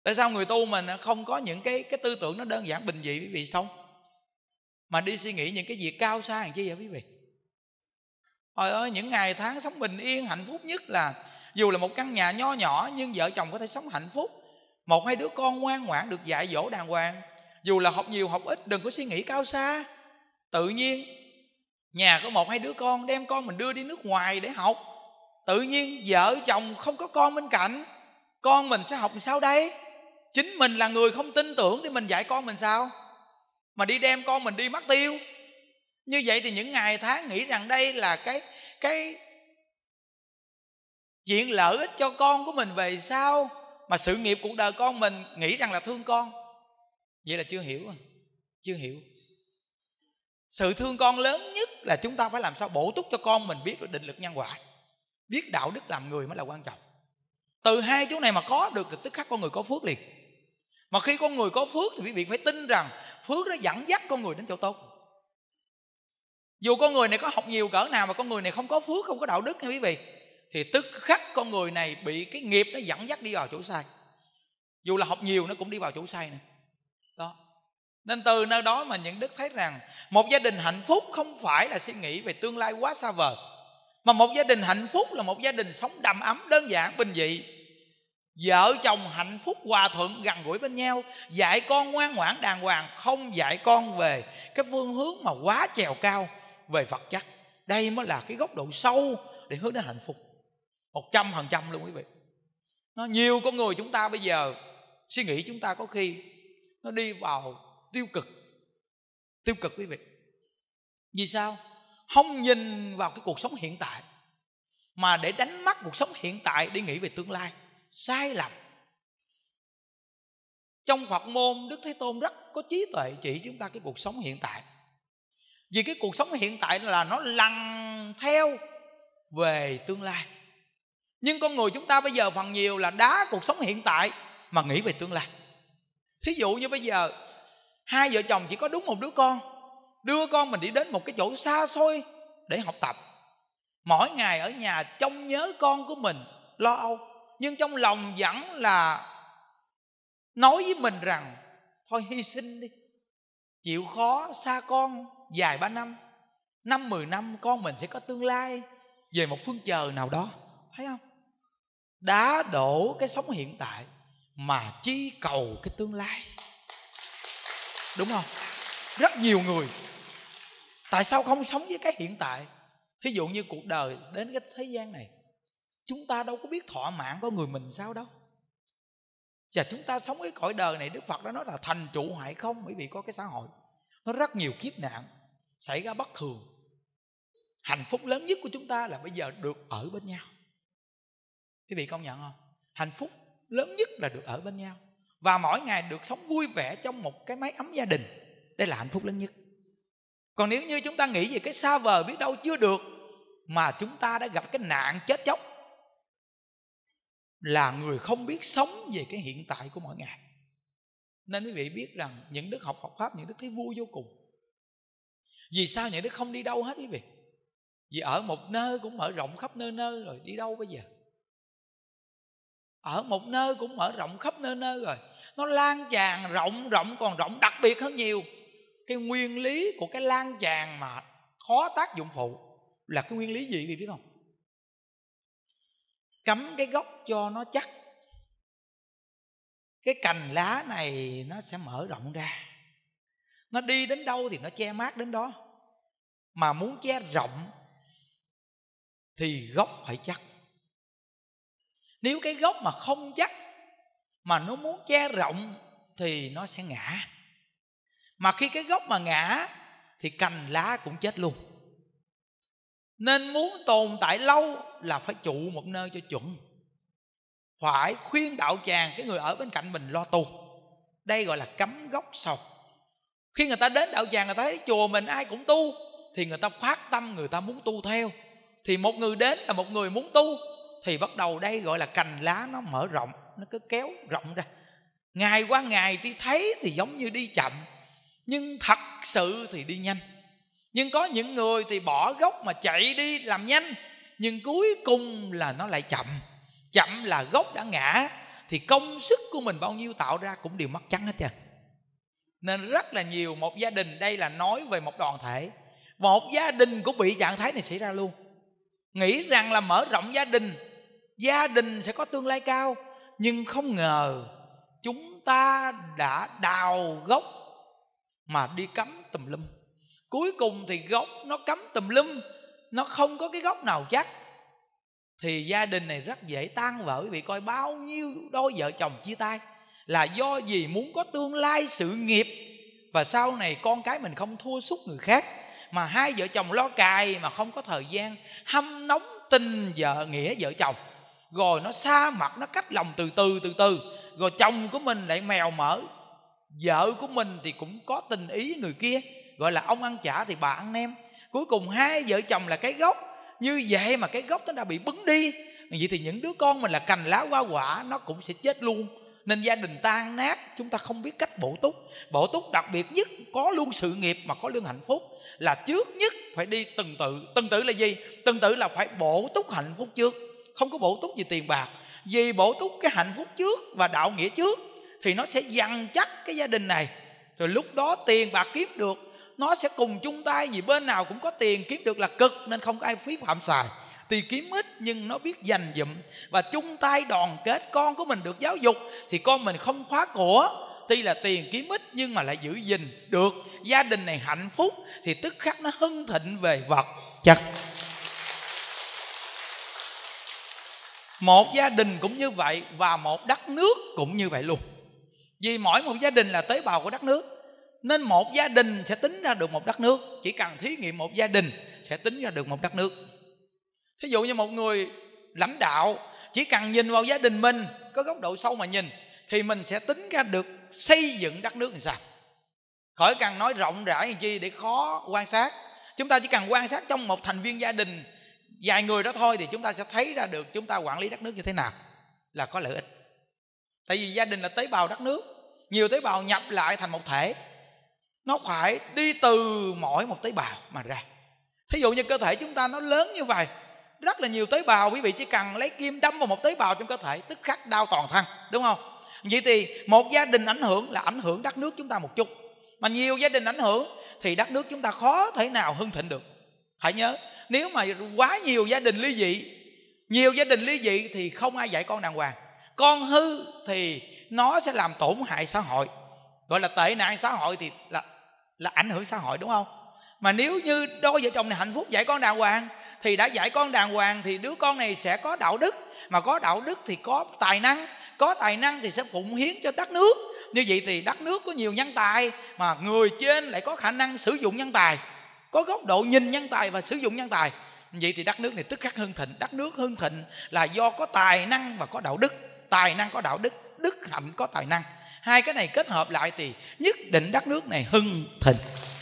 Tại sao người tu mình không có những cái tư tưởng nó đơn giản bình dị quý vị sống, mà đi suy nghĩ những cái việc cao xa làm chi vậy quý vị? Trời ơi, những ngày tháng sống bình yên hạnh phúc nhất là dù là một căn nhà nho nhỏ nhưng vợ chồng có thể sống hạnh phúc, một hai đứa con ngoan ngoãn được dạy dỗ đàng hoàng. Dù là học nhiều học ít đừng có suy nghĩ cao xa. Tự nhiên nhà có một hai đứa con, đem con mình đưa đi nước ngoài để học. Tự nhiên vợ chồng không có con bên cạnh, con mình sẽ học làm sao đây? Chính mình là người không tin tưởng để mình dạy con mình sao? Mà đi đem con mình đi mất tiêu. Như vậy thì những ngày tháng nghĩ rằng đây là cái chuyện lợi ích cho con của mình về sau, mà sự nghiệp cuộc đời con mình nghĩ rằng là thương con. Vậy là chưa hiểu. Chưa hiểu. Sự thương con lớn nhất là chúng ta phải làm sao bổ túc cho con mình biết được định lực nhân quả, biết đạo đức làm người mới là quan trọng. Từ hai chỗ này mà có được thì tức khắc con người có phước liền. Mà khi con người có phước thì quý vị phải tin rằng phước đó dẫn dắt con người đến chỗ tốt. Dù con người này có học nhiều cỡ nào mà con người này không có phước, không có đạo đức nha quý vị, thì tức khắc con người này bị cái nghiệp nó dẫn dắt đi vào chỗ sai. Dù là học nhiều nó cũng đi vào chỗ sai này. Đó. Nên từ nơi đó mà những đức thấy rằng một gia đình hạnh phúc không phải là suy nghĩ về tương lai quá xa vời, mà một gia đình hạnh phúc là một gia đình sống đầm ấm, đơn giản, bình dị. Vợ chồng hạnh phúc, hòa thuận, gần gũi bên nhau, dạy con ngoan ngoãn đàng hoàng, không dạy con về cái phương hướng mà quá trèo cao về vật chất. Đây mới là cái góc độ sâu để hướng đến hạnh phúc 100% luôn quý vị. Nó nhiều con người chúng ta bây giờ suy nghĩ chúng ta có khi nó đi vào tiêu cực quý vị. Vì sao? Không nhìn vào cái cuộc sống hiện tại, mà để đánh mất cuộc sống hiện tại đi nghĩ về tương lai. Sai lầm. Trong Phật môn, Đức Thế Tôn rất có trí tuệ chỉ chúng ta cái cuộc sống hiện tại. Vì cái cuộc sống hiện tại là nó lằn theo về tương lai. Nhưng con người chúng ta bây giờ phần nhiều là đá cuộc sống hiện tại mà nghĩ về tương lai. Thí dụ như bây giờ hai vợ chồng chỉ có đúng một đứa con, đưa con mình đi đến một cái chỗ xa xôi để học tập. Mỗi ngày ở nhà trông nhớ con của mình, lo âu, nhưng trong lòng vẫn là nói với mình rằng thôi hy sinh đi, chịu khó xa con vài ba năm, 5-10 năm con mình sẽ có tương lai về một phương trời nào đó. Thấy không? Đá đổ cái sống hiện tại mà chi cầu cái tương lai. Đúng không? Rất nhiều người tại sao không sống với cái hiện tại? Thí dụ như cuộc đời đến cái thế gian này, chúng ta đâu có biết thọ mạng của người mình sao đâu. Và chúng ta sống cái cõi đời này, Đức Phật đã nói là thành trụ hoại không. Bởi vì có cái xã hội nó rất nhiều kiếp nạn xảy ra bất thường. Hạnh phúc lớn nhất của chúng ta là bây giờ được ở bên nhau. Quý vị công nhận không? Hạnh phúc lớn nhất là được ở bên nhau, và mỗi ngày được sống vui vẻ trong một cái mái ấm gia đình. Đây là hạnh phúc lớn nhất. Còn nếu như chúng ta nghĩ về cái xa vời biết đâu chưa được, mà chúng ta đã gặp cái nạn chết chóc, là người không biết sống về cái hiện tại của mỗi ngày. Nên quý vị biết rằng những đức học Phật Pháp, những đức thấy vui vô cùng. Vì sao những đức không đi đâu hết quý vị? Vì ở một nơi cũng mở rộng khắp nơi nơi rồi, đi đâu bây giờ? Ở một nơi cũng mở rộng khắp nơi nơi rồi, nó lan tràn rộng còn rộng đặc biệt hơn nhiều. Cái nguyên lý của cái lan tràn mà khó tác dụng phụ là cái nguyên lý gì quý vị biết không? Cắm cái gốc cho nó chắc, cái cành lá này nó sẽ mở rộng ra. Nó đi đến đâu thì nó che mát đến đó. Mà muốn che rộng thì gốc phải chắc. Nếu cái gốc mà không chắc, mà nó muốn che rộng thì nó sẽ ngã. Mà khi cái gốc mà ngã thì cành lá cũng chết luôn. Nên muốn tồn tại lâu là phải trụ một nơi cho chuẩn. Phải khuyên đạo tràng cái người ở bên cạnh mình lo tu. Đây gọi là cắm gốc sâu. Khi người ta đến đạo tràng, người ta thấy chùa mình ai cũng tu, thì người ta phát tâm, người ta muốn tu theo. Thì một người đến là một người muốn tu, thì bắt đầu đây gọi là cành lá nó mở rộng, nó cứ kéo rộng ra. Ngày qua ngày đi thấy thì giống như đi chậm, nhưng thật sự thì đi nhanh. Nhưng có những người thì bỏ gốc mà chạy đi làm nhanh, nhưng cuối cùng là nó lại chậm. Chậm là gốc đã ngã, thì công sức của mình bao nhiêu tạo ra cũng đều mất trắng hết trơn. Nên rất là nhiều một gia đình, đây là nói về một đoàn thể, một gia đình cũng bị trạng thái này xảy ra luôn. Nghĩ rằng là mở rộng gia đình sẽ có tương lai cao, nhưng không ngờ chúng ta đã đào gốc mà đi cắm tùm lum. Cuối cùng thì gốc nó cắm tùm lum, nó không có cái gốc nào chắc, thì gia đình này rất dễ tan vỡ. Quý vị coi bao nhiêu đôi vợ chồng chia tay là do gì? Muốn có tương lai sự nghiệp, và sau này con cái mình không thua sút người khác, mà hai vợ chồng lo cài mà không có thời gian hâm nóng tình nghĩa vợ chồng. Rồi nó xa mặt, nó cách lòng từ từ. Rồi chồng của mình lại mèo mỡ, vợ của mình thì cũng có tình ý người kia, gọi là ông ăn chả thì bà ăn nem. Cuối cùng hai vợ chồng là cái gốc. Như vậy mà cái gốc nó đã bị bứng đi, vậy thì những đứa con mình là cành lá hoa quả, nó cũng sẽ chết luôn. Nên gia đình tan nát, chúng ta không biết cách bổ túc. Bổ túc đặc biệt nhất, có luôn sự nghiệp mà có luôn hạnh phúc, là trước nhất phải đi từng tự. Từng tự là gì? Từng tự là phải bổ túc hạnh phúc trước, không có bổ túc gì tiền bạc. Vì bổ túc cái hạnh phúc trước và đạo nghĩa trước thì nó sẽ dằn chắc cái gia đình này. Rồi lúc đó tiền bạc kiếm được, nó sẽ cùng chung tay, vì bên nào cũng có tiền kiếm được là cực, nên không có ai phí phạm xài. Tiền kiếm ít nhưng nó biết dành dụm và chung tay đoàn kết. Con của mình được giáo dục thì con mình không khóa của, tuy là tiền kiếm ít nhưng mà lại giữ gìn được. Gia đình này hạnh phúc thì tức khắc nó hưng thịnh về vật chất. Một gia đình cũng như vậy, và một đất nước cũng như vậy luôn. Vì mỗi một gia đình là tế bào của đất nước, nên một gia đình sẽ tính ra được một đất nước. Chỉ cần thí nghiệm một gia đình sẽ tính ra được một đất nước. Thí dụ như một người lãnh đạo chỉ cần nhìn vào gia đình mình, có góc độ sâu mà nhìn, thì mình sẽ tính ra được xây dựng đất nước làm sao. Khỏi cần nói rộng rãi làm chi để khó quan sát. Chúng ta chỉ cần quan sát trong một thành viên gia đình vài người đó thôi, thì chúng ta sẽ thấy ra được chúng ta quản lý đất nước như thế nào là có lợi ích. Tại vì gia đình là tế bào đất nước, nhiều tế bào nhập lại thành một thể, nó phải đi từ mỗi một tế bào mà ra. Thí dụ như cơ thể chúng ta nó lớn như vậy, rất là nhiều tế bào, quý vị chỉ cần lấy kim đâm vào một tế bào trong cơ thể, tức khắc đau toàn thân, đúng không? Vậy thì một gia đình ảnh hưởng là ảnh hưởng đất nước chúng ta một chút, mà nhiều gia đình ảnh hưởng thì đất nước chúng ta khó thể nào hưng thịnh được. Hãy nhớ, nếu mà quá nhiều gia đình ly dị, thì không ai dạy con đàng hoàng. Con hư thì nó sẽ làm tổn hại xã hội, gọi là tệ nạn xã hội, thì là ảnh hưởng xã hội, đúng không? Mà nếu như đôi vợ chồng này hạnh phúc dạy con đàng hoàng, thì đã dạy con đàng hoàng thì đứa con này sẽ có đạo đức, mà có đạo đức thì có tài năng, có tài năng thì sẽ phụng hiến cho đất nước. Như vậy thì đất nước có nhiều nhân tài, mà người trên lại có khả năng sử dụng nhân tài, có góc độ nhìn nhân tài và sử dụng nhân tài. Vậy thì đất nước này tức khắc hưng thịnh. Đất nước hưng thịnh là do có tài năng và có đạo đức. Tài năng có đạo đức, đức hạnh có tài năng, hai cái này kết hợp lại thì nhất định đất nước này hưng thịnh.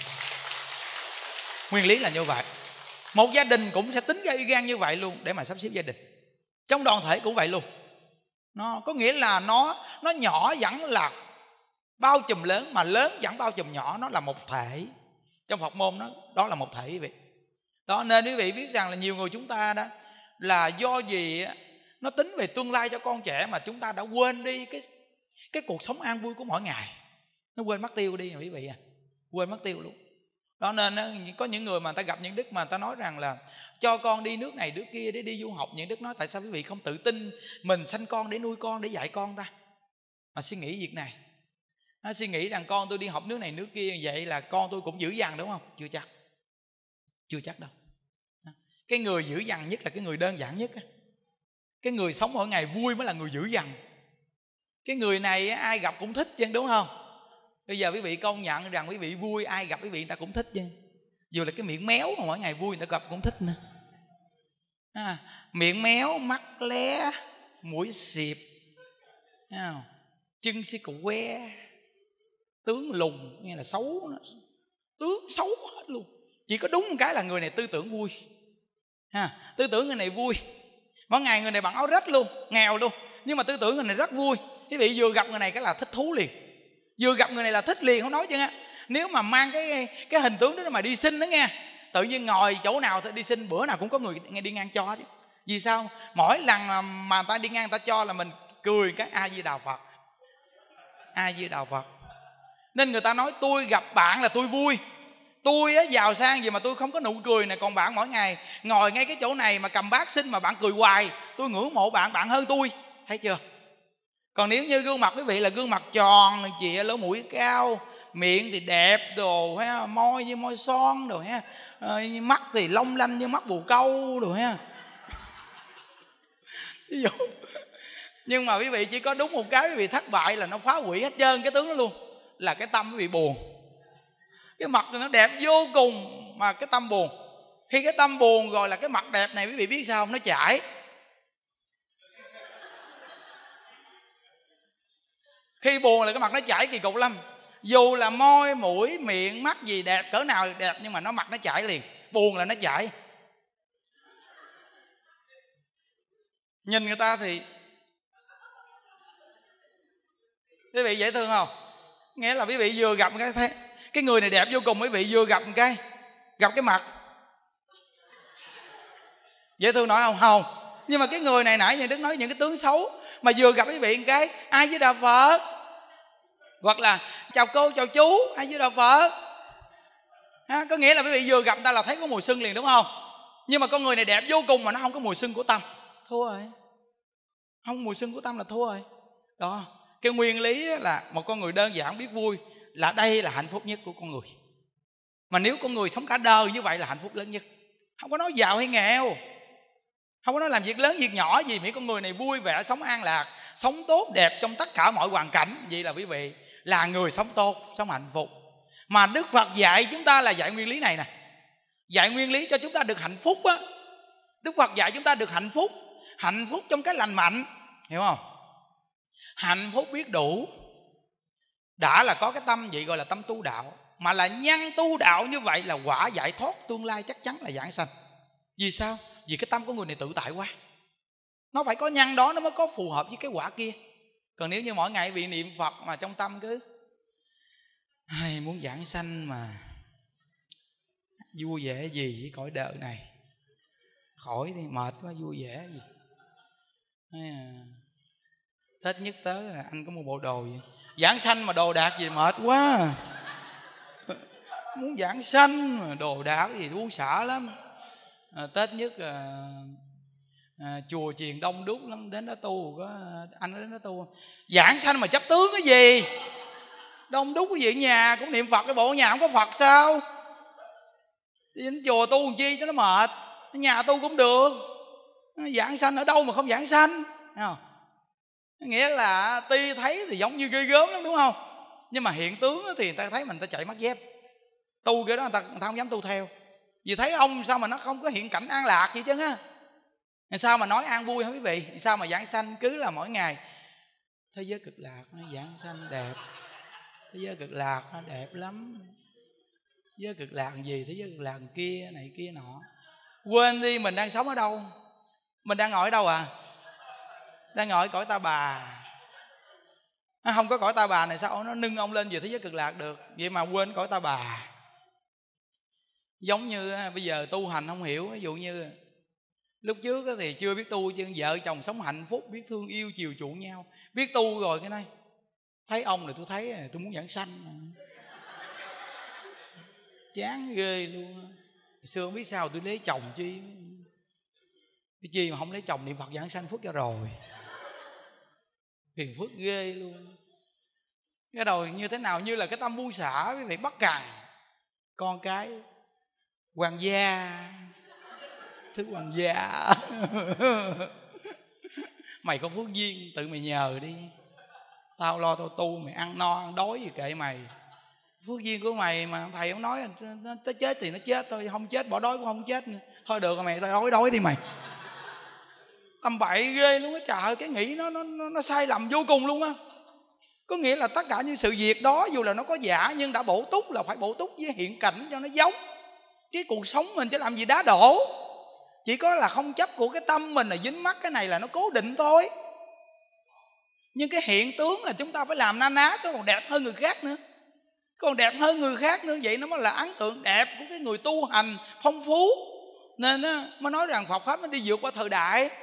Nguyên lý là như vậy. Một gia đình cũng sẽ tính ra y gan như vậy luôn để mà sắp xếp gia đình. Trong đoàn thể cũng vậy luôn. Nó có nghĩa là nó nhỏ vẫn là bao trùm lớn, mà lớn vẫn bao trùm nhỏ, nó là một thể. Trong Phật môn đó là một thể quý vị. Đó, nên quý vị biết rằng là nhiều người chúng ta đó là do gì nó tính về tương lai cho con trẻ, mà chúng ta đã quên đi cái cuộc sống an vui của mỗi ngày. Nó quên mất tiêu đi quý vị à. Quên mất tiêu luôn. Đó nên có những người mà ta gặp những đức mà ta nói rằng là cho con đi nước này nước kia để đi du học. Những đức nói tại sao quý vị không tự tin mình sanh con để nuôi con, để dạy con ta, mà suy nghĩ việc này. Nó suy nghĩ rằng con tôi đi học nước này nước kia, vậy là con tôi cũng dữ dằn, đúng không? Chưa chắc đâu. Cái người dữ dằn nhất là cái người đơn giản nhất. Cái người sống mỗi ngày vui mới là người dữ dằn. Cái người này ai gặp cũng thích chứ, đúng không? Bây giờ quý vị công nhận rằng quý vị vui, ai gặp quý vị người ta cũng thích chứ. Dù là cái miệng méo mà mỗi ngày vui người ta gặp cũng thích nữa. Miệng méo, mắt lé, mũi xịp, chân xì cù que, tướng lùn, nghe là xấu, tướng xấu hết luôn. Chỉ có đúng một cái là người này tư tưởng vui, tư tưởng người này vui. Mỗi ngày người này bằng áo rách luôn, nghèo luôn, nhưng mà tư tưởng người này rất vui. Quý vị vừa gặp người này cái là thích thú liền, vừa gặp người này là thích liền, không nói chứ á. Nếu mà mang cái hình tướng đó mà đi xin đó nghe, tự nhiên ngồi chỗ nào đi xin, bữa nào cũng có người đi ngang cho chứ. Vì sao? Mỗi lần mà người ta đi ngang người ta cho là mình cười cái A Di Đà Phật, A Di Đà Phật. Nên người ta nói tôi gặp bạn là tôi vui. Tôi á, giàu sang gì mà tôi không có nụ cười này. Còn bạn mỗi ngày ngồi ngay cái chỗ này mà cầm bát xin mà bạn cười hoài, tôi ngưỡng mộ bạn, bạn hơn tôi. Thấy chưa? Còn nếu như gương mặt quý vị là gương mặt tròn, chìa lỗ mũi cao, miệng thì đẹp đồ ha, môi như môi son đồ ha, mắt thì long lanh như mắt bồ câu đồ ha. Ví dụ. Nhưng mà quý vị chỉ có đúng một cái quý vị thất bại là nó phá hủy hết trơn cái tướng đó luôn, là cái tâm quý vị buồn. Cái mặt thì nó đẹp vô cùng mà cái tâm buồn. Khi cái tâm buồn rồi là cái mặt đẹp này quý vị biết sao không? Nó chảy. Khi buồn là cái mặt nó chảy kỳ cục lắm. Dù là môi, mũi, miệng, mắt gì đẹp cỡ nào đẹp, nhưng mà nó mặt nó chảy liền. Buồn là nó chảy. Nhìn người ta thì quý vị dễ thương không? Nghĩa là quý vị vừa gặp cái người này đẹp vô cùng, quý vị vừa gặp cái mặt dễ thương nói không? Không. Nhưng mà cái người này nãy như Đức nói những cái tướng xấu, mà vừa gặp quý vị một cái A Di Đà Phật, hoặc là chào cô chào chú A Di Đà Phật ha, có nghĩa là quý vị vừa gặp người ta là thấy có mùi sưng liền, đúng không? Nhưng mà con người này đẹp vô cùng mà nó không có mùi sưng của tâm, thua rồi. Không mùi sưng của tâm là thua rồi đó. Cái nguyên lý là một con người đơn giản biết vui là đây là hạnh phúc nhất của con người. Mà nếu con người sống cả đời như vậy là hạnh phúc lớn nhất. Không có nói giàu hay nghèo, không có nói làm việc lớn việc nhỏ gì, miễn con người này vui vẻ, sống an lạc, sống tốt đẹp trong tất cả mọi hoàn cảnh. Vậy là quý vị là người sống tốt, sống hạnh phúc. Mà Đức Phật dạy chúng ta là dạy nguyên lý này nè, dạy nguyên lý cho chúng ta được hạnh phúc á. Đức Phật dạy chúng ta được hạnh phúc, hạnh phúc trong cái lành mạnh, hiểu không? Hạnh phúc biết đủ, đã là có cái tâm vậy gọi là tâm tu đạo. Mà là nhân tu đạo như vậy là quả giải thoát tương lai chắc chắn là giảng sanh. Vì sao? Vì cái tâm của người này tự tại quá, nó phải có nhân đó nó mới có phù hợp với cái quả kia. Còn nếu như mỗi ngày bị niệm Phật mà trong tâm cứ muốn giảng sanh mà vui vẻ gì với cõi đời này, khỏi thì mệt quá, vui vẻ gì. Tết nhất tới anh có mua bộ đồ gì giảng sanh mà đồ đạc gì mệt quá. Muốn giảng sanh mà đồ đạc gì buông xả lắm. Tết nhất chùa chiền đông đúc lắm, đến đó tu có anh đến đó tu. Giảng sanh mà chấp tướng cái gì, đông đúc cái gì, ở nhà cũng niệm Phật, cái bộ ở nhà không có Phật sao? Đi đến chùa tu làm chi cho nó mệt, ở nhà tu cũng được. Giảng sanh ở đâu mà không giảng sanh, thấy không? Nghĩa là tuy thấy thì giống như ghê gớm lắm, đúng không? Nhưng mà hiện tướng thì người ta thấy mình ta chạy mất dép. Tu cái đó người ta không dám tu theo. Vì thấy ông sao mà nó không có hiện cảnh an lạc gì chứ á. Sao mà nói an vui hả quý vị? Sao mà giảng sanh cứ là mỗi ngày thế giới cực lạc nó giảng sanh đẹp, thế giới cực lạc nó đẹp lắm, thế giới cực lạc gì, thế giới cực lạc kia này kia nọ. Quên đi mình đang sống ở đâu, mình đang ngồi ở đâu à? Đang ngồi ở cõi Ta Bà. Không có cõi Ta Bà này sao nó nâng ông lên về thế giới cực lạc được? Vậy mà quên cõi Ta Bà. Giống như bây giờ tu hành không hiểu, ví dụ như lúc trước thì chưa biết tu, chứ vợ chồng sống hạnh phúc, biết thương yêu chiều chuộng nhau. Biết tu rồi cái này thấy ông này tôi thấy tôi muốn giảng sanh, chán ghê luôn. Xưa không biết sao tôi lấy chồng chi, cái chi mà không lấy chồng niệm Phật giảng sanh phước cho rồi, phiền phức ghê luôn. Cái đầu như thế nào, như là cái tâm buông xả quý vị, bắt cằn con cái hoàng gia, thứ hoàng gia. Mày có phước duyên tự mày nhờ đi, tao lo tao tu, mày ăn no ăn đói gì kệ mày. Phước duyên của mày mà thầy không nói nó chết thì nó chết thôi, không chết bỏ đói cũng không chết nữa. Thôi được rồi mày, tao đói đi mày. Tầm bậy ghê luôn á trời. Cái nghĩ nó sai lầm vô cùng luôn á. Có nghĩa là tất cả những sự việc đó dù là nó có giả, nhưng đã bổ túc là phải bổ túc với hiện cảnh cho nó giống. Cái cuộc sống mình chứ làm gì đá đổ. Chỉ có là không chấp của cái tâm mình là dính mắc cái này là nó cố định thôi. Nhưng cái hiện tướng là chúng ta phải làm na ná, chứ còn đẹp hơn người khác nữa. Còn đẹp hơn người khác nữa, vậy nó mới là ấn tượng đẹp của cái người tu hành phong phú. Nên mới nói rằng Phật Pháp nó đi vượt qua thời đại.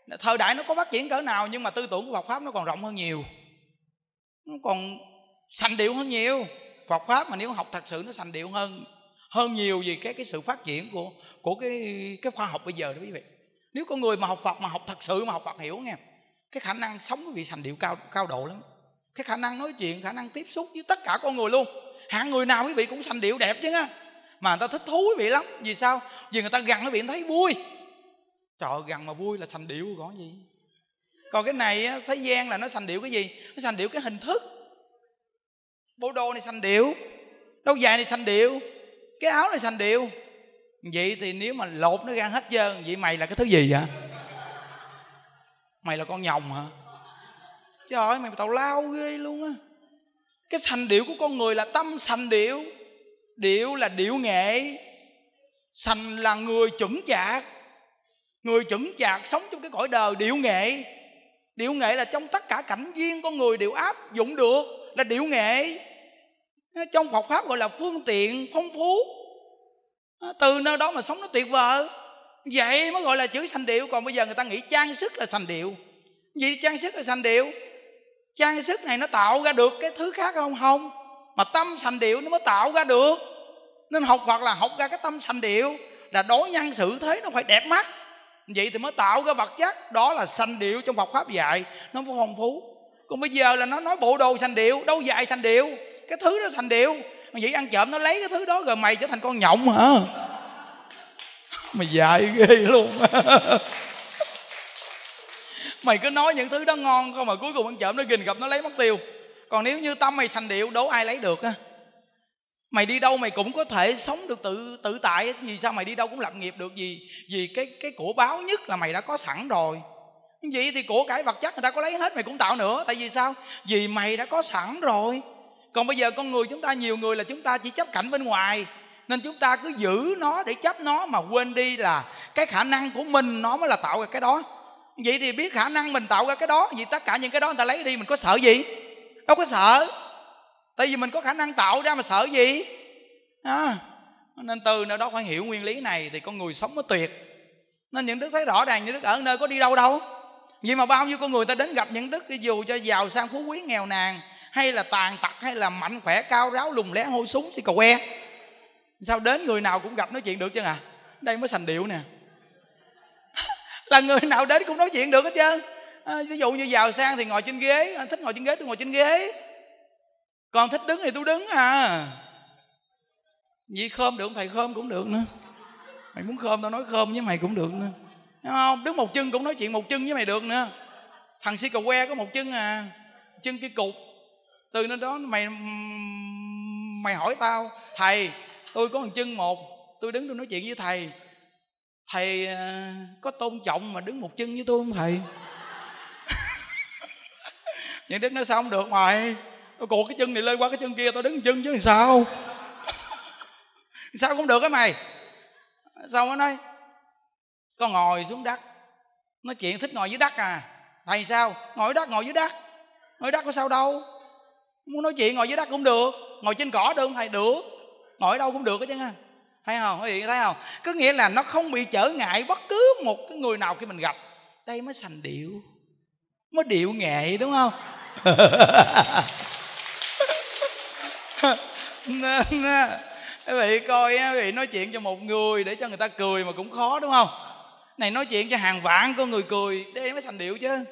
Thời đại nó có phát triển cỡ nào, nhưng mà tư tưởng của Phật Pháp nó còn rộng hơn nhiều, nó còn sành điệu hơn nhiều. Phật Pháp mà nếu học thật sự nó sành điệu hơn nhiều vì cái sự phát triển của cái khoa học bây giờ đó quý vị. Nếu con người mà học Phật, mà học thật sự, mà học Phật hiểu nghe, cái khả năng sống quý vị sành điệu cao độ lắm. Cái khả năng nói chuyện, khả năng tiếp xúc với tất cả con người luôn, hạng người nào quý vị cũng sành điệu đẹp chứ á. Mà người ta thích thú quý vị lắm. Vì sao? Vì người ta gần quý vị thấy vui. Trời ơi, gần mà vui là sành điệu còn gì. Còn cái này á, thế gian là nó sành điệu cái gì? Nó sành điệu cái hình thức. Bộ đồ này sành điệu, đôi giày này sành điệu, cái áo này sành điệu. Vậy thì nếu mà lột nó ra hết trơn, vậy mày là cái thứ gì vậy? Mày là con nhồng hả? Trời ơi, mày tào lao ghê luôn á. Cái sành điệu của con người là tâm sành điệu. Điệu là điệu nghệ. Sành là người chững chạc. Người chững chạc sống trong cái cõi đời điệu nghệ. Điệu nghệ là trong tất cả cảnh duyên con người đều áp dụng được, là điệu nghệ. Trong Phật Pháp gọi là phương tiện phong phú. Từ nơi đó mà sống nó tuyệt vời. Vậy mới gọi là chữ sành điệu. Còn bây giờ người ta nghĩ trang sức là sành điệu. Vì trang sức là sành điệu. Trang sức này nó tạo ra được cái thứ khác không? Không. Mà tâm sành điệu nó mới tạo ra được. Nên học Phật là học ra cái tâm sành điệu, là đối nhân xử thế nó phải đẹp mắt. Vậy thì mới tạo ra vật chất. Đó là sành điệu trong Phật Pháp dạy. Nó phải phong phú. Còn bây giờ là nó nói bộ đồ sành điệu, đâu dài sành điệu, cái thứ đó sành điệu. Vậy ăn trộm nó lấy cái thứ đó rồi mày trở thành con nhộng hả? Mày dại ghê luôn. Mày cứ nói những thứ đó ngon không mà cuối cùng ăn trộm nó gìn gặp nó lấy mất tiêu. Còn nếu như tâm mày sành điệu, đố ai lấy được á. Mày đi đâu mày cũng có thể sống được tự tại. Vì sao mày đi đâu cũng lập nghiệp được? Vì cái của báo nhất là mày đã có sẵn rồi. Vậy thì của cải vật chất người ta có lấy hết mày cũng tạo nữa. Tại vì sao? Vì mày đã có sẵn rồi. Còn bây giờ con người chúng ta, nhiều người là chúng ta chỉ chấp cảnh bên ngoài, nên chúng ta cứ giữ nó để chấp nó, mà quên đi là cái khả năng của mình nó mới là tạo ra cái đó. Vậy thì biết khả năng mình tạo ra cái đó, vì tất cả những cái đó người ta lấy đi, mình có sợ gì? Đâu có sợ. Tại vì mình có khả năng tạo ra mà sợ gì Nên từ nơi đó phải hiểu nguyên lý này thì con người sống mới tuyệt. Nên những đức thấy rõ ràng, những đức ở nơi có đi đâu đâu. Vậy mà bao nhiêu con người ta đến gặp những đức, dù cho giàu sang phú quý nghèo nàn, hay là tàn tật, hay là mạnh khỏe cao ráo lùng lé hôi súng xì cà que, sao đến người nào cũng gặp nói chuyện được chứ à? Đây mới sành điệu nè. Là người nào đến cũng nói chuyện được hết trơn. Ví dụ như giàu sang thì ngồi trên ghế, thích ngồi trên ghế tôi ngồi trên ghế, còn thích đứng thì tôi đứng à. Vậy khom được không thầy? Khom cũng được nữa. Mày muốn khom tao nói khom với mày cũng được nữa. Thấy không? Đứng một chân cũng nói chuyện một chân với mày được nữa. Thằng xì cà que có một chân à, chân kia cục. Từ nơi đó mày hỏi tao, thầy tôi có một chân một, tôi đứng tôi nói chuyện với thầy, thầy có tôn trọng mà đứng một chân với tôi không thầy? Những đức nói sao không được mày, tôi cột cái chân này lên qua cái chân kia, tôi đứng một chân chứ làm sao? Sao cũng được á mày. Sao nó nói con ngồi xuống đất nói chuyện, thích ngồi dưới đất à? Thầy sao? Ngồi dưới đất, ngồi dưới đất, ngồi dưới đất có sao đâu. Muốn nói chuyện ngồi dưới đất cũng được, ngồi trên cỏ được không thầy? Được, ngồi ở đâu cũng được hết chứ ha. Thấy không? Quý vị thấy không? Có nghĩa là nó không bị trở ngại bất cứ một cái người nào khi mình gặp. Đây mới sành điệu, mới điệu nghệ, đúng không? Nên quý vị coi, quý vị nói chuyện cho một người để cho người ta cười mà cũng khó, đúng không? Này nói chuyện cho hàng vạn con người cười, đây mới sành điệu chứ.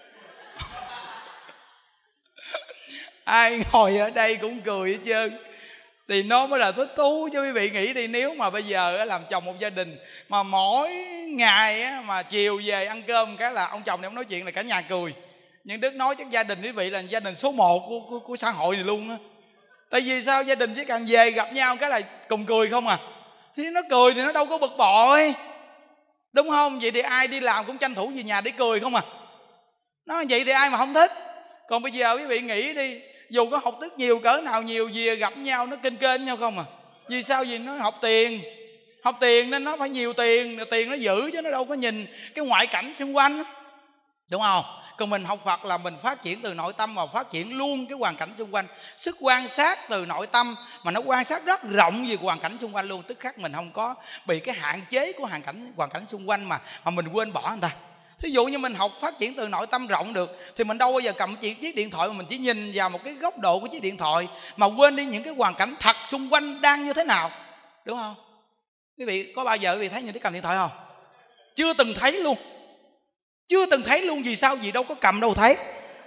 Ai ngồi ở đây cũng cười hết trơn thì nó mới là thích thú. Chứ quý vị nghĩ đi, nếu mà bây giờ làm chồng một gia đình mà mỗi ngày mà chiều về ăn cơm cái là ông chồng này ông nói chuyện là cả nhà cười. Nhưng Đức nói chắc gia đình quý vị là gia đình số 1 của xã hội này luôn á. Tại vì sao? Gia đình chỉ cần về gặp nhau cái là cùng cười không à. Thì nó cười thì nó đâu có bực bội, đúng không? Vậy thì ai đi làm cũng tranh thủ về nhà để cười không à. Nó vậy thì ai mà không thích. Còn bây giờ quý vị nghĩ đi, dù có học thức nhiều cỡ nào, nhiều gì gặp nhau nó kênh kênh nhau không à. Vì sao? Vì nó học tiền nên nó phải nhiều tiền, tiền nó giữ chứ nó đâu có nhìn cái ngoại cảnh xung quanh, đúng không? Còn mình học Phật là mình phát triển từ nội tâm và phát triển luôn cái hoàn cảnh xung quanh. Sức quan sát từ nội tâm mà nó quan sát rất rộng về hoàn cảnh xung quanh luôn. Tức khắc mình không có bị cái hạn chế của hoàn cảnh xung quanh mà mình quên bỏ người ta. Thí dụ như mình học phát triển từ nội tâm rộng được thì mình đâu bao giờ cầm chiếc điện thoại mà mình chỉ nhìn vào một cái góc độ của chiếc điện thoại mà quên đi những cái hoàn cảnh thật xung quanh đang như thế nào, đúng không? Quý vị có bao giờ quý vị thấy những đứa cầm điện thoại không? Chưa từng thấy luôn. Chưa từng thấy luôn. Vì sao? Vì đâu có cầm đâu thấy.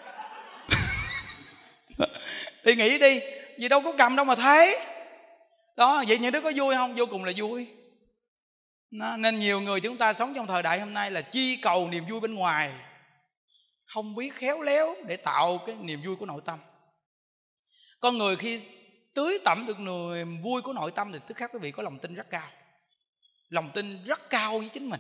Thì nghĩ đi, vì đâu có cầm đâu mà thấy. Đó, vậy những đứa có vui không? Vô cùng là vui. Nên nhiều người chúng ta sống trong thời đại hôm nay là chi cầu niềm vui bên ngoài, không biết khéo léo để tạo cái niềm vui của nội tâm. Con người khi tưới tẩm được niềm vui của nội tâm thì tức khắc quý vị có lòng tin rất cao. Lòng tin rất cao với chính mình.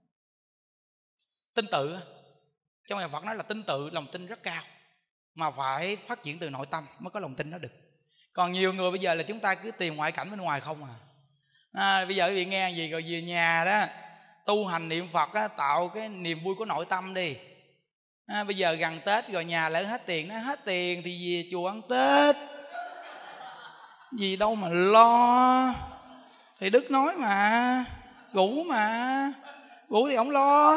Tin tự, trong nhà Phật nói là tin tự, lòng tin rất cao. Mà phải phát triển từ nội tâm mới có lòng tin đó được. Còn nhiều người bây giờ là chúng ta cứ tìm ngoại cảnh bên ngoài không à. Bây giờ quý vị nghe gì rồi về nhà đó tu hành niệm Phật á, tạo cái niềm vui của nội tâm đi. Bây giờ gần Tết rồi nhà lỡ hết tiền, nó hết tiền thì về chùa ăn Tết, gì đâu mà lo. Thì Đức nói mà, ngủ thì ổng lo.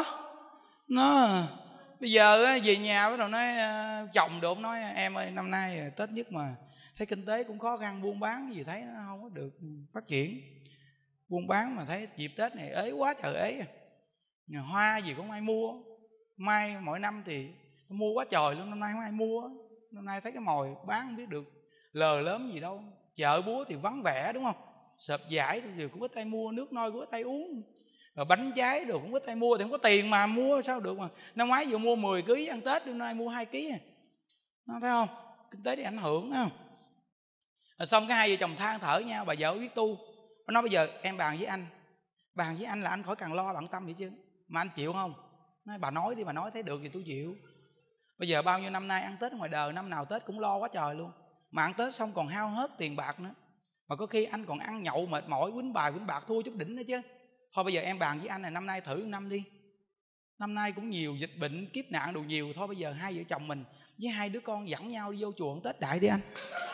Bây giờ về nhà bắt đầu nói chồng được, nói em ơi năm nay Tết nhất mà thấy kinh tế cũng khó khăn, buôn bán gì thấy nó không có được phát triển. Buôn bán mà thấy dịp Tết này ế quá trời ế. Nhà hoa gì cũng ai mua. Mai mỗi năm thì mua quá trời luôn, năm nay không ai mua. Năm nay thấy cái mồi bán không biết được lờ lớn gì đâu. Chợ búa thì vắng vẻ, đúng không? Sợp giải thì cũng có tay mua, nước nôi cũng có tay uống, rồi bánh trái rồi cũng có tay mua. Thì không có tiền mà mua sao được mà. Năm ngoái vừa mua 10 kg ăn Tết, năm nay mua 2 kg. Thấy không? Kinh tế đi ảnh hưởng, thấy không? Rồi xong cái hai vợ chồng than thở nhau. Bà vợ biết tu, bà nói bây giờ em bàn với anh. Bàn với anh là anh khỏi cần lo bận tâm vậy chứ. Mà anh chịu không? Nói bà nói đi, bà nói thấy được thì tôi chịu. Bây giờ bao nhiêu năm nay ăn Tết ngoài đời, năm nào Tết cũng lo quá trời luôn. Mà ăn Tết xong còn hao hết tiền bạc nữa. Mà có khi anh còn ăn nhậu mệt mỏi, quýnh bài quýnh bạc thua chút đỉnh nữa chứ. Thôi bây giờ em bàn với anh này, năm nay thử năm đi. Năm nay cũng nhiều dịch bệnh, kiếp nạn đồ nhiều. Thôi bây giờ hai vợ chồng mình với hai đứa con dẫn nhau đi vô chùa ăn Tết đại đi anh.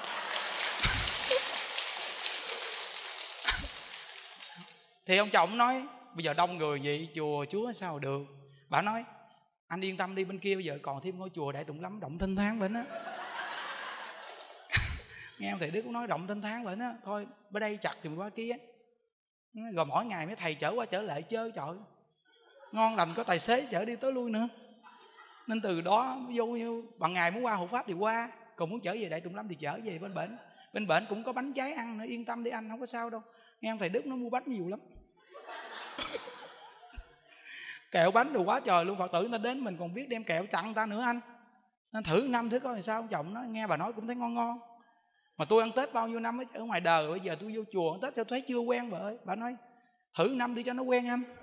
Thì ông chồng nói bây giờ đông người vậy chùa Chúa sao được. Bà nói anh yên tâm đi, bên kia bây giờ còn thêm ngôi chùa Đại Tùng Lâm động thênh thang bệnh á. Nghe ông thầy Đức cũng nói động thênh thang bệnh á. Thôi bên đây chặt thì mình qua kia. Rồi mỗi ngày mấy thầy chở qua chở lại chơi, trời ngon lành, có tài xế chở đi tới lui nữa. Nên từ đó vô như bằng ngày muốn qua hộ pháp thì qua, còn muốn chở về Đại Tùng Lâm thì chở về bên bển. Bên bển cũng có bánh trái ăn nữa, yên tâm đi anh, không có sao đâu. Nghe ông thầy Đức nó mua bánh nhiều lắm. Kẹo bánh đồ quá trời luôn. Phật tử người ta đến mình còn biết đem kẹo tặng người ta nữa anh. Nên thử năm thứ coi làm sao. Ông chồng nói nghe bà nói cũng thấy ngon ngon. Mà tôi ăn Tết bao nhiêu năm ở ngoài đời rồi, bây giờ tôi vô chùa ăn Tết sao tôi thấy chưa quen vợ ơi. Bà nói thử năm đi cho nó quen anh.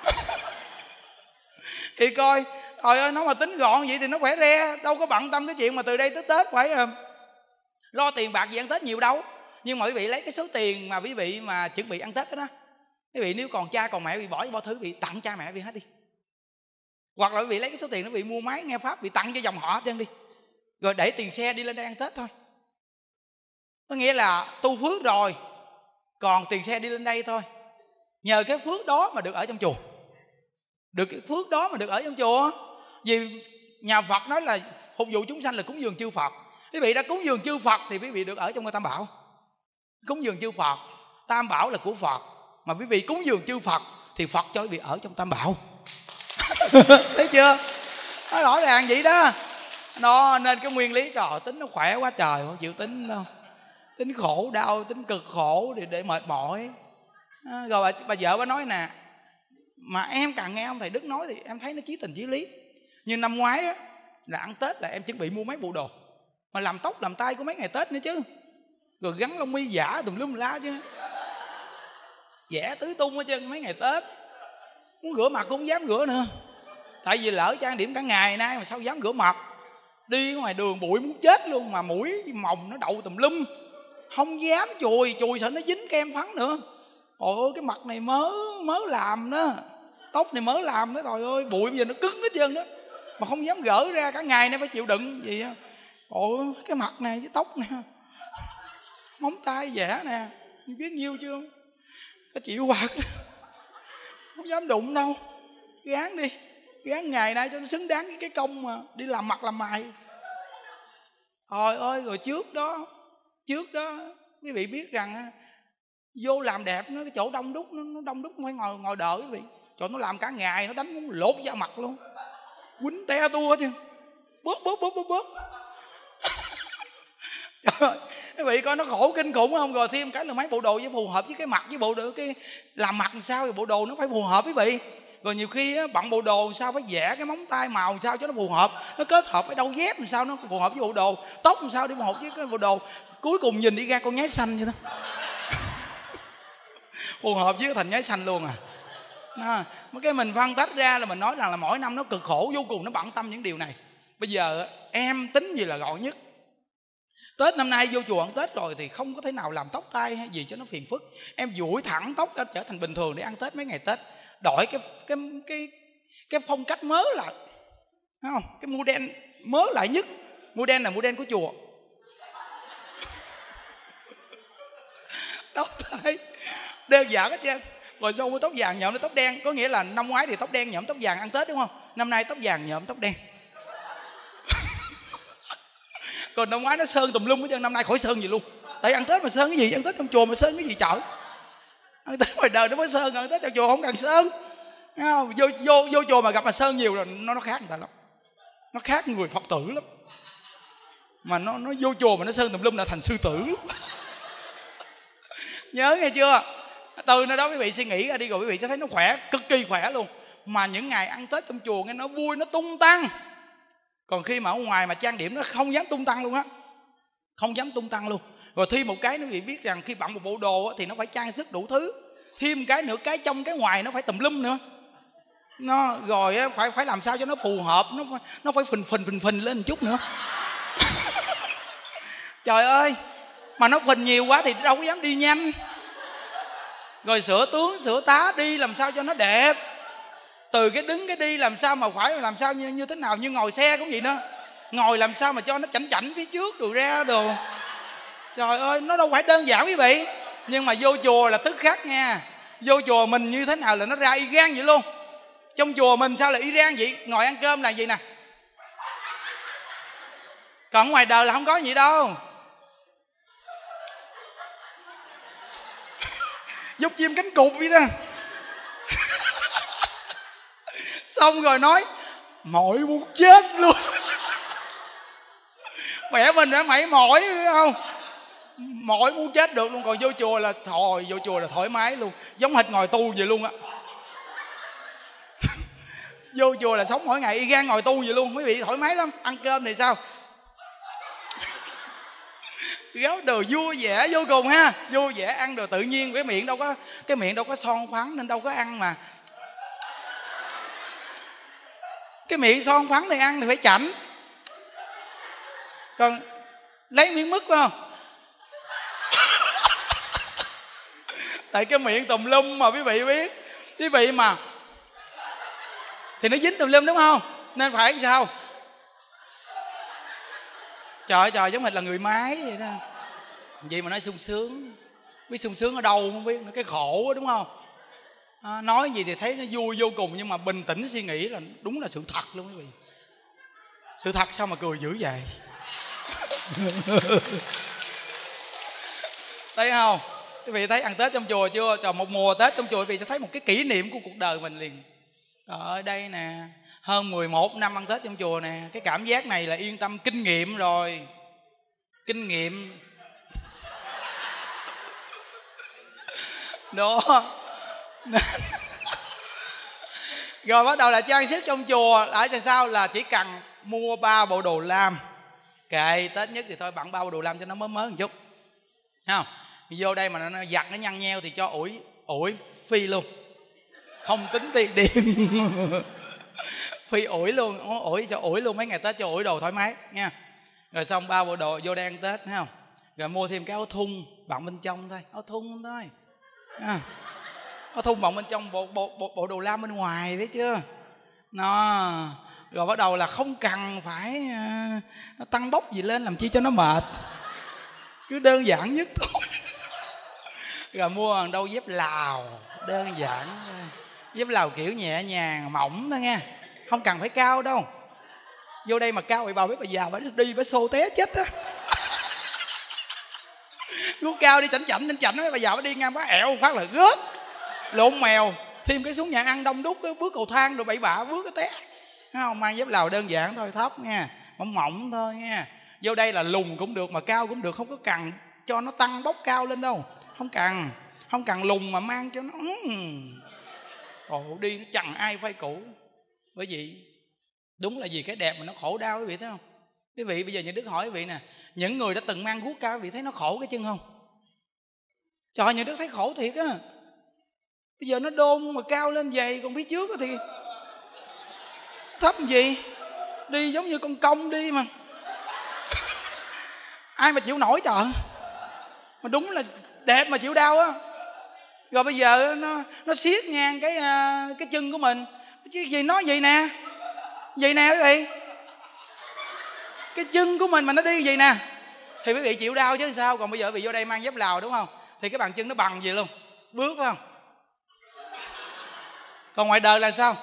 Thì coi trời ơi, nó mà tính gọn vậy thì nó khỏe re. Đâu có bận tâm cái chuyện mà từ đây tới Tết phải lo tiền bạc gì ăn Tết nhiều đâu. Nhưng mà quý vị lấy cái số tiền mà quý vị mà chuẩn bị ăn Tết đó, quý vị nếu còn cha còn mẹ bị bỏ bao thứ bị tặng cha mẹ vì hết đi. Hoặc là quý vị lấy cái số tiền đó bị mua máy nghe pháp bị tặng cho dòng họ chân đi. Rồi để tiền xe đi lên đây ăn Tết thôi. Có nghĩa là tu phước rồi còn tiền xe đi lên đây thôi. Nhờ cái phước đó mà được ở trong chùa. Được cái phước đó mà được ở trong chùa. Vì nhà Phật nói là phục vụ chúng sanh là cúng dường chư Phật. Quý vị đã cúng dường chư Phật thì quý vị được ở trong ngôi Tam Bảo. Cúng dường chư Phật, Tam Bảo là của Phật. Mà quý vị cúng dường chư Phật thì Phật cho quý vị ở trong Tam Bảo. Thấy chưa? Nó rõ ràng vậy đó. Nó nên cái nguyên lý trời tính nó khỏe quá trời, không chịu tính đâu. Tính khổ đau, tính cực khổ để mệt mỏi. Rồi bà vợ bà nói nè, mà em càng nghe ông thầy Đức nói thì em thấy nó chí tình chí lý. Như năm ngoái á, là ăn Tết là em chuẩn bị mua mấy bộ đồ, mà làm tóc làm tay của mấy ngày Tết nữa chứ. Rồi gắn lông mi giả tùm lum la chứ, vẽ tứ tung hết trơn mấy ngày Tết. Muốn rửa mặt cũng không dám rửa nữa. Tại vì lỡ trang điểm cả ngày nay mà sao dám rửa mặt. Đi ngoài đường bụi muốn chết luôn, mà mũi mồng nó đậu tùm lum, không dám chùi sợ nó dính kem phấn nữa. Trời ơi cái mặt này mới làm đó, tóc này mới làm đó, trời ơi bụi bây giờ nó cứng hết trơn đó, mà không dám gỡ ra, cả ngày nay phải chịu đựng gì á. Ôi cái mặt này với tóc nè, móng tay vẽ nè, biết nhiêu chưa, có chịu hoạt không dám đụng đâu, gán đi. gắng ngày nay cho nó xứng đáng với cái công mà đi làm mặt làm mày. Trời ơi, rồi trước đó quý vị biết rằng vô làm đẹp nó cái chỗ đông đúc, nó đông đúc không phải ngồi đợi quý vị. Trời, nó làm cả ngày, nó đánh muốn lột da mặt luôn, quýnh te tua chứ, bóp. Trời ơi, quý vị coi nó khổ kinh khủng không? Rồi thêm cái là mấy bộ đồ với phù hợp với cái mặt, với bộ đồ cái làm mặt làm sao thì bộ đồ nó phải phù hợp quý vị. Rồi nhiều khi á, bận bộ đồ sao phải vẽ cái móng tay màu sao cho nó phù hợp, nó kết hợp với đôi dép làm sao nó phù hợp với bộ đồ, tóc làm sao để phù hợp với cái bộ đồ, cuối cùng nhìn đi ra con nhái xanh vậy đó. Phù hợp với thành nhái xanh luôn à. Cái mình phân tách ra là mình nói rằng là mỗi năm nó cực khổ vô cùng, nó bận tâm những điều này. Bây giờ em tính gì là gọn nhất. Tết năm nay vô chùa ăn Tết rồi thì không có thể nào làm tóc tai hay gì cho nó phiền phức. Em duỗi thẳng tóc trở thành bình thường để ăn Tết mấy ngày Tết. Đổi cái phong cách mới lại, thấy không? Cái model mới lại nhất. Model là model của chùa. Tóc tai đơn giản hết trơn. Rồi xong tóc vàng nhuộm tóc đen. Có nghĩa là năm ngoái thì tóc đen nhuộm tóc vàng ăn Tết đúng không? Năm nay tóc vàng nhuộm tóc đen. Còn năm ngoái nó sơn tùm lum hết trơn, năm nay khỏi sơn gì luôn. Tại ăn Tết mà sơn cái gì? Ăn Tết trong chùa mà sơn cái gì trời? Ăn Tết ngoài đời nó mới sơn, ăn Tết trong chùa không cần sơn. Không? Vô chùa mà gặp mà sơn nhiều là nó khác người ta lắm. Nó khác người Phật tử lắm. Mà nó vô chùa mà nó sơn tùm lum là thành sư tử. Nhớ nghe chưa? Từ nơi đó quý vị suy nghĩ ra đi rồi quý vị sẽ thấy nó khỏe, cực kỳ khỏe luôn. Mà những ngày ăn Tết trong chùa nghe nó vui, nó tung tăng. Còn khi mà ở ngoài mà trang điểm nó không dám tung tăng luôn á. Không dám tung tăng luôn. Rồi thêm một cái quý vị biết rằng khi bận một bộ đồ thì nó phải trang sức đủ thứ. Thêm cái nữa, cái trong cái ngoài nó phải tùm lum nữa. Nó rồi phải làm sao cho nó phù hợp, nó phải phình lên một chút nữa. Trời ơi, mà nó phình nhiều quá thì đâu có dám đi nhanh. Rồi sửa tướng sửa tá đi làm sao cho nó đẹp. Từ cái đứng cái đi làm sao mà phải làm sao như thế nào, như ngồi xe cũng vậy nữa. Ngồi làm sao mà cho nó chảnh phía trước rồi ra đồ. Trời ơi, nó đâu phải đơn giản quý vị. Nhưng mà vô chùa là tức khắc nha. Vô chùa mình như thế nào là nó ra y gan vậy luôn. Trong chùa mình sao là y gan vậy? Ngồi ăn cơm là gì nè. Còn ngoài đời là không có gì đâu. Giống chim cánh cụt vậy đó. Xong rồi nói mỏi muốn chết luôn. Mẹ mình đã mày mỏi không? Mỏi muốn chết được luôn. Còn vô chùa là thôi, vô chùa là thoải mái luôn. Giống hệt ngồi tu vậy luôn á. Vô chùa là sống mỗi ngày y gan ngồi tu vậy luôn. Quý vị thoải mái lắm. Ăn cơm thì sao? Gáo đồ vui vẻ vô cùng ha. Vui vẻ ăn đồ tự nhiên. Cái miệng đâu có son phấn nên đâu có ăn mà. Cái miệng son phấn thì ăn thì phải chảnh. Còn lấy miếng mứt phải không? Tại cái miệng tùm lum mà quý vị biết. Quý vị mà thì nó dính tùm lum đúng không? Nên phải sao? Trời ơi, giống hệt là người máy vậy đó. Vậy mà nói sung sướng. Biết sung sướng ở đâu không biết. Cái khổ đúng không? Nói gì thì thấy nó vui vô cùng. Nhưng mà bình tĩnh suy nghĩ là đúng là sự thật luôn quý vị. Sự thật sao mà cười dữ vậy? Thấy không? Quý vị thấy ăn Tết trong chùa chưa? Trời, một mùa Tết trong chùa quý vị sẽ thấy một cái kỷ niệm của cuộc đời mình liền. Ở đây nè, hơn 11 năm ăn Tết trong chùa nè. Cái cảm giác này là yên tâm, kinh nghiệm rồi. Kinh nghiệm đó. Rồi bắt đầu là trang sức trong chùa. Ở tại sao là chỉ cần mua 3 bộ đồ lam. Kệ Tết nhất thì thôi bận 3 bộ đồ lam cho nó mới một chút. Thấy không? Vô đây mà nó giặt nó nhăn nheo thì cho ủi phi luôn. Không tính tiền điện. Phi ủi luôn, cho ủi luôn mấy ngày Tết, cho ủi đồ thoải mái nha. Rồi xong 3 bộ đồ vô đây ăn Tết, thấy không? Rồi mua thêm cái áo thun bận bên trong thôi, áo thun thôi. Áo thun bận bên trong, bộ đồ lam bên ngoài, biết chưa? Nó rồi bắt đầu là không cần phải tăng bốc gì lên làm chi cho nó mệt. Cứ đơn giản nhất thôi. Rồi mua đâu dép Lào đơn giản, dép Lào kiểu nhẹ nhàng mỏng thôi nha, không cần phải cao đâu. Vô đây mà cao thì bà biết bà già bà đi bà xô té chết á. Guốc cao đi chảnh chảnh bà già bà đi ngang bà ẹo một phát là rớt lộn mèo. Thêm cái xuống nhà ăn đông đúc bước cầu thang rồi bậy bạ bước cái té. Thấy không? Mang dép lào đơn giản thôi, thấp nha, mỏng mỏng thôi nha. Vô đây là lùn cũng được mà cao cũng được, không có cần cho nó tăng bốc cao lên đâu. Không cần lùn mà mang cho nó ồ đi nó chẳng ai phai cũ. Bởi vì đúng là vì cái đẹp mà nó khổ đau, quý vị thấy không? Quý vị bây giờ Những Đức hỏi quý vị nè, những người đã từng mang guốc cao quý vị thấy nó khổ cái chân không? Trời ơi, Những Đức thấy khổ thiệt á. Bây giờ nó đôn mà cao lên vậy, còn phía trước thì thấp gì, đi giống như con công đi mà. Ai mà chịu nổi trời. Mà đúng là đẹp mà chịu đau á. Rồi bây giờ nó siết ngang cái chân của mình. Chứ gì nói vậy nè, vậy nè quý vị, cái chân của mình mà nó đi vậy nè thì quý vị chịu đau chứ sao. Còn bây giờ quý vị vô đây mang dép Lào đúng không, thì cái bàn chân nó bằng gì luôn, bước phải không? Còn ngoài đời là sao?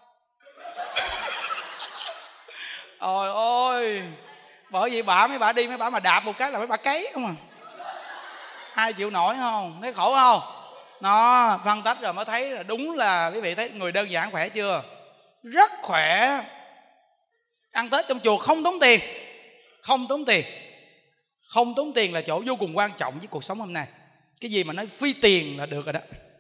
Ôi ôi, bởi vì mấy bà đi mấy bà mà đạp một cái là mấy bà cấy không à. Ai chịu nổi không? Thấy khổ không? Nó phân tích rồi mới thấy là đúng là quý vị thấy người đơn giản khỏe chưa? Rất khỏe. Ăn Tết trong chùa không tốn tiền. Không tốn tiền là chỗ vô cùng quan trọng với cuộc sống hôm nay. Cái gì mà nói phi tiền là được rồi đó.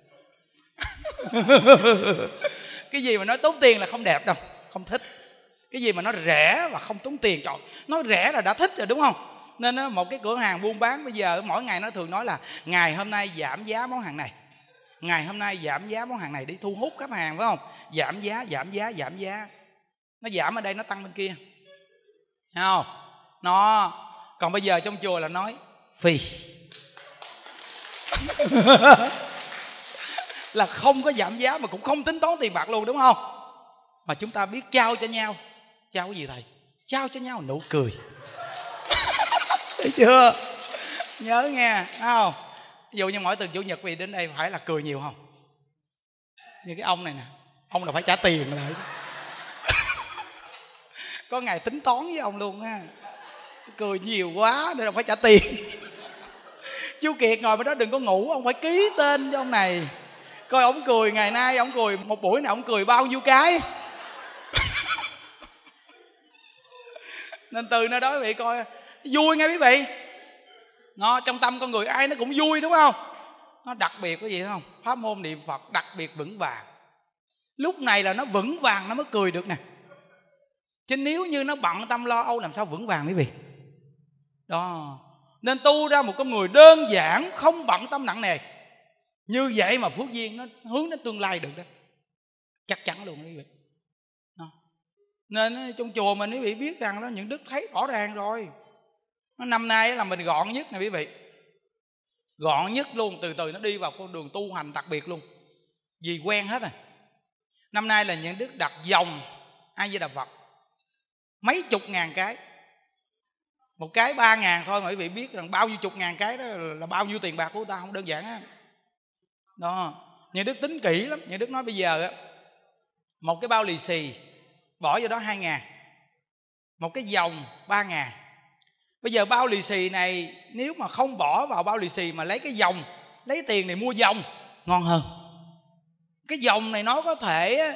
Cái gì mà nói tốn tiền là không đẹp đâu, không thích. Cái gì mà nó rẻ và không tốn tiền, trời, nói rẻ là đã thích rồi đúng không? Nên một cái cửa hàng buôn bán bây giờ mỗi ngày nó thường nói là ngày hôm nay giảm giá món hàng này, ngày hôm nay giảm giá món hàng này để thu hút khách hàng, phải không? Giảm giá. Nó giảm ở đây nó tăng bên kia, thấy không? Nó còn bây giờ trong chùa là nói phì. Là không có giảm giá mà cũng không tính toán tiền bạc luôn, đúng không? Mà chúng ta biết trao cho nhau. Trao cái gì thầy? Trao cho nhau nụ cười. Thấy chưa? Nhớ nghe, thấy không? Ví dụ như mỗi tuần Chủ nhật vì đến đây phải là cười nhiều không? Như cái ông này nè, ông là phải trả tiền lại. Có ngày tính toán với ông luôn ha. Cười nhiều quá nên là phải trả tiền. Chú Kiệt ngồi bên đó đừng có ngủ, ông phải ký tên cho ông này. Coi ông cười ngày nay, ông cười một buổi này ông cười bao nhiêu cái. Nên từ nơi đó quý vị coi vui nghe quý vị. Nó trong tâm con người ai nó cũng vui đúng không? Nó đặc biệt cái gì không? Pháp môn niệm Phật đặc biệt vững vàng. Lúc này là nó vững vàng nó mới cười được nè. Chứ nếu như nó bận tâm lo âu làm sao vững vàng quý vị. Đó. Nên tu ra một con người đơn giản, không bận tâm nặng nề. Như vậy mà phước duyên nó hướng đến tương lai được đó. Chắc chắn luôn quý vị. Đó. Nên trong chùa mình quý vị biết rằng đó, Những Đức thấy rõ ràng rồi. Năm nay là mình gọn nhất nè quý vị. Gọn nhất luôn, từ từ nó đi vào con đường tu hành đặc biệt luôn. Vì quen hết rồi. Năm nay là Những Đức đặt dòng A Di Đà Phật mấy chục ngàn cái. Một cái 3.000 thôi mà quý vị biết rằng bao nhiêu chục ngàn cái đó là bao nhiêu tiền bạc của người ta, không đơn giản á. Đó, Những Đức tính kỹ lắm. Những Đức nói bây giờ á, một cái bao lì xì bỏ vô đó 2.000, một cái vòng 3.000. Bây giờ bao lì xì này nếu mà không bỏ vào bao lì xì mà lấy cái vòng, lấy tiền này mua vòng ngon hơn. Cái vòng này nó có thể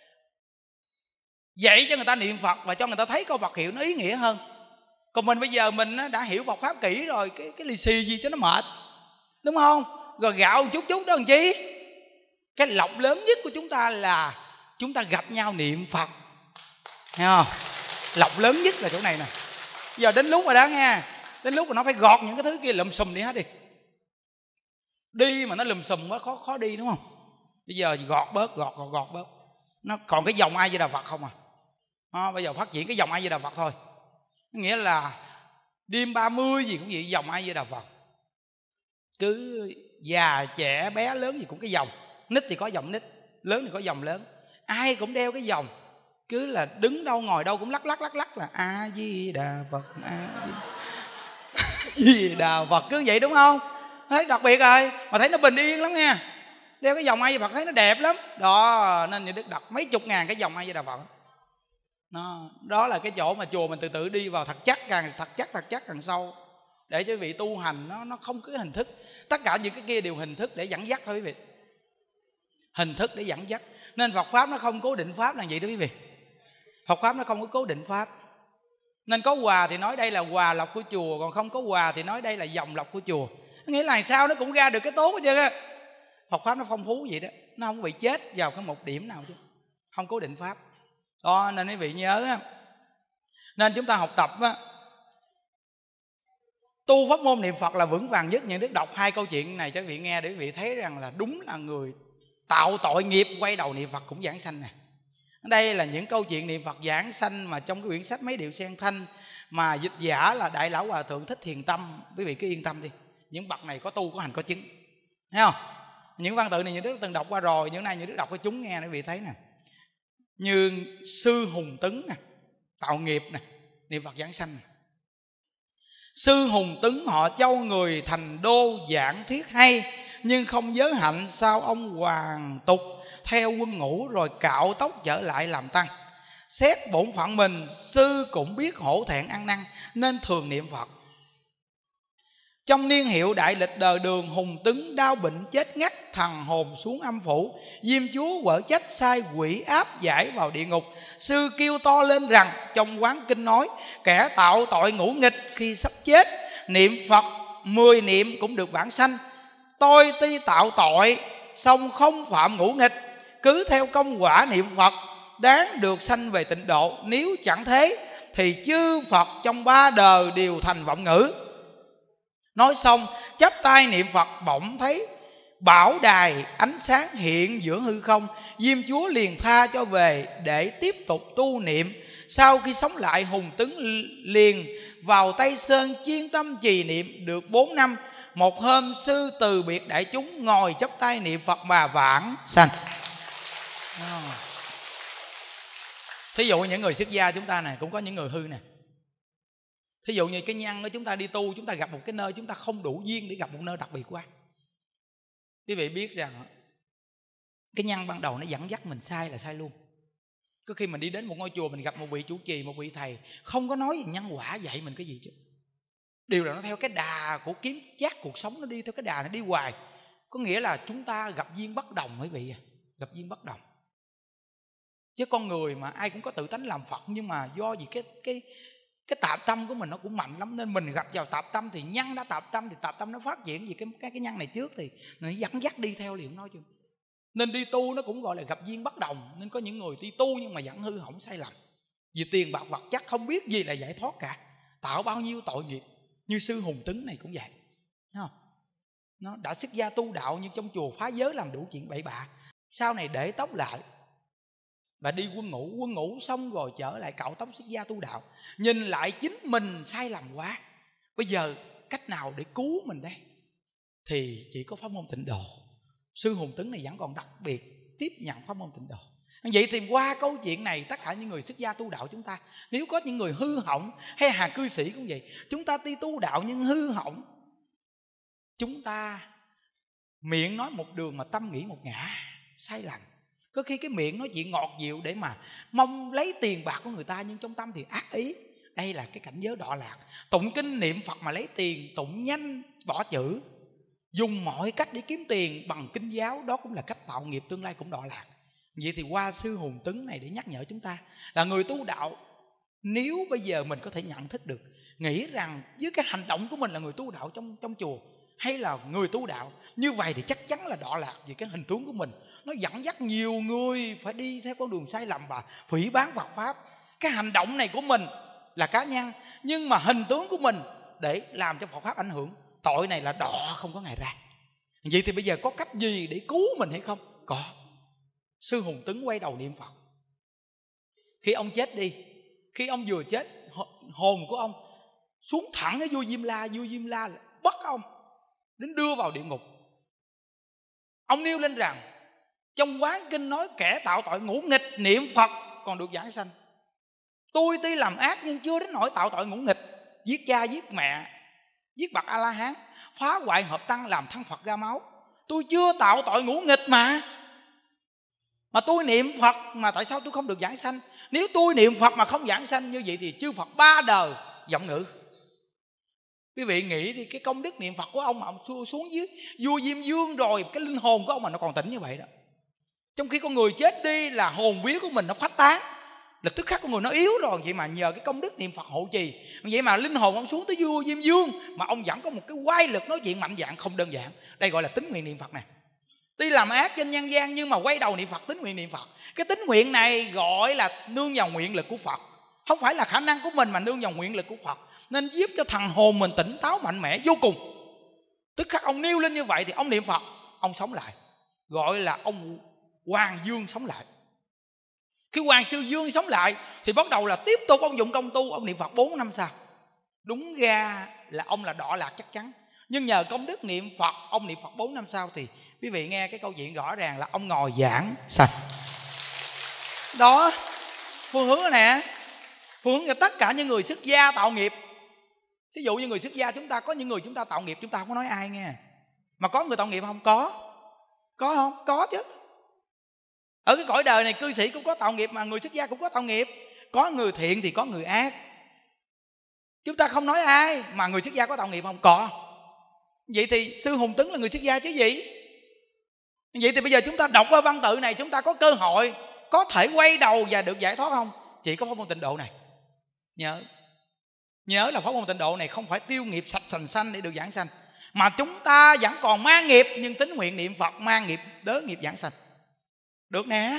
dạy cho người ta niệm Phật và cho người ta thấy câu Phật hiệu nó ý nghĩa hơn. Còn mình bây giờ mình đã hiểu Phật Pháp kỹ rồi, cái lì xì gì cho nó mệt, đúng không? Rồi gạo chút chút đó làm chi. Cái lộc lớn nhất của chúng ta là chúng ta gặp nhau niệm Phật, thấy không? Lộc lớn nhất là chỗ này nè. Giờ đến lúc rồi đó nghe, đến lúc mà nó phải gọt những cái thứ kia lùm xùm đi hết đi. Đi mà nó lùm xùm quá khó đi đúng không? Bây giờ gọt bớt. Nó còn cái dòng A Di Đà Phật không à. Bây giờ phát triển cái dòng A Di Đà Phật thôi. Nghĩa là đêm 30 gì cũng vậy, dòng A Di Đà Phật. Cứ già trẻ bé lớn gì cũng cái dòng. Nít thì có dòng nít, lớn thì có dòng lớn. Ai cũng đeo cái dòng. Cứ là đứng đâu ngồi đâu cũng lắc là A Di Đà Phật, A Di Đà Phật, cứ vậy đúng không? Thấy đặc biệt rồi, mà thấy nó bình yên lắm nha. Đeo cái dòng A Di Đà Phật thấy nó đẹp lắm. Đó, nên Những Đức đặt mấy chục ngàn cái dòng A Di Đà Phật. Đó là cái chỗ mà chùa mình từ từ đi vào thật chắc càng sâu, để cho quý vị tu hành nó không có cái hình thức. Tất cả những cái kia đều hình thức để dẫn dắt thôi quý vị, hình thức để dẫn dắt. Nên Phật pháp nó không cố định pháp là vậy đó quý vị. Phật pháp nó không có cố định pháp. Nên có hòa thì nói đây là hòa lộc của chùa, còn không có hòa thì nói đây là dòng lộc của chùa. Nghĩa là sao nó cũng ra được cái tốt hết trơn á. Phật pháp nó phong phú vậy đó, nó không bị chết vào cái một điểm nào chứ, không cố định pháp. Đó nên quý vị nhớ á, nên chúng ta học tập á, tu pháp môn niệm Phật là vững vàng nhất. Những Đức đọc hai câu chuyện này cho quý vị nghe để quý vị thấy rằng là đúng là người tạo tội nghiệp quay đầu niệm Phật cũng giảng sanh nè. Đây là những câu chuyện niệm Phật giảng sanh mà trong cái quyển sách Mấy Điệu Sen Thanh mà dịch giả là Đại Lão Hòa Thượng Thích Thiền Tâm. Quý vị cứ yên tâm đi, những bậc này có tu có hành có chứng, thấy không? Những văn tự này những Đức từng đọc qua rồi, những này những Đức đọc cho chúng nghe để quý vị thấy nè. Như Sư Hùng Tấn nè, tạo nghiệp nè, niệm Phật giảng sanh. Sư Hùng Tấn họ Châu, người thành đô giảng thuyết hay, nhưng không giới hạnh, sao ông hoàn tục theo quân ngũ rồi cạo tóc trở lại làm tăng. Xét bổn phận mình, sư cũng biết hổ thẹn ăn năn, nên thường niệm Phật. Trong niên hiệu đại lịch đời Đường, Hùng Tấn đau bệnh chết ngắt, thần hồn xuống âm phủ. Diêm chúa quở trách, sai quỷ áp giải vào địa ngục. Sư kêu to lên rằng, trong quán kinh nói, kẻ tạo tội ngũ nghịch khi sắp chết niệm Phật 10 niệm cũng được vãng sanh. Tôi tuy tạo tội song không phạm ngũ nghịch, cứ theo công quả niệm Phật đáng được sanh về tịnh độ. Nếu chẳng thế thì chư Phật trong 3 đời đều thành vọng ngữ. Nói xong chắp tay niệm Phật, bỗng thấy bảo đài ánh sáng hiện giữa hư không. Diêm chúa liền tha cho về để tiếp tục tu niệm. Sau khi sống lại, Hùng Tấn liền vào Tây Sơn chuyên tâm trì niệm được 4 năm. Một hôm sư từ biệt đại chúng, ngồi chắp tay niệm Phật mà vãng sanh. Thí dụ những người xuất gia chúng ta này cũng có những người hư nè. Thí dụ như cái nhân của chúng ta đi tu, chúng ta gặp một cái nơi chúng ta không đủ duyên để gặp một nơi đặc biệt quá. Quý vị biết rằng cái nhân ban đầu nó dẫn dắt mình sai là sai luôn. Có khi mình đi đến một ngôi chùa, mình gặp một vị chủ trì, một vị thầy không có nói về nhân quả dạy mình cái gì chứ. Điều là nó theo cái đà của kiếm chát cuộc sống, nó đi theo cái đà nó đi hoài. Có nghĩa là chúng ta gặp duyên bất đồng quý vị, gặp duyên bất đồng. Chứ con người mà ai cũng có tự tánh làm Phật, nhưng mà do vì cái tạp tâm của mình nó cũng mạnh lắm, nên mình gặp vào tạp tâm thì nhân đã tạp tâm, thì tạp tâm nó phát triển vì cái nhân này trước thì nó dẫn dắt đi theo liền nói chứ. Nên đi tu nó cũng gọi là gặp duyên bất đồng. Nên có những người đi tu nhưng mà vẫn hư hỏng sai lầm, vì tiền bạc vật chất không biết gì là giải thoát cả, tạo bao nhiêu tội nghiệp. Như sư Hùng Tấn này cũng vậy, thấy không? Nó đã xuất gia tu đạo nhưng trong chùa phá giới làm đủ chuyện bậy bạ. Sau này để tóc lại và đi quân ngũ xong rồi trở lại cạo tóc xuất gia tu đạo. Nhìn lại chính mình sai lầm quá, bây giờ cách nào để cứu mình đây? Thì chỉ có pháp môn tịnh độ. Sư Hùng Tấn này vẫn còn đặc biệt tiếp nhận pháp môn tịnh độ. Vậy thì qua câu chuyện này, tất cả những người xuất gia tu đạo chúng ta, nếu có những người hư hỏng hay hàng cư sĩ cũng vậy, chúng ta tuy tu đạo nhưng hư hỏng, chúng ta miệng nói một đường mà tâm nghĩ một ngã, sai lầm. Có khi cái miệng nói chuyện ngọt dịu để mà mong lấy tiền bạc của người ta, nhưng trong tâm thì ác ý. Đây là cái cảnh giới đọa lạc. Tụng kinh niệm Phật mà lấy tiền, tụng nhanh bỏ chữ, dùng mọi cách để kiếm tiền bằng kinh giáo, đó cũng là cách tạo nghiệp, tương lai cũng đọa lạc. Vậy thì qua sư Hùng Tấn này để nhắc nhở chúng ta là người tu đạo, nếu bây giờ mình có thể nhận thức được, nghĩ rằng với cái hành động của mình là người tu đạo trong chùa hay là người tu đạo, như vậy thì chắc chắn là đọa lạc. Vì cái hình tướng của mình nó dẫn dắt nhiều người phải đi theo con đường sai lầm và phỉ báng Phật pháp. Cái hành động này của mình là cá nhân, nhưng mà hình tướng của mình để làm cho Phật pháp ảnh hưởng, tội này là đọa không có ngày ra. Vậy thì bây giờ có cách gì để cứu mình hay không? Có. Sư Hùng Tấn quay đầu niệm Phật. Khi ông chết đi, khi ông vừa chết, hồn của ông xuống thẳng ở vua Diêm La. Vua Diêm La bắt ông đến đưa vào địa ngục. Ông nêu lên rằng trong quán kinh nói kẻ tạo tội ngũ nghịch niệm Phật còn được vãng sanh. Tôi tuy làm ác nhưng chưa đến nỗi tạo tội ngũ nghịch, giết cha giết mẹ, giết bậc A-la-hán, phá hoại hợp tăng làm thân Phật ra máu. Tôi chưa tạo tội ngũ nghịch mà. Mà tôi niệm Phật mà tại sao tôi không được giảng sanh? Nếu tôi niệm Phật mà không giảng sanh, như vậy thì chư Phật ba đời giọng ngữ. Quý vị nghĩ đi, cái công đức niệm Phật của ông mà ông xuống dưới vua Diêm Vương rồi, cái linh hồn của ông mà nó còn tỉnh như vậy đó. Trong khi con người chết đi là hồn vía của mình nó phát tán, là tức khắc con người nó yếu rồi. Vậy mà nhờ cái công đức niệm Phật hộ trì, vậy mà linh hồn ông xuống tới vua Diêm Vương mà ông vẫn có một cái quay lực nói chuyện mạnh dạn, không đơn giản. Đây gọi là tín nguyện niệm Phật nè. Tuy làm ác trên nhân gian nhưng mà quay đầu niệm Phật, tín nguyện niệm Phật. Cái tín nguyện này gọi là nương vào nguyện lực của Phật, không phải là khả năng của mình mà nương vào nguyện lực của Phật, nên giúp cho thằng hồn mình tỉnh táo mạnh mẽ vô cùng. Tức khắc ông nêu lên như vậy thì ông niệm Phật, ông sống lại, gọi là ông Hoàng Dương sống lại. Khi Hoàng Sư Dương sống lại thì bắt đầu là tiếp tục ông dụng công tu, ông niệm Phật 4 năm sau. Đúng ra là ông là đọa lạc chắc chắn, nhưng nhờ công đức niệm Phật, ông niệm Phật 4 năm sau thì quý vị nghe cái câu chuyện rõ ràng là ông ngồi giảng sanh. Đó, phương hướng nè, phương hướng cho tất cả những người xuất gia tạo nghiệp. Thí dụ như người xuất gia chúng ta, có những người chúng ta tạo nghiệp, chúng ta không có nói ai nghe. Mà có người tạo nghiệp không? Có không? Có chứ. Ở cái cõi đời này cư sĩ cũng có tạo nghiệp, mà người xuất gia cũng có tạo nghiệp. Có người thiện thì có người ác. Chúng ta không nói ai, mà người xuất gia có tạo nghiệp không? Có. Vậy thì Sư Hùng Tấn là người xuất gia chứ gì? Vậy thì bây giờ chúng ta đọc qua văn tự này, chúng ta có cơ hội có thể quay đầu và được giải thoát không? Chỉ có pháp môn tịnh độ này. Nhớ là pháp môn tịnh độ này không phải tiêu nghiệp sạch sành xanh để được giảng sanh, mà chúng ta vẫn còn mang nghiệp, nhưng tín nguyện niệm Phật mang nghiệp đớ nghiệp giảng sanh. Được nè.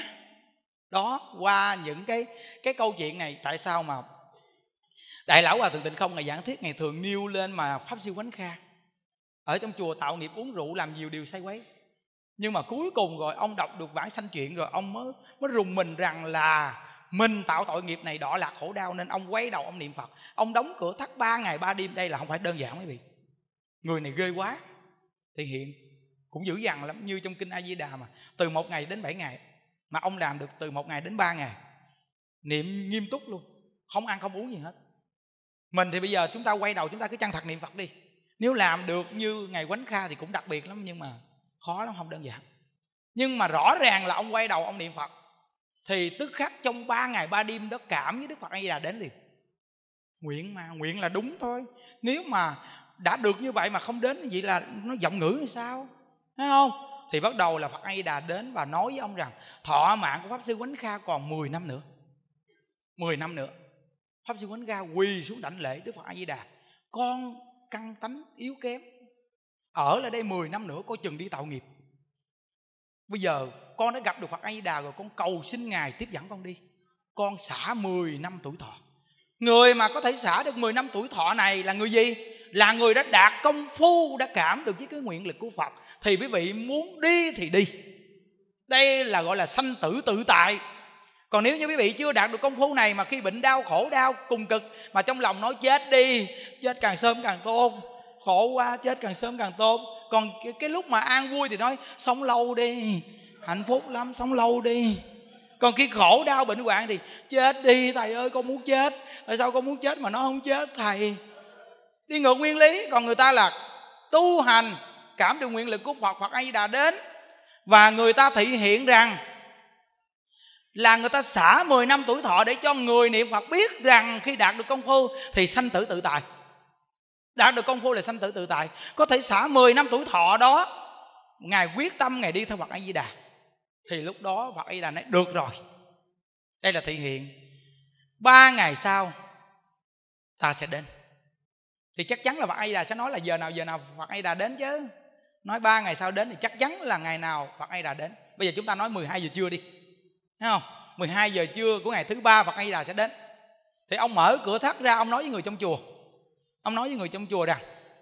Đó, qua những cái câu chuyện này, tại sao mà Đại Lão Hòa Thượng Tịnh Không ngày giảng thuyết, ngày thường nêu lên mà Pháp Sư Quánh Kha ở trong chùa tạo nghiệp uống rượu làm nhiều điều sai quấy. Nhưng mà cuối cùng rồi ông đọc được vãng sanh chuyện rồi ông mới rùng mình rằng là mình tạo tội nghiệp này đọa lạc khổ đau, nên ông quay đầu ông niệm Phật. Ông đóng cửa thắt 3 ngày 3 đêm. Đây là không phải đơn giản quý vị. Người này ghê quá. Thì hiện cũng dữ dằn lắm, như trong kinh A Di Đà mà từ 1 ngày đến 7 ngày, mà ông làm được từ 1 ngày đến 3 ngày, niệm nghiêm túc luôn, không ăn không uống gì hết. Mình thì bây giờ chúng ta quay đầu chúng ta cứ chân thật niệm Phật đi. Nếu làm được như ngày Quánh Kha thì cũng đặc biệt lắm, nhưng mà khó lắm, không đơn giản. Nhưng mà rõ ràng là ông quay đầu ông niệm Phật thì tức khắc trong 3 ngày 3 đêm đó cảm với Đức Phật A Di Đà đến liền. Nguyện mà, nguyện là đúng thôi. Nếu mà đã được như vậy mà không đến, vậy là nó giọng ngữ hay sao? Thấy không? Thì bắt đầu là Phật A Di Đà đến và nói với ông rằng thọ mạng của Pháp Sư Quánh Kha còn 10 năm nữa. 10 năm nữa. Pháp Sư Quánh Kha quỳ xuống đảnh lễ Đức Phật A Di Đà: con căn tánh yếu kém, ở lại đây 10 năm nữa coi chừng đi tạo nghiệp. Bây giờ con đã gặp được Phật A Di Đà rồi, con cầu xin Ngài tiếp dẫn con đi. Con xả 10 năm tuổi thọ. Người mà có thể xả được 10 năm tuổi thọ này là người gì? Là người đã đạt công phu, đã cảm được với cái nguyện lực của Phật. Thì quý vị muốn đi thì đi. Đây là gọi là sanh tử tự tại. Còn nếu như quý vị chưa đạt được công phu này, mà khi bệnh đau, khổ đau, cùng cực, mà trong lòng nói chết đi, chết càng sớm càng tốt, khổ quá, chết càng sớm càng tốt. Còn cái lúc mà an vui thì nói sống lâu đi, hạnh phúc lắm, sống lâu đi. Còn khi khổ đau bệnh hoạn thì chết đi thầy ơi, con muốn chết. Tại sao con muốn chết mà nó không chết thầy? Đi ngược nguyên lý. Còn người ta là tu hành, cảm được nguyện lực của Phật, Phật A Di Đà đến, và người ta thị hiện rằng là người ta xả 10 năm tuổi thọ để cho người niệm Phật biết rằng khi đạt được công phu thì sanh tử tự tại. Đạt được công phu là sanh tử tự tại. Có thể xả 10 năm tuổi thọ đó, Ngài quyết tâm Ngài đi theo Phật A Di Đà, thì lúc đó Phật A Di Đà nói được rồi. Đây là thị hiện. 3 ngày sau ta sẽ đến. Thì chắc chắn là Phật A Di Đà sẽ nói là giờ nào Phật A Di Đà đến chứ. Nói 3 ngày sau đến thì chắc chắn là ngày nào Phật A Di Đà đến. Bây giờ chúng ta nói 12 giờ trưa đi, thấy không? 12 giờ trưa của ngày thứ 3 Phật A Di Đà sẽ đến. Thì ông mở cửa thắt ra, ông nói với người trong chùa. Ông nói với người trong chùa rằng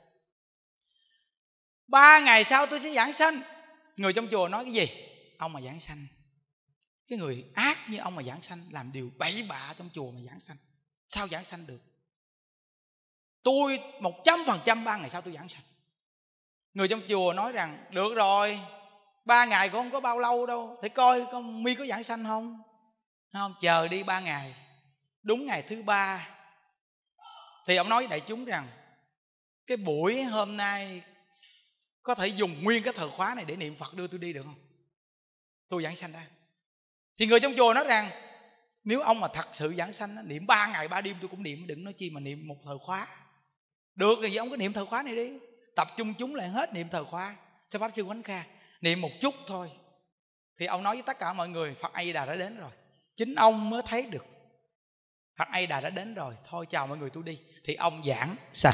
3 ngày sau tôi sẽ giảng sanh. Người trong chùa nói cái gì? Ông mà giảng sanh, cái người ác như ông mà giảng sanh, làm điều bậy bạ trong chùa mà giảng sanh, sao giảng sanh được? Tôi 100% 3 ngày sau tôi giảng sanh. Người trong chùa nói rằng được rồi, 3 ngày cũng không có bao lâu đâu, thì coi con mi có giảng sanh không? Không, chờ đi 3 ngày. Đúng ngày thứ 3 thì ông nói với đại chúng rằng cái buổi hôm nay có thể dùng nguyên cái thời khóa này để niệm Phật đưa tôi đi được không? Tôi giảng sanh ra. Thì người trong chùa nói rằng nếu ông mà thật sự giảng sanh, niệm 3 ngày 3 đêm tôi cũng niệm, đừng nói chi mà niệm một thời khóa. Được thì ông cứ niệm thời khóa này đi, tập trung chúng lại hết niệm thời khóa. Sao Pháp Sư Quánh Kha niệm một chút thôi. Thì ông nói với tất cả mọi người Phật A Di Đà đã đến rồi. Chính ông mới thấy được Phật A Di Đà đã đến rồi, thôi chào mọi người tôi đi. Thì ông giảng sanh.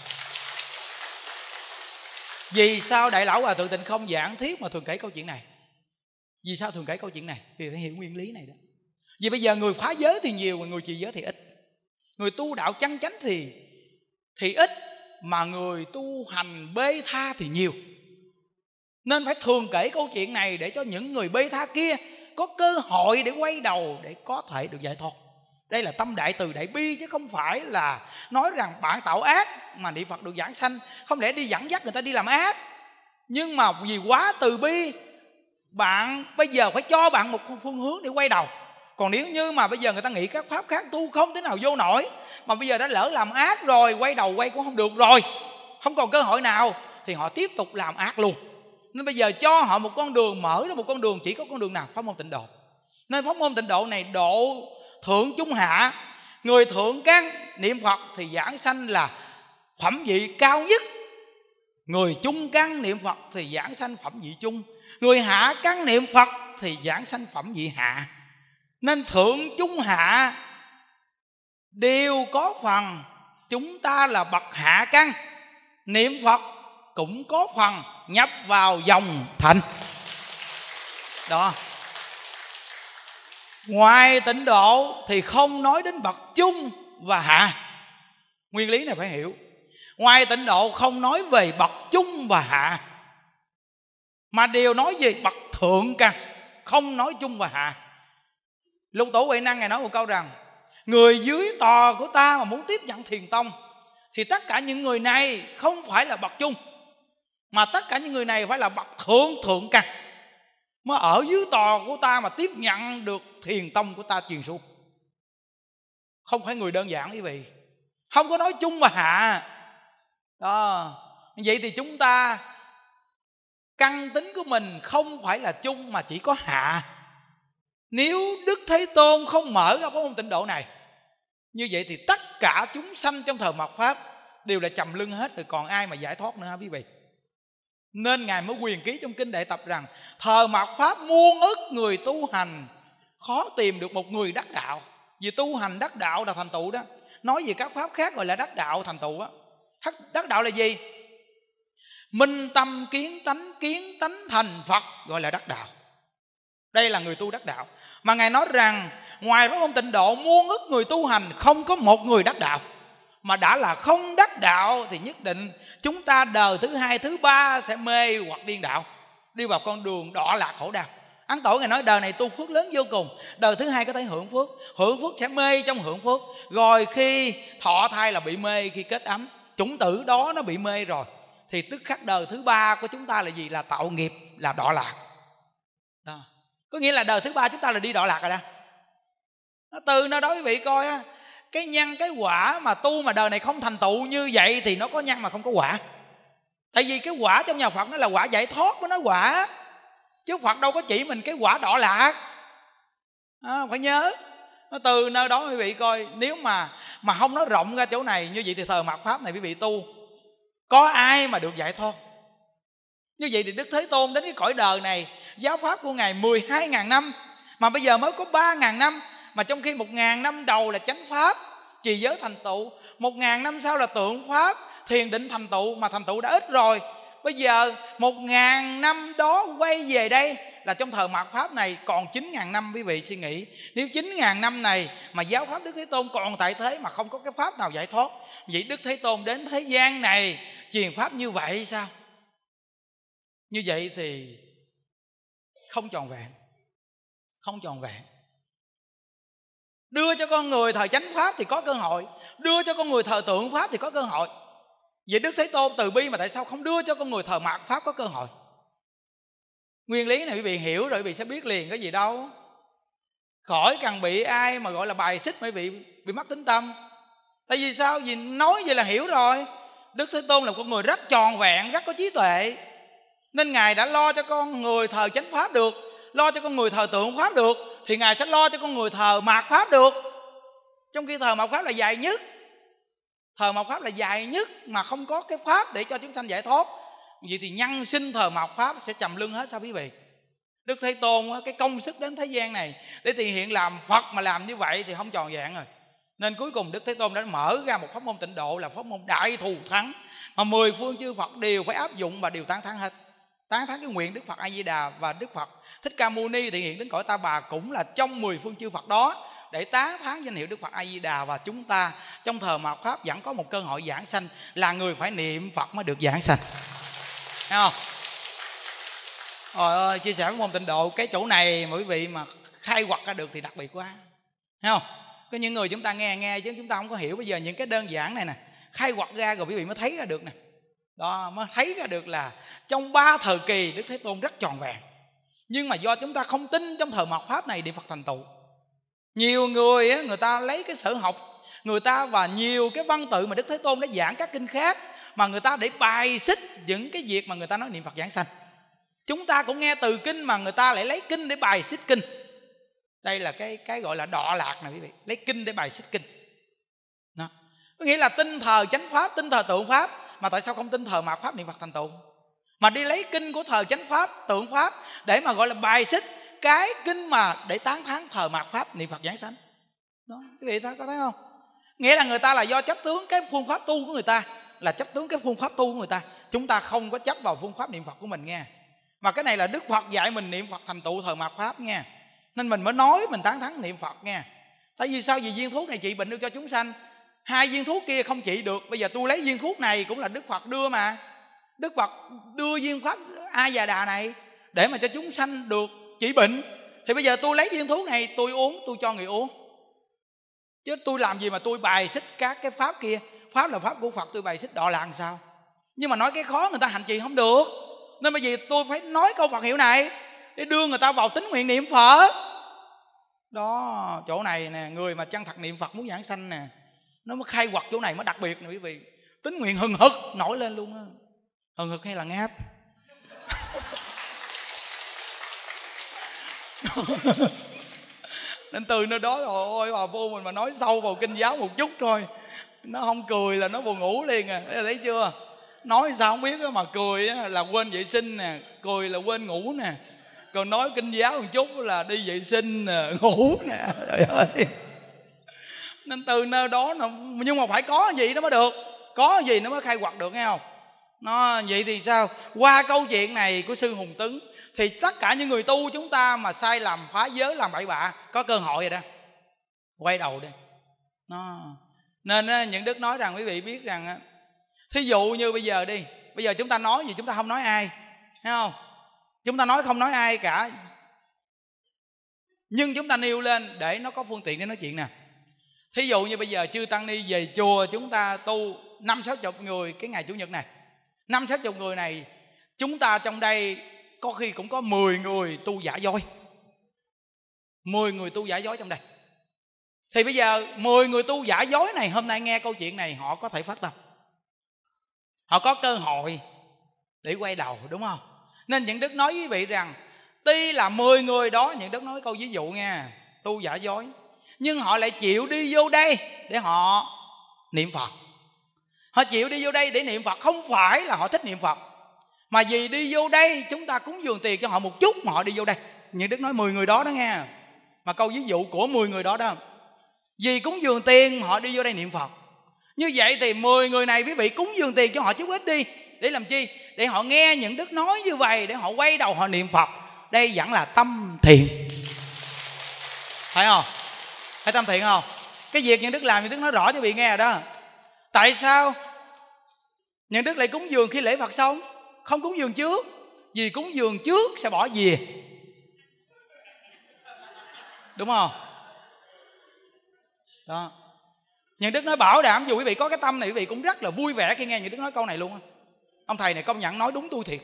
Vì sao Đại Lão Hòa Thượng Tịnh không giảng thuyết mà thường kể câu chuyện này? Vì sao thường kể câu chuyện này? Vì phải hiểu nguyên lý này đó. Vì bây giờ người phá giới thì nhiều, người trì giới thì ít. Người tu đạo chân chánh thì ít, mà người tu hành bê tha thì nhiều. Nên phải thường kể câu chuyện này để cho những người bê tha kia có cơ hội để quay đầu, để có thể được giải thoát. Đây là tâm đại từ đại bi, chứ không phải là nói rằng bạn tạo ác mà niệm Phật được giảng sanh. Không lẽ đi dẫn dắt người ta đi làm ác. Nhưng mà vì quá từ bi, bạn bây giờ phải cho bạn một phương hướng để quay đầu. Còn nếu như mà bây giờ người ta nghĩ các pháp khác tu không thể nào vô nổi, mà bây giờ đã lỡ làm ác rồi, quay đầu quay cũng không được rồi, không còn cơ hội nào, thì họ tiếp tục làm ác luôn. Nên bây giờ cho họ một con đường, mở ra một con đường, chỉ có con đường nào? Pháp môn Tịnh Độ. Nên pháp môn Tịnh Độ này độ thượng trung hạ. Người thượng căn niệm Phật thì giảng sanh là phẩm vị cao nhất. Người trung căn niệm Phật thì giảng sanh phẩm vị trung. Người hạ căn niệm Phật thì giảng sanh phẩm vị hạ. Nên thượng trung hạ đều có phần. Chúng ta là bậc hạ căn, niệm Phật cũng có phần nhập vào dòng thành. Đó. Ngoài Tịnh Độ thì không nói đến bậc trung và hạ. Nguyên lý này phải hiểu. Ngoài Tịnh Độ không nói về bậc trung và hạ, mà đều nói về bậc thượng căn, không nói trung và hạ. Lục Tổ Huệ Năng Ngài nói một câu rằng người dưới tòa của ta mà muốn tiếp nhận thiền tông thì tất cả những người này không phải là bậc trung, mà tất cả những người này phải là bậc thượng căn, mới ở dưới tòa của ta mà tiếp nhận được thiền tông của ta truyền xuống. Không phải người đơn giản quý vị. Không có nói chung và hạ. Đó. Vậy thì chúng ta căn tính của mình không phải là chung mà chỉ có hạ. Nếu Đức Thế Tôn không mở ra pháp môn Tịnh Độ này, như vậy thì tất cả chúng sanh trong thời mạt Pháp đều là trầm lưng hết rồi, còn ai mà giải thoát nữa hả quý vị? Nên Ngài mới quyền ký trong Kinh Đại Tập rằng thời mạt Pháp muôn ức người tu hành, khó tìm được một người đắc đạo. Vì tu hành đắc đạo là thành tựu đó. Nói về các pháp khác gọi là đắc đạo thành tựu đó. Đắc đạo là gì? Minh tâm kiến tánh thành Phật gọi là đắc đạo. Đây là người tu đắc đạo. Mà Ngài nói rằng ngoài pháp môn Tịnh Độ muôn ức người tu hành không có một người đắc đạo. Mà đã là không đắc đạo thì nhất định chúng ta đời thứ hai thứ ba sẽ mê hoặc điên đạo, đi vào con đường đọa lạc khổ đau. Ấn Tổ Ngài nói đời này tu phước lớn vô cùng, đời thứ hai có thể hưởng phước sẽ mê trong hưởng phước. Rồi khi thọ thai là bị mê, khi kết ấm chủng tử đó nó bị mê rồi, thì tức khắc đời thứ ba của chúng ta là gì? Là tạo nghiệp, là đọa lạc đó. Có nghĩa là đời thứ ba chúng ta là đi đọa lạc rồi đó. Từ nơi đó quý vị coi á, cái nhân cái quả mà tu mà đời này không thành tựu như vậy thì nó có nhân mà không có quả. Tại vì cái quả trong nhà Phật nó là quả giải thoát của nó quả, chứ Phật đâu có chỉ mình cái quả đọa lạc. Phải nhớ. Từ nơi đó quý vị coi, nếu mà không nói rộng ra chỗ này, như vậy thì thời mạt Pháp này quý vị tu có ai mà được giải thoát? Như vậy thì Đức Thế Tôn đến cái cõi đời này, giáo pháp của Ngài 12.000 năm, mà bây giờ mới có 3.000 năm. Mà trong khi 1.000 năm đầu là chánh pháp, trì giới thành tựu, 1.000 năm sau là tượng pháp, thiền định thành tựu, mà thành tựu đã ít rồi. Bây giờ 1.000 năm đó quay về đây là trong thời mạt Pháp này còn 9.000 năm. Quý vị suy nghĩ, nếu 9.000 năm này mà giáo pháp Đức Thế Tôn còn tại thế mà không có cái pháp nào giải thoát, vậy Đức Thế Tôn đến thế gian này truyền pháp như vậy sao? Như vậy thì không tròn vẹn. Không tròn vẹn. Đưa cho con người thời chánh pháp thì có cơ hội, đưa cho con người thời tượng pháp thì có cơ hội. Vậy Đức Thế Tôn từ bi mà tại sao không đưa cho con người thời mạt pháp có cơ hội? Nguyên lý này quý vị hiểu rồi quý vị sẽ biết liền, cái gì đâu. Khỏi cần bị ai mà gọi là bài xích quý vị bị mất tính tâm. Tại vì sao? Vì nói vậy là hiểu rồi. Đức Thế Tôn là con người rất tròn vẹn, rất có trí tuệ, nên Ngài đã lo cho con người thời chánh pháp được, lo cho con người thời tượng pháp được, thì Ngài sẽ lo cho con người thờ mạt Pháp được. Trong khi thờ mạt Pháp là dài nhất, thờ mạt Pháp là dài nhất mà không có cái Pháp để cho chúng sanh giải thoát. Vậy thì nhân sinh thờ mạt Pháp sẽ trầm lưng hết sao quý vị? Đức Thế Tôn cái công sức đến thế gian này để thể hiện làm Phật, mà làm như vậy thì không tròn vẹn rồi. Nên cuối cùng Đức Thế Tôn đã mở ra một pháp môn tịnh độ là pháp môn đại thù thắng, mà 10 phương chư Phật đều phải áp dụng và đều tán thán hết. Tán thán cái nguyện Đức Phật A Di Đà và Đức Phật Thích Ca Mâu Ni thể hiện đến cõi Ta Bà cũng là trong 10 phương chư Phật đó, để tán thán danh hiệu Đức Phật A Di Đà. Và chúng ta trong thờ mạt Pháp vẫn có một cơ hội giảng sanh, là người phải niệm Phật mới được giảng sanh. Thấy không? Trời ơi, chia sẻ với môn tịnh độ cái chỗ này mà quý vị mà khai quật ra được thì đặc biệt quá. Thấy không? Có những người chúng ta nghe chứ chúng ta không có hiểu. Bây giờ những cái đơn giản này nè, khai quật ra rồi quý vị mới thấy ra được nè. Đó, mới thấy ra được là trong 3 thời kỳ Đức Thế Tôn rất tròn vẹn. Nhưng mà do chúng ta không tin trong thờ mạt Pháp này niệm Phật thành tựu. Nhiều người á, người ta lấy cái sở học người ta và nhiều cái văn tự mà Đức Thế Tôn đã giảng các kinh khác, mà người ta để bài xích những cái việc mà người ta nói niệm Phật giảng sanh. Chúng ta cũng nghe từ kinh mà người ta lại lấy kinh để bài xích kinh. Đây là cái gọi là đọa lạc nè quý vị, lấy kinh để bài xích kinh. Đó. Có nghĩa là tin thờ chánh Pháp, tin thờ tượng Pháp, mà tại sao không tin thờ mạt Pháp niệm Phật thành tựu, mà đi lấy kinh của thờ chánh Pháp, tượng Pháp để mà gọi là bài xích cái kinh mà để tán thán thờ mạt Pháp niệm Phật giảng sanh. Đó, quý vị có thấy không? Nghĩa là người ta là do chấp tướng cái phương pháp tu của người ta, là chấp tướng cái phương pháp tu của người ta. Chúng ta không có chấp vào phương pháp niệm Phật của mình nghe. Mà cái này là Đức Phật dạy mình niệm Phật thành tựu thờ mạt Pháp nha. Nên mình mới nói mình tán thán niệm Phật nha. Tại vì sao? Vì viên thuốc này trị bệnh được cho chúng sanh, 2 viên thuốc kia không trị được. Bây giờ tôi lấy viên thuốc này cũng là Đức Phật đưa mà. Đức Phật đưa viên pháp A Di Đà này để mà cho chúng sanh được trị bệnh. Thì bây giờ tôi lấy viên thuốc này tôi uống, tôi cho người uống. Chứ tôi làm gì mà tôi bài xích các cái pháp kia. Pháp là pháp của Phật, tôi bài xích đọa lạc làm sao? Nhưng mà nói cái khó người ta hành trì không được. Nên bây giờ tôi phải nói câu Phật hiệu này để đưa người ta vào tín nguyện niệm Phật. Đó, chỗ này nè, người mà chân thật niệm Phật muốn giảng sanh nè, nó mới khai quật chỗ này mới đặc biệt nè quý vị. Tín nguyện hừng hực nổi lên luôn á. Hừng hực hay là ngáp? Nên từ nơi đó rồi ôi bà vô mình mà nói sâu vào kinh giáo một chút thôi, nó không cười là nó buồn ngủ liền à. Thấy chưa? Nói sao không biết đó, mà cười là quên vệ sinh nè, cười là quên ngủ nè. Còn nói kinh giáo một chút là đi vệ sinh nè, ngủ nè. Trời ơi. Nên từ nơi đó nhưng mà phải có gì đó mới được, có gì nó mới khai quật được, nghe không? Nó vậy thì sao? Qua câu chuyện này của sư Hùng Tứng thì tất cả những người tu chúng ta mà sai lầm, phá giới, làm bậy bạ có cơ hội rồi đó, quay đầu đi. Nên những đức nói rằng quý vị biết rằng, thí dụ như bây giờ đi, bây giờ chúng ta nói gì chúng ta không nói ai, thấy không? Chúng ta nói không nói ai cả, nhưng chúng ta nêu lên để nó có phương tiện để nói chuyện nè. Thí dụ như bây giờ chư tăng ni về chùa chúng ta tu 50-60 người cái ngày Chủ nhật này, 50-60 người này, chúng ta trong đây có khi cũng có 10 người tu giả dối, 10 người tu giả dối trong đây. Thì bây giờ 10 người tu giả dối này hôm nay nghe câu chuyện này họ có thể phát tâm, họ có cơ hội để quay đầu, đúng không? Nên những đức nói với quý vị rằng tuy là 10 người đó, những đức nói câu ví dụ nha, tu giả dối, nhưng họ lại chịu đi vô đây để họ niệm Phật. Họ chịu đi vô đây để niệm Phật không phải là họ thích niệm Phật, mà vì đi vô đây chúng ta cúng dường tiền cho họ một chút mà họ đi vô đây. Những đức nói 10 người đó đó nghe, mà câu ví dụ của 10 người đó đó, vì cúng dường tiền mà họ đi vô đây niệm Phật. Như vậy thì 10 người này quý vị cúng dường tiền cho họ chút ít đi, để làm chi? Để họ nghe những đức nói như vậy, để họ quay đầu họ niệm Phật. Đây vẫn là tâm thiện, phải không? Phải tâm thiện không? Cái việc những đức làm những đức nói rõ cho quý vị nghe rồi đó. Tại sao những đức lại cúng dường khi lễ Phật xong, không cúng dường trước? Vì cúng dường trước sẽ bỏ về, đúng không? Đó. Những đức nói bảo đảm dù quý vị có cái tâm này, quý vị cũng rất là vui vẻ khi nghe những đức nói câu này luôn á. Ông thầy này công nhận nói đúng tôi thiệt.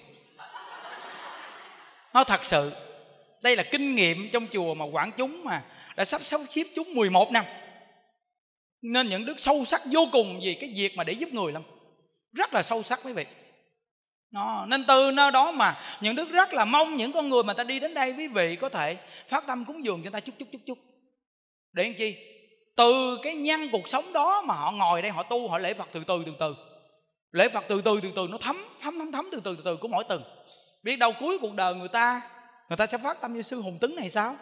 Nói thật sự, đây là kinh nghiệm trong chùa mà quản chúng mà đã sắp xếp chúng 11 năm. Nên những đức sâu sắc vô cùng vì cái việc mà để giúp người lắm, rất là sâu sắc quý vị. Nên từ nơi đó mà những đức rất là mong những con người mà ta đi đến đây, quý vị có thể phát tâm cúng dường cho ta chút. Để làm chi? Từ cái nhân cuộc sống đó mà họ ngồi đây họ tu, họ lễ Phật từ từ. Lễ Phật từ từ nó thấm từ từ của mỗi tuần. Biết đâu cuối cuộc đời người ta sẽ phát tâm như sư Hùng Tấn này sao?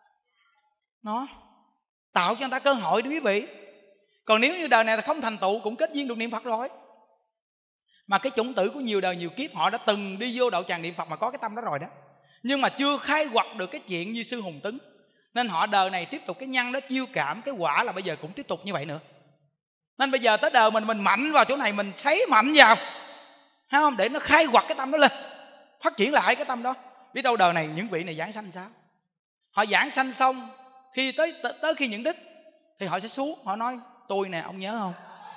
Tạo cho người ta cơ hội đó quý vị. Còn nếu như đời này không thành tựu cũng kết duyên được niệm Phật rồi. Mà cái chủng tử của nhiều đời nhiều kiếp họ đã từng đi vô đạo tràng niệm Phật mà có cái tâm đó rồi đó, nhưng mà chưa khai quật được cái chuyện như sư Hùng Tấn, nên họ đời này tiếp tục cái nhân đó chiêu cảm, cái quả là bây giờ cũng tiếp tục như vậy nữa. Nên bây giờ tới đời mình mạnh vào chỗ này, mình sấy mạnh vào, thấy không, để nó khai quật cái tâm đó lên, phát triển lại cái tâm đó. Biết đâu đời này những vị này giảng sanh sao? Họ giảng sanh xong khi tới khi những đức thì họ sẽ xuống, họ nói tôi nè, ông nhớ không?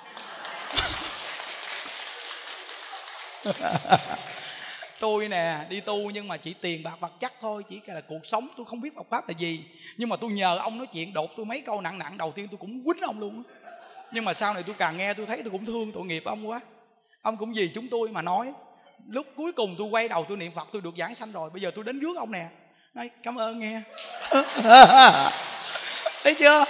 Tôi nè đi tu nhưng mà chỉ tiền bạc vật chất thôi, chỉ là cuộc sống tôi không biết Phật pháp là gì, nhưng mà tôi nhờ ông nói chuyện đột tôi mấy câu nặng, đầu tiên tôi cũng quýnh ông luôn. Nhưng mà sau này tôi càng nghe tôi thấy tôi cũng thương tội nghiệp ông quá. Ông cũng vì chúng tôi mà nói. Lúc cuối cùng tôi quay đầu tôi niệm Phật, tôi được giảng sanh rồi, bây giờ tôi đến rước ông nè, nói cảm ơn nghe. Thấy chưa?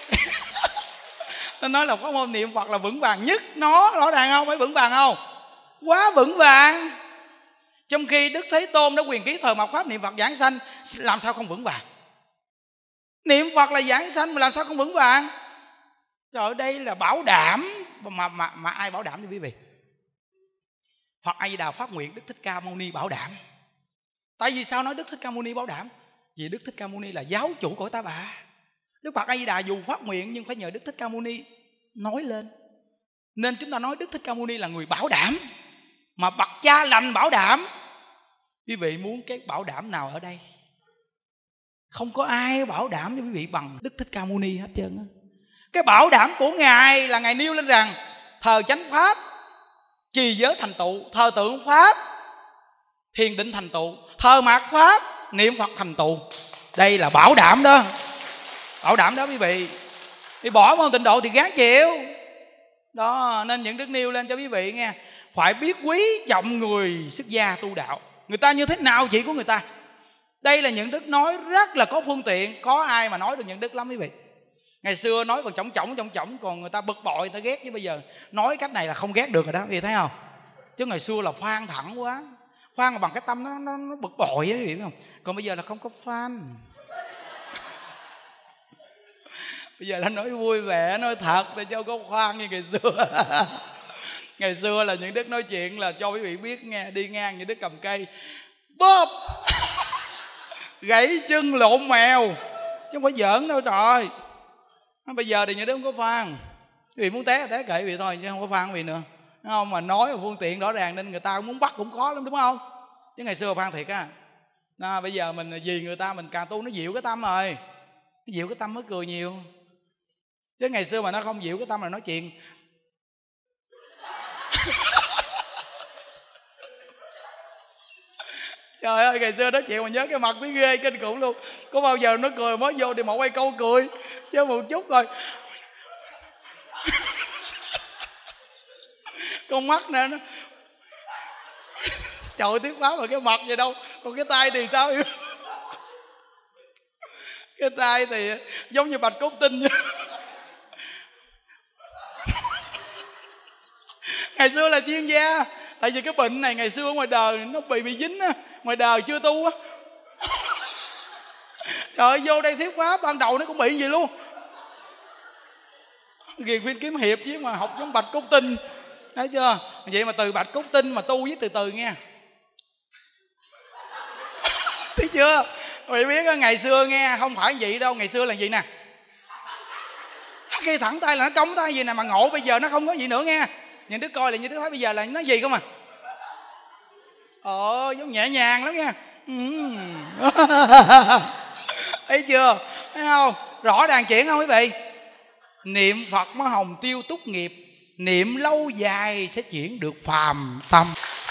Tôi nói là pháp môn niệm Phật là vững vàng nhất. Nó rõ ràng không? Phải vững vàng không? Quá vững vàng. Trong khi Đức Thế Tôn đã quyền ký thờ mạt pháp niệm Phật giảng sanh, làm sao không vững vàng? Niệm Phật là giảng sanh mà làm sao không vững vàng? Trời ơi, đây là bảo đảm. Mà ai bảo đảm cho quý vị? Phật A Di Đà phát nguyện Đức Thích Ca Mâu Ni bảo đảm. Tại vì sao nói Đức Thích Ca Mâu Ni bảo đảm? Vì Đức Thích Ca Mâu Ni là giáo chủ cõi Ta Bà. Đức Phật A Di Đà dù phát nguyện nhưng phải nhờ Đức Thích Ca Mâu Ni nói lên. Nên chúng ta nói Đức Thích Ca Mâu Ni là người bảo đảm, mà bậc cha lành bảo đảm. Quý vị muốn cái bảo đảm nào ở đây? Không có ai bảo đảm cho quý vị bằng Đức Thích Ca Mâu Ni hết trơn á. Cái bảo đảm của Ngài là Ngài nêu lên rằng thờ chánh pháp, trì giới thành tựu, thờ tượng pháp, thiền định thành tựu, thờ mạt pháp, niệm Phật thành tựu. Đây là bảo đảm đó. Bảo đảm đó quý vị. Thì bỏ môn tịnh độ thì gán chịu đó. Nên những đức nêu lên cho quý vị nghe, phải biết quý trọng người xuất gia tu đạo. Người ta như thế nào chỉ của người ta. Đây là những đức nói rất là có phương tiện. Có ai mà nói được những đức lắm quý vị. Ngày xưa nói còn chỏng, còn người ta bực bội, người ta ghét. Chứ bây giờ nói cách này là không ghét được rồi đó, quý vị thấy không? Chứ ngày xưa là phan thẳng quá, phan bằng cái tâm nó bực bội á, quý vị biết không? Còn bây giờ là không có phan. Bây giờ nó nói vui vẻ, nói thật, để cho có khoan như ngày xưa. Ngày xưa là những đức nói chuyện là cho quý vị biết nghe, đi ngang những đức cầm cây bóp gãy chân lộn mèo, chứ không phải giỡn đâu trời. Bây giờ thì những đức không có phan. Quý vị muốn té kệ quý vị thôi, chứ không có phan quý vị nữa, đúng không? Mà nói phương tiện rõ ràng nên người ta muốn bắt cũng khó lắm, đúng không? Chứ ngày xưa phan thiệt á. Bây giờ mình vì người ta mình càng tu nó dịu cái tâm rồi, nó dịu cái tâm mới cười nhiều. Chứ ngày xưa mà nó không dịu cái tâm là nói chuyện trời ơi, ngày xưa nói chuyện mà nhớ cái mặt thấy ghê kinh khủng luôn. Có bao giờ nó cười mới vô thì một quay câu cười, chứ một chút rồi con mắt nè nó trời ơi, tiếc quá mà cái mặt vậy đâu. Còn cái tay thì sao? Cái tay thì giống như bạch cốt tinh. Ngày xưa là chuyên gia. Tại vì cái bệnh này ngày xưa ngoài đời nó bị dính á, ngoài đời chưa tu á. Trời ơi, vô đây thiếu quá, ban đầu nó cũng bị gì luôn. Ghiền viên kiếm hiệp chứ mà học giống bạch cốt tinh. Thấy chưa? Vậy mà từ bạch cốt tinh mà tu với từ từ nghe. Thấy chưa? Mày biết á, ngày xưa nghe không phải vậy đâu. Ngày xưa là gì nè, khi thẳng tay là nó cống tay gì nè. Mà ngộ bây giờ nó không có gì nữa nghe. Những đứa coi là như đứa thấy bây giờ là nó gì không à. Giống nhẹ nhàng lắm nha. Thấy chưa? Thấy không? Rõ ràng chuyện không quý vị? Niệm Phật mới hồng tiêu túc nghiệp. Niệm lâu dài sẽ chuyển được phàm tâm.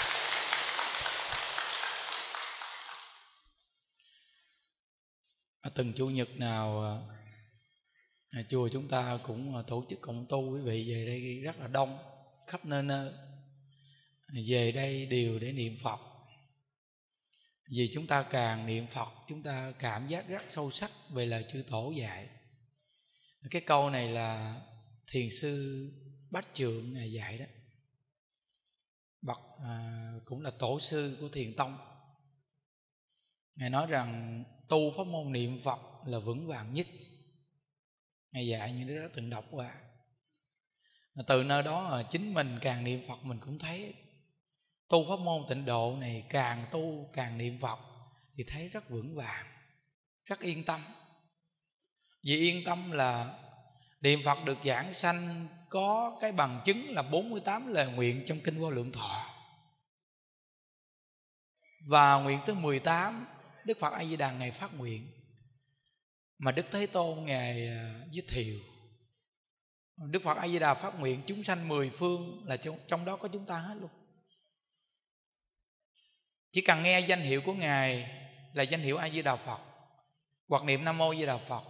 Từng chủ nhật nào chùa chúng ta cũng tổ chức cộng tu, quý vị về đây rất là đông, khắp nơi nơi. về đây đều để niệm Phật. Vì chúng ta càng niệm Phật, chúng ta cảm giác rất sâu sắc về lời chư Tổ dạy. Cái câu này là Thiền sư Bách Trượng Ngài dạy đó. Bậc cũng là tổ sư của Thiền tông. Ngài nói rằng tu pháp môn niệm Phật là vững vàng nhất. Ngài dạy những đứa đó từng đọc qua. Từ nơi đó chính mình càng niệm Phật mình cũng thấy tu pháp môn tịnh độ này càng tu càng niệm Phật thì thấy rất vững vàng, rất yên tâm. Vì yên tâm là niệm Phật được giảng sanh có cái bằng chứng là 48 lời nguyện trong Kinh Vô Lượng Thọ. Và nguyện thứ 18 Đức Phật A Di Đà Ngài phát nguyện, mà Đức Thế Tôn Ngài giới thiệu. Đức Phật A Di Đà phát nguyện chúng sanh 10 phương là trong đó có chúng ta hết luôn. Chỉ cần nghe danh hiệu của Ngài là danh hiệu A Di Đà Phật hoặc niệm Nam Mô A Di Đà Phật,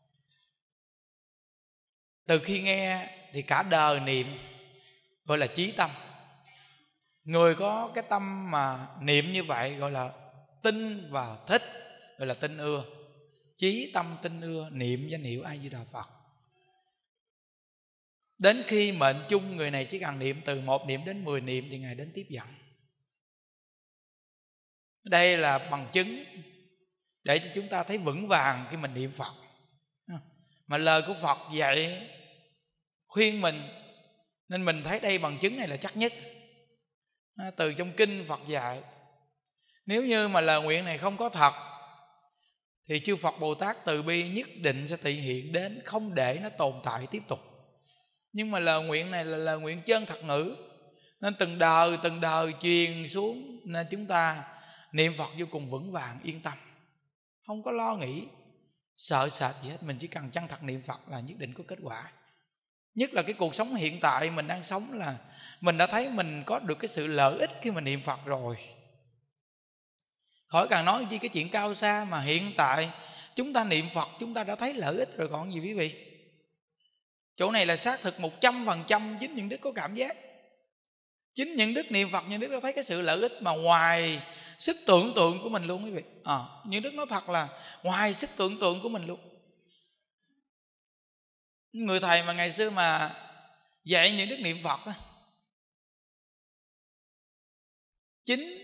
từ khi nghe thì cả đời niệm, gọi là chí tâm. Người có cái tâm mà niệm như vậy gọi là tin và thích, gọi là tin ưa. Chí tâm tin ưa niệm danh hiệu A Di Đà Phật. Đến khi mệnh chung người này chỉ cần niệm từ 1 niệm đến 10 niệm thì Ngài đến tiếp dẫn. Đây là bằng chứng để cho chúng ta thấy vững vàng khi mình niệm Phật. Mà lời của Phật dạy khuyên mình, nên mình thấy đây bằng chứng này là chắc nhất. Từ trong kinh Phật dạy, nếu như mà lời nguyện này không có thật thì chư Phật Bồ Tát từ bi nhất định sẽ thị hiện đến, không để nó tồn tại tiếp tục. Nhưng mà lời nguyện này là lời nguyện chân thật ngữ, nên từng đời truyền xuống, nên chúng ta niệm Phật vô cùng vững vàng, yên tâm, không có lo nghĩ sợ sệt gì hết. Mình chỉ cần chân thật niệm Phật là nhất định có kết quả. Nhất là cái cuộc sống hiện tại mình đang sống là mình đã thấy mình có được cái sự lợi ích khi mình niệm Phật rồi. Khỏi cần nói chi cái chuyện cao xa, mà hiện tại chúng ta niệm Phật chúng ta đã thấy lợi ích rồi còn gì quý vị. Chỗ này là xác thực 100% chính những đức có cảm giác. Chính những đức niệm Phật, những đức đã thấy cái sự lợi ích mà ngoài sức tưởng tượng của mình luôn quý vị. Những đức nói thật là ngoài sức tưởng tượng của mình luôn. Người thầy mà ngày xưa mà dạy những đức niệm Phật á, chính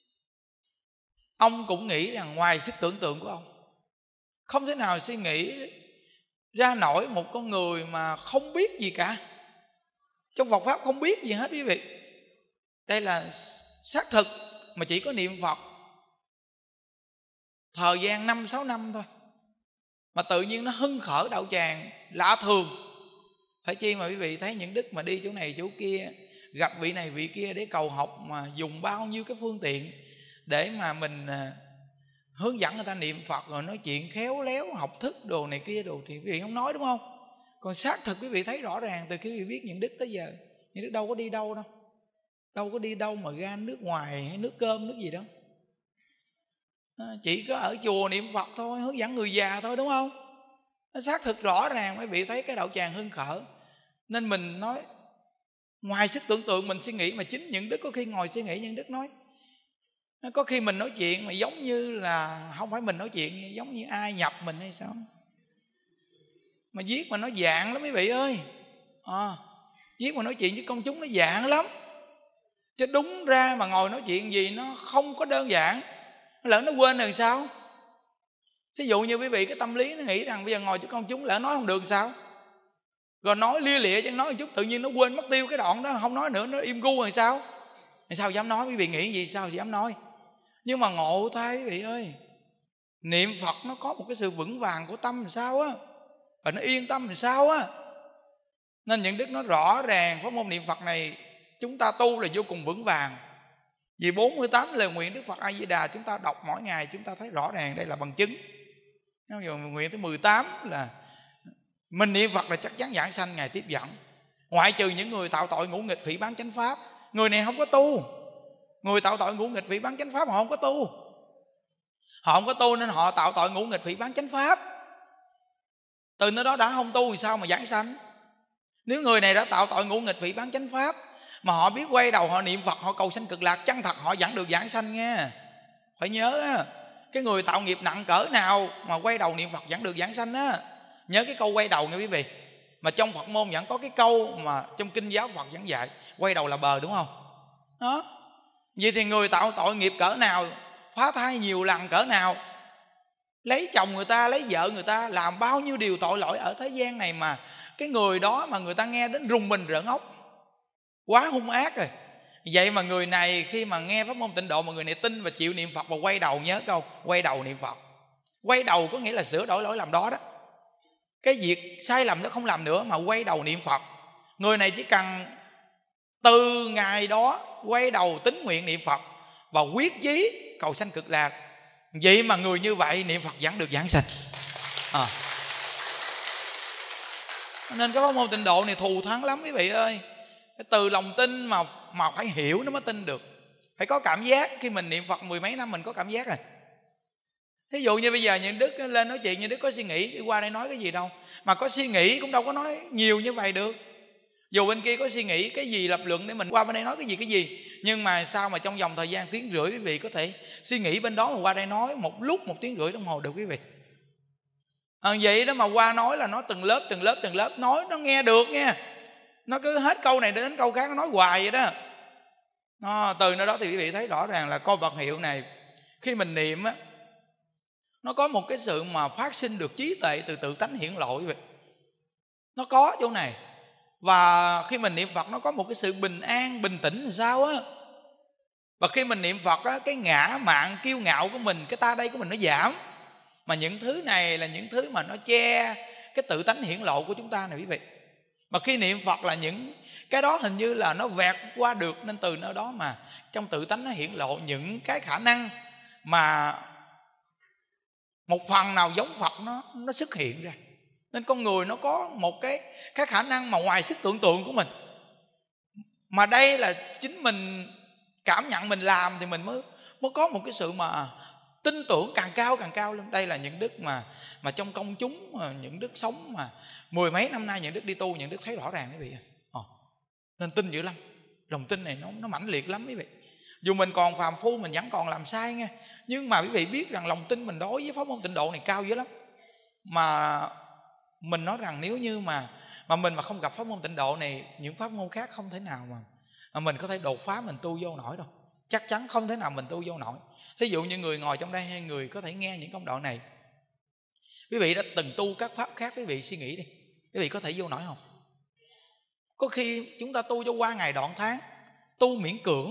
ông cũng nghĩ rằng ngoài sức tưởng tượng của ông không thể nào suy nghĩ ra nổi một con người mà không biết gì cả. Trong Phật Pháp không biết gì hết quý vị. Đây là xác thực, mà chỉ có niệm Phật thời gian 5-6 năm thôi mà tự nhiên nó hưng khởi đạo tràng lạ thường. Phải chi mà quý vị thấy những đức mà đi chỗ này chỗ kia, gặp vị này vị kia để cầu học, mà dùng bao nhiêu cái phương tiện để mà mình hướng dẫn người ta niệm Phật, rồi nói chuyện khéo léo, học thức đồ này kia đồ, thì quý vị không nói đúng không? Còn xác thực quý vị thấy rõ ràng từ khi quý vị viết những đức tới giờ, những đức đâu có đi đâu đâu, đâu có đi đâu mà ra nước ngoài hay nước cơm nước gì đâu. Chỉ có ở chùa niệm Phật thôi, hướng dẫn người già thôi, đúng không? Nó xác thực rõ ràng quý vị thấy cái đạo tràng hưng khởi. Nên mình nói ngoài sức tưởng tượng mình suy nghĩ, mà chính những đức có khi ngồi suy nghĩ, những đức nói có khi mình nói chuyện mà giống như là không phải mình nói chuyện, giống như ai nhập mình hay sao. Mà viết mà nó dạng lắm quý vị ơi. Viết mà nói chuyện với công chúng nó dạng lắm. Chứ đúng ra mà ngồi nói chuyện gì nó không có đơn giản. Lỡ nó quên rồi sao? Thí dụ như quý vị cái tâm lý nó nghĩ rằng bây giờ ngồi cho công chúng lỡ nói không được sao? Rồi nói lia lịa chứ nói một chút tự nhiên nó quên mất tiêu cái đoạn đó, không nói nữa, nó im gu rồi sao? Thì sao dám nói, quý vị nghĩ gì sao dám nói? Nhưng mà ngộ thay quý vị ơi, niệm Phật nó có một cái sự vững vàng của tâm làm sao á, và nó yên tâm làm sao á. Nên những đức nói rõ ràng pháp môn niệm Phật này chúng ta tu là vô cùng vững vàng. Vì 48 lời nguyện Đức Phật A Di Đà chúng ta đọc mỗi ngày, chúng ta thấy rõ ràng đây là bằng chứng. Nguyện thứ 18 là mình niệm Phật là chắc chắn giảng sanh Ngài tiếp dẫn. Ngoại trừ những người tạo tội ngũ nghịch phỉ báng chánh pháp, người này không có tu. Người tạo tội ngũ nghịch phỉ báng chánh pháp họ không có tu. Họ không có tu nên họ tạo tội ngũ nghịch phỉ báng chánh pháp. Từ nơi đó đã không tu thì sao mà giảng sanh? Nếu người này đã tạo tội ngũ nghịch phỉ báng chánh pháp mà họ biết quay đầu họ niệm Phật, họ cầu sanh cực lạc, chân thật họ vẫn được giảng sanh nghe. Phải nhớ á, cái người tạo nghiệp nặng cỡ nào mà quay đầu niệm Phật vẫn được giảng sanh á. Nhớ cái câu quay đầu nghe quý vị. Mà trong Phật môn vẫn có cái câu mà trong kinh giáo Phật vẫn dạy, quay đầu là bờ, đúng không? Đó. Vậy thì người tạo tội nghiệp cỡ nào, phá thai nhiều lần cỡ nào, lấy chồng người ta, lấy vợ người ta, làm bao nhiêu điều tội lỗi ở thế gian này, mà cái người đó mà người ta nghe đến rùng mình rợn óc, quá hung ác rồi. Vậy mà người này khi mà nghe pháp môn Tịnh Độ mà người này tin và chịu niệm Phật và quay đầu, nhớ câu quay đầu niệm Phật. Quay đầu có nghĩa là sửa đổi lỗi lầm đó đó. Cái việc sai lầm nó không làm nữa mà quay đầu niệm Phật. Người này chỉ cần từ ngày đó quay đầu tín nguyện niệm Phật và quyết chí cầu sanh cực lạc. Vậy mà người như vậy niệm Phật vẫn được giảng sanh. Nên cái pháp môn Tịnh Độ này thù thắng lắm quý vị ơi. Từ lòng tin mà phải hiểu nó mới tin được. Phải có cảm giác. Khi mình niệm Phật mười mấy năm mình có cảm giác rồi. Thí dụ như bây giờ những Đức lên nói chuyện, những Đức có suy nghĩ đi qua đây nói cái gì đâu, mà có suy nghĩ cũng đâu có nói nhiều như vậy được. Dù bên kia có suy nghĩ cái gì lập luận để mình qua bên đây nói cái gì, nhưng mà sao mà trong vòng thời gian tiếng rưỡi quý vị có thể suy nghĩ bên đó mà qua đây nói một lúc 1 tiếng rưỡi đồng hồ được quý vị. Vậy đó mà qua nói là nó từng lớp nói, nó nghe được nghe. Nó cứ hết câu này đến câu khác nó nói hoài vậy đó. Từ nơi đó thì quý vị thấy rõ ràng là coi vật hiệu này khi mình niệm á, nó có một cái sự mà phát sinh được trí tuệ từ tự tánh hiển lộ quý vị. Nó có chỗ này. Và khi mình niệm Phật nó có một cái sự bình an, bình tĩnh làm sao á. Và khi mình niệm Phật á, cái ngã mạn kiêu ngạo của mình, cái ta đây của mình nó giảm. Mà những thứ này là những thứ mà nó che cái tự tánh hiển lộ của chúng ta này quý vị. Mà khi niệm Phật là những cái đó hình như là nó vẹt qua được. Nên từ nơi đó mà trong tự tánh nó hiển lộ những cái khả năng mà một phần nào giống Phật nó xuất hiện ra. Nên con người nó có một cái khả năng mà ngoài sức tưởng tượng của mình. Mà đây là chính mình cảm nhận mình làm thì mình mới có một cái sự mà tin tưởng càng cao lên. Đây là những đức mà trong công chúng, những đức sống mà mười mấy năm nay những đức đi tu, những đức thấy rõ ràng quý vị. Nên tin dữ lắm. Lòng tin này nó mãnh liệt lắm quý vị. Dù mình còn phàm phu mình vẫn còn làm sai nghe, nhưng mà quý vị biết rằng lòng tin mình đối với pháp môn Tịnh Độ này cao dữ lắm. Mà mình nói rằng nếu như mà mình mà không gặp pháp môn Tịnh Độ này, những pháp môn khác không thể nào mà mình có thể đột phá, mình tu vô nổi đâu. Chắc chắn không thể nào mình tu vô nổi. Thí dụ như người ngồi trong đây hay người có thể nghe những công đoạn này, quý vị đã từng tu các pháp khác, quý vị suy nghĩ đi, quý vị có thể vô nổi không? Có khi chúng ta tu cho qua ngày đoạn tháng, tu miễn cưỡng.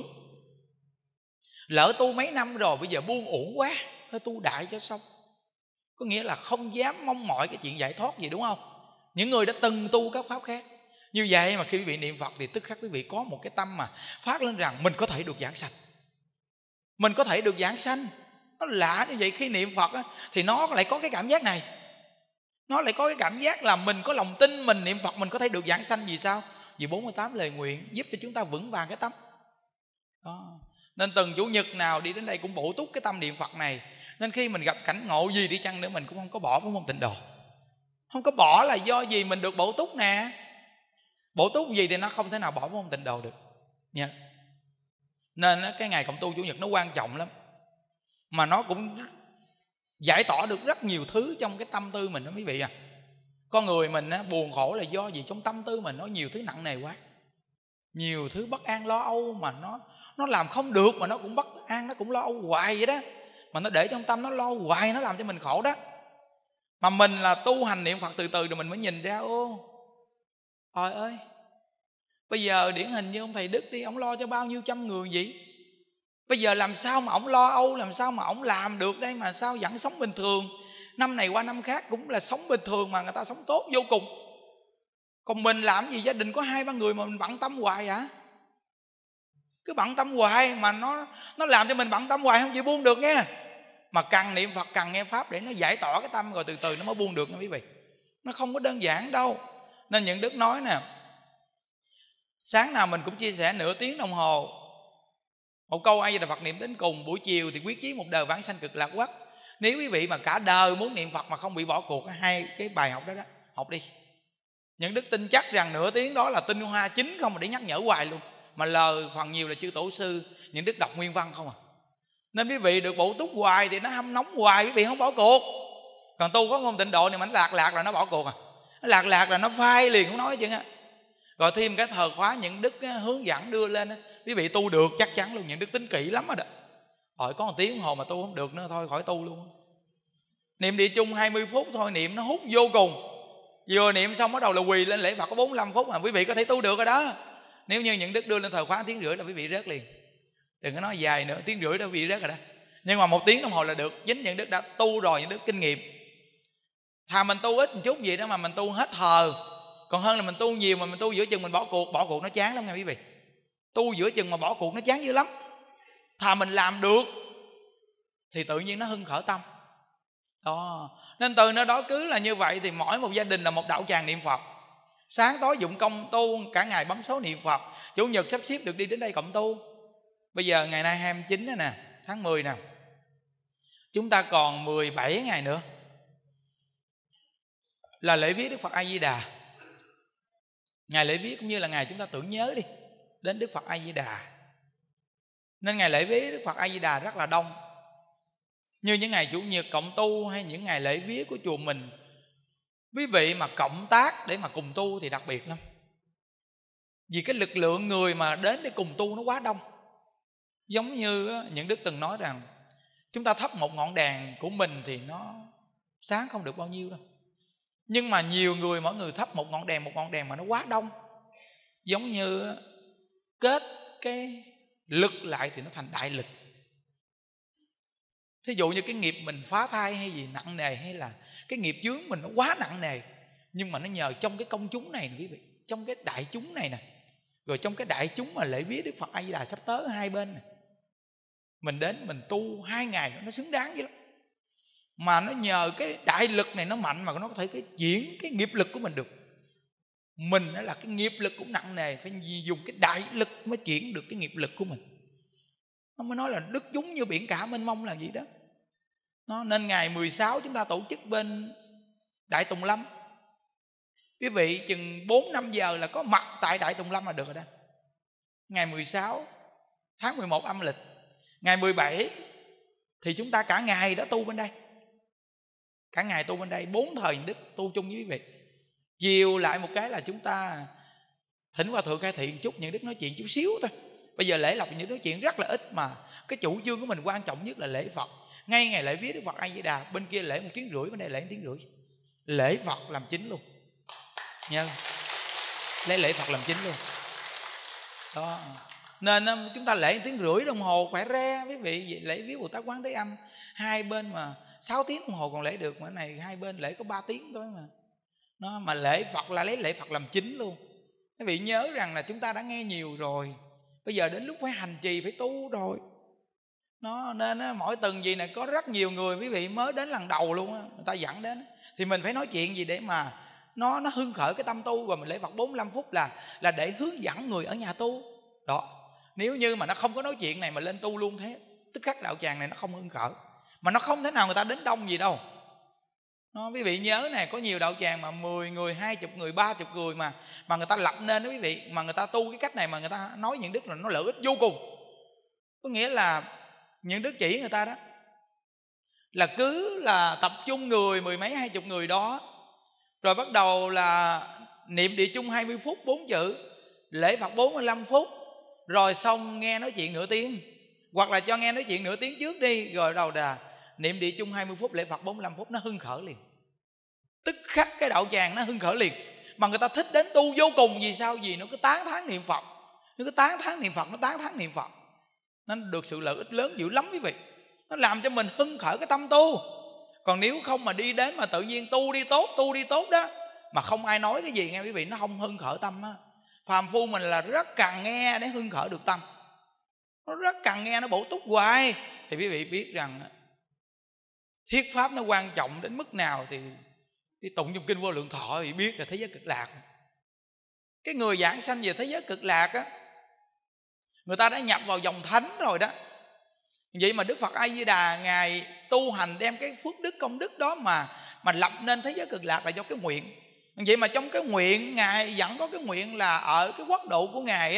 Lỡ tu mấy năm rồi bây giờ buông uổng quá, thôi tu đại cho xong. Có nghĩa là không dám mong mỏi cái chuyện giải thoát gì, đúng không? Những người đã từng tu các pháp khác. Như vậy mà khi quý vị niệm Phật thì tức khắc quý vị có một cái tâm mà phát lên rằng mình có thể được giảng sanh. Mình có thể được giảng sanh. Nó lạ như vậy. Khi niệm Phật á, thì nó lại có cái cảm giác này. Nó lại có cái cảm giác là mình có lòng tin, mình niệm Phật mình có thể được giảng sanh. Vì sao? Vì 48 lời nguyện giúp cho chúng ta vững vàng cái tâm đó. Nên từng chủ nhật nào đi đến đây cũng bổ túc cái tâm niệm Phật này. Nên khi mình gặp cảnh ngộ gì đi chăng nữa, mình cũng không có bỏ pháp môn Tịnh Độ. Không có bỏ là do gì? Mình được bổ túc nè. Bổ túc gì thì nó không thể nào bỏ pháp môn Tịnh Độ được nha. Nên cái ngày cộng tu chủ nhật nó quan trọng lắm. Mà nó cũng giải tỏa được rất nhiều thứ trong cái tâm tư mình đó quý vị à. Con người mình buồn khổ là do gì? Trong tâm tư mình nó nhiều thứ nặng nề quá. Nhiều thứ bất an lo âu mà nó làm không được, mà nó cũng bất an, nó cũng lo âu hoài vậy đó. Mà nó để trong tâm nó lo hoài, nó làm cho mình khổ đó. Mà mình là tu hành niệm Phật từ từ rồi mình mới nhìn ra, trời ơi, bây giờ điển hình như ông thầy Đức đi, ông lo cho bao nhiêu trăm người vậy? Bây giờ làm sao mà ông lo âu, làm sao mà ông làm được đây mà sao vẫn sống bình thường? Năm này qua năm khác cũng là sống bình thường mà người ta sống tốt vô cùng. Còn mình làm gì? Gia đình có 2-3 người mà mình bận tâm hoài hả? Cứ bận tâm hoài mà nó làm cho mình bận tâm hoài không chịu buông được nghe. Mà cần niệm Phật, cần nghe Pháp để nó giải tỏa cái tâm, rồi từ từ nó mới buông được nha quý vị. Nó không có đơn giản đâu. Nên những đức nói nè, sáng nào mình cũng chia sẻ nửa tiếng đồng hồ một câu A Di Đà Phật niệm đến cùng. Buổi chiều thì quyết chí một đời vãng sanh cực lạc quốc. Nếu quý vị mà cả đời muốn niệm Phật mà không bị bỏ cuộc, 2 cái bài học đó đó, học đi. Những đức tin chắc rằng nửa tiếng đó là tinh hoa chính không mà để nhắc nhở hoài luôn. mà lời phần nhiều là chư tổ sư những đức đọc nguyên văn không à. Nên quý vị được bổ túc hoài thì nó hâm nóng hoài, quý vị không bỏ cuộc. Còn tu có ngôn tịnh độ này mà nó lạc là nó bỏ cuộc à. Nó lạc là nó phai liền, không nói chứ á. Rồi thêm cái thờ khóa những đức hướng dẫn đưa lên, quý vị tu được chắc chắn luôn. Những đức tính kỹ lắm rồi đó. Hỏi có 1 tiếng đồng hồ mà tu không được nữa thôi khỏi tu luôn. Niệm địa chung 20 phút thôi, niệm nó hút vô cùng. Vừa niệm xong bắt đầu là quỳ lên lễ Phật có 45 phút mà quý vị có thể tu được rồi đó. Nếu như những đức đưa lên thờ khóa 1 tiếng rưỡi là quý vị rớt liền. Đừng có nói dài nữa, 1 tiếng rưỡi đó quý vị rớt rồi đó. Nhưng mà 1 tiếng đồng hồ là được. Chính những đức đã tu rồi, những đức kinh nghiệm. Thà mình tu ít một chút gì đó mà mình tu hết thờ, còn hơn là mình tu nhiều mà mình tu giữa chừng mình bỏ cuộc. Bỏ cuộc nó chán lắm nha quý vị. Tu giữa chừng mà bỏ cuộc nó chán dữ lắm. Thà mình làm được thì tự nhiên nó hưng khởi tâm đó. Nên từ nơi đó cứ là như vậy thì mỗi một gia đình là một đạo tràng niệm Phật. Sáng tối dụng công tu, cả ngày bấm số niệm Phật. Chủ nhật sắp xếp được đi đến đây cộng tu. Bây giờ ngày nay 29 nè, tháng 10 nè, chúng ta còn 17 ngày nữa là lễ viết Đức Phật A Di Đà. Ngày lễ viết cũng như là ngày chúng ta tưởng nhớ đi đến Đức Phật A Di Đà. Nên ngày lễ viết Đức Phật A Di Đà rất là đông. Như những ngày chủ nhật cộng tu hay những ngày lễ viết của chùa mình, quý vị mà cộng tác để mà cùng tu thì đặc biệt lắm. Vì cái lực lượng người mà đến để cùng tu nó quá đông. Giống như những đức từng nói rằng chúng ta thắp một ngọn đèn của mình thì nó sáng không được bao nhiêu đâu. Nhưng mà nhiều người, mỗi người thắp một ngọn đèn mà nó quá đông. Giống như kết cái lực lại thì nó thành đại lực. Thí dụ như cái nghiệp mình phá thai hay gì nặng nề, hay là cái nghiệp chướng mình nó quá nặng nề, nhưng mà nó nhờ trong cái công chúng này nè quý vị, trong cái đại chúng này nè, rồi trong cái đại chúng mà lễ viết Đức Phật A Di Đà sắp tới hai bên nè, mình đến mình tu 2 ngày nó xứng đáng dữ lắm. Mà nó nhờ cái đại lực này nó mạnh mà nó có thể chuyển cái nghiệp lực của mình được. Mình là cái nghiệp lực cũng nặng nề, phải dùng cái đại lực mới chuyển được cái nghiệp lực của mình. Nó mới nói là đức chúng như biển cả mênh mông là gì đó. Nên ngày 16 chúng ta tổ chức bên Đại Tùng Lâm. Quý vị chừng 4-5 giờ là có mặt tại Đại Tùng Lâm là được rồi đó. Ngày 16 tháng 11 âm lịch. Ngày 17 thì chúng ta cả ngày đã tu bên đây. Cả ngày tu bên đây, 4 thời đức tu chung với quý vị. Chiều lại một cái là chúng ta thỉnh Hòa Thượng khai thị chút, những đức nói chuyện chút xíu thôi. Bây giờ lễ lộc những nói chuyện rất là ít, mà cái chủ trương của mình quan trọng nhất là lễ Phật. Ngay ngày lễ viết Đức Phật A Di Đà, bên kia lễ 1 tiếng rưỡi, bên đây lễ 1 tiếng rưỡi. Lễ Phật làm chính luôn nha. Lấy lễ Phật làm chính luôn đó. Nên chúng ta lễ 1 tiếng rưỡi đồng hồ khỏe re quý vị. Lễ viết Bồ Tát Quán Thế Âm hai bên mà 6 tiếng đồng hồ còn lễ được, mà này hai bên lễ có 3 tiếng thôi mà. Mà lễ Phật là lấy lễ Phật làm chính luôn. Quý vị nhớ rằng là chúng ta đã nghe nhiều rồi, bây giờ đến lúc phải hành trì, phải tu rồi. Nên mỗi tuần gì này có rất nhiều người quý vị mới đến lần đầu luôn á, người ta dẫn đến thì mình phải nói chuyện gì để mà nó hưng khởi cái tâm tu. Và mình lễ Phật 45 phút là để hướng dẫn người ở nhà tu đó. Nếu như mà nó không có nói chuyện này mà lên tu luôn, thế tức khắc đạo tràng này nó không hưng khởi, mà nó không thể nào người ta đến đông gì đâu. Quý vị nhớ này, có nhiều đạo tràng mà 10 người, 20 người, 30 người mà người ta lập nên đó quý vị, mà người ta tu cái cách này mà người ta nói những đức là nó lợi ích vô cùng. Có nghĩa là những đức chỉ người ta đó là cứ là tập trung người 10 mấy 20 người đó, rồi bắt đầu là niệm địa chung 20 phút 4 chữ, lễ Phật 45 phút, rồi xong nghe nói chuyện nửa tiếng, hoặc là cho nghe nói chuyện nửa tiếng trước đi, rồi đầu là niệm địa chung 20 phút, lễ Phật 45 phút, nó hưng khởi liền. Tức khắc cái đạo tràng nó hưng khởi liền. Mà người ta thích đến tu vô cùng. Vì sao? Vì nó cứ tán thán niệm Phật, nó cứ tán thán niệm Phật, nó tán thán niệm Phật. Nó được sự lợi ích lớn dữ lắm quý vị. Nó làm cho mình hưng khởi cái tâm tu. Còn nếu không mà đi đến mà tự nhiên tu đi tốt đó, mà không ai nói cái gì nghe quý vị, nó không hưng khởi tâm á. Phàm phu mình là rất cần nghe để hưng khởi được tâm. Nó rất cần nghe, nó bổ túc hoài. Thì quý vị biết rằng thuyết pháp nó quan trọng đến mức nào thì đi tụng trong kinh Vô Lượng Thọ thì biết là thế giới cực lạc. Cái người giảng sanh về thế giới cực lạc á, người ta đã nhập vào dòng thánh rồi đó. Vậy mà Đức Phật A Di Đà Ngài tu hành đem cái phước đức công đức đó mà lập nên thế giới cực lạc là do cái nguyện. Vậy mà trong cái nguyện Ngài vẫn có cái nguyện là ở cái quốc độ của Ngài á,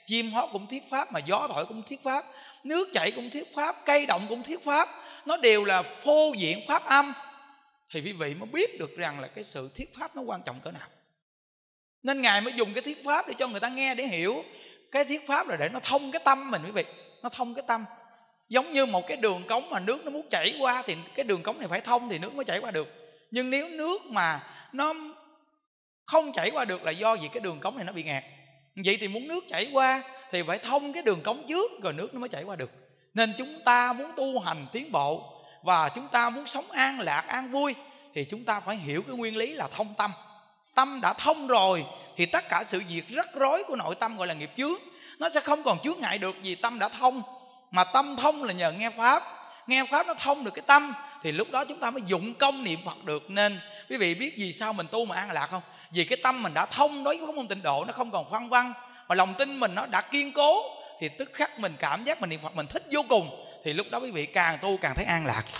chim hót cũng thuyết pháp, mà gió thổi cũng thuyết pháp, nước chảy cũng thuyết pháp, cây động cũng thuyết pháp. Nó đều là phô diện pháp âm. Thì quý vị mới biết được rằng là cái sự thuyết pháp nó quan trọng cỡ nào. Nên Ngài mới dùng cái thuyết pháp để cho người ta nghe, để hiểu. Cái thuyết pháp là để nó thông cái tâm mình quý vị. Nó thông cái tâm. Giống như một cái đường cống mà nước nó muốn chảy qua, thì cái đường cống này phải thông thì nước mới chảy qua được. Nhưng nếu nước mà nó không chảy qua được là do vì cái đường cống này nó bị ngạt. Vậy thì muốn nước chảy qua thì phải thông cái đường cống trước, rồi nước nó mới chảy qua được. Nên chúng ta muốn tu hành tiến bộ, và chúng ta muốn sống an lạc, an vui, thì chúng ta phải hiểu cái nguyên lý là thông tâm. Tâm đã thông rồi thì tất cả sự việc rắc rối của nội tâm gọi là nghiệp chướng nó sẽ không còn chướng ngại được, vì tâm đã thông. Mà tâm thông là nhờ nghe pháp. Nghe pháp nó thông được cái tâm, thì lúc đó chúng ta mới dụng công niệm Phật được. Nên quý vị biết vì sao mình tu mà an lạc không? Vì cái tâm mình đã thông đối với pháp môn tịnh độ, nó không còn phân vân. Mà lòng tin mình nó đã kiên cố, thì tức khắc mình cảm giác mình niệm Phật mình thích vô cùng. Thì lúc đó quý vị càng tu càng thấy an lạc.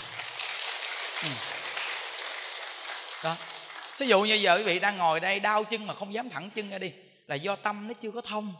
Đó. Thí dụ như giờ quý vị đang ngồi đây đau chân mà không dám thẳng chân ra đi, là do tâm nó chưa có thông.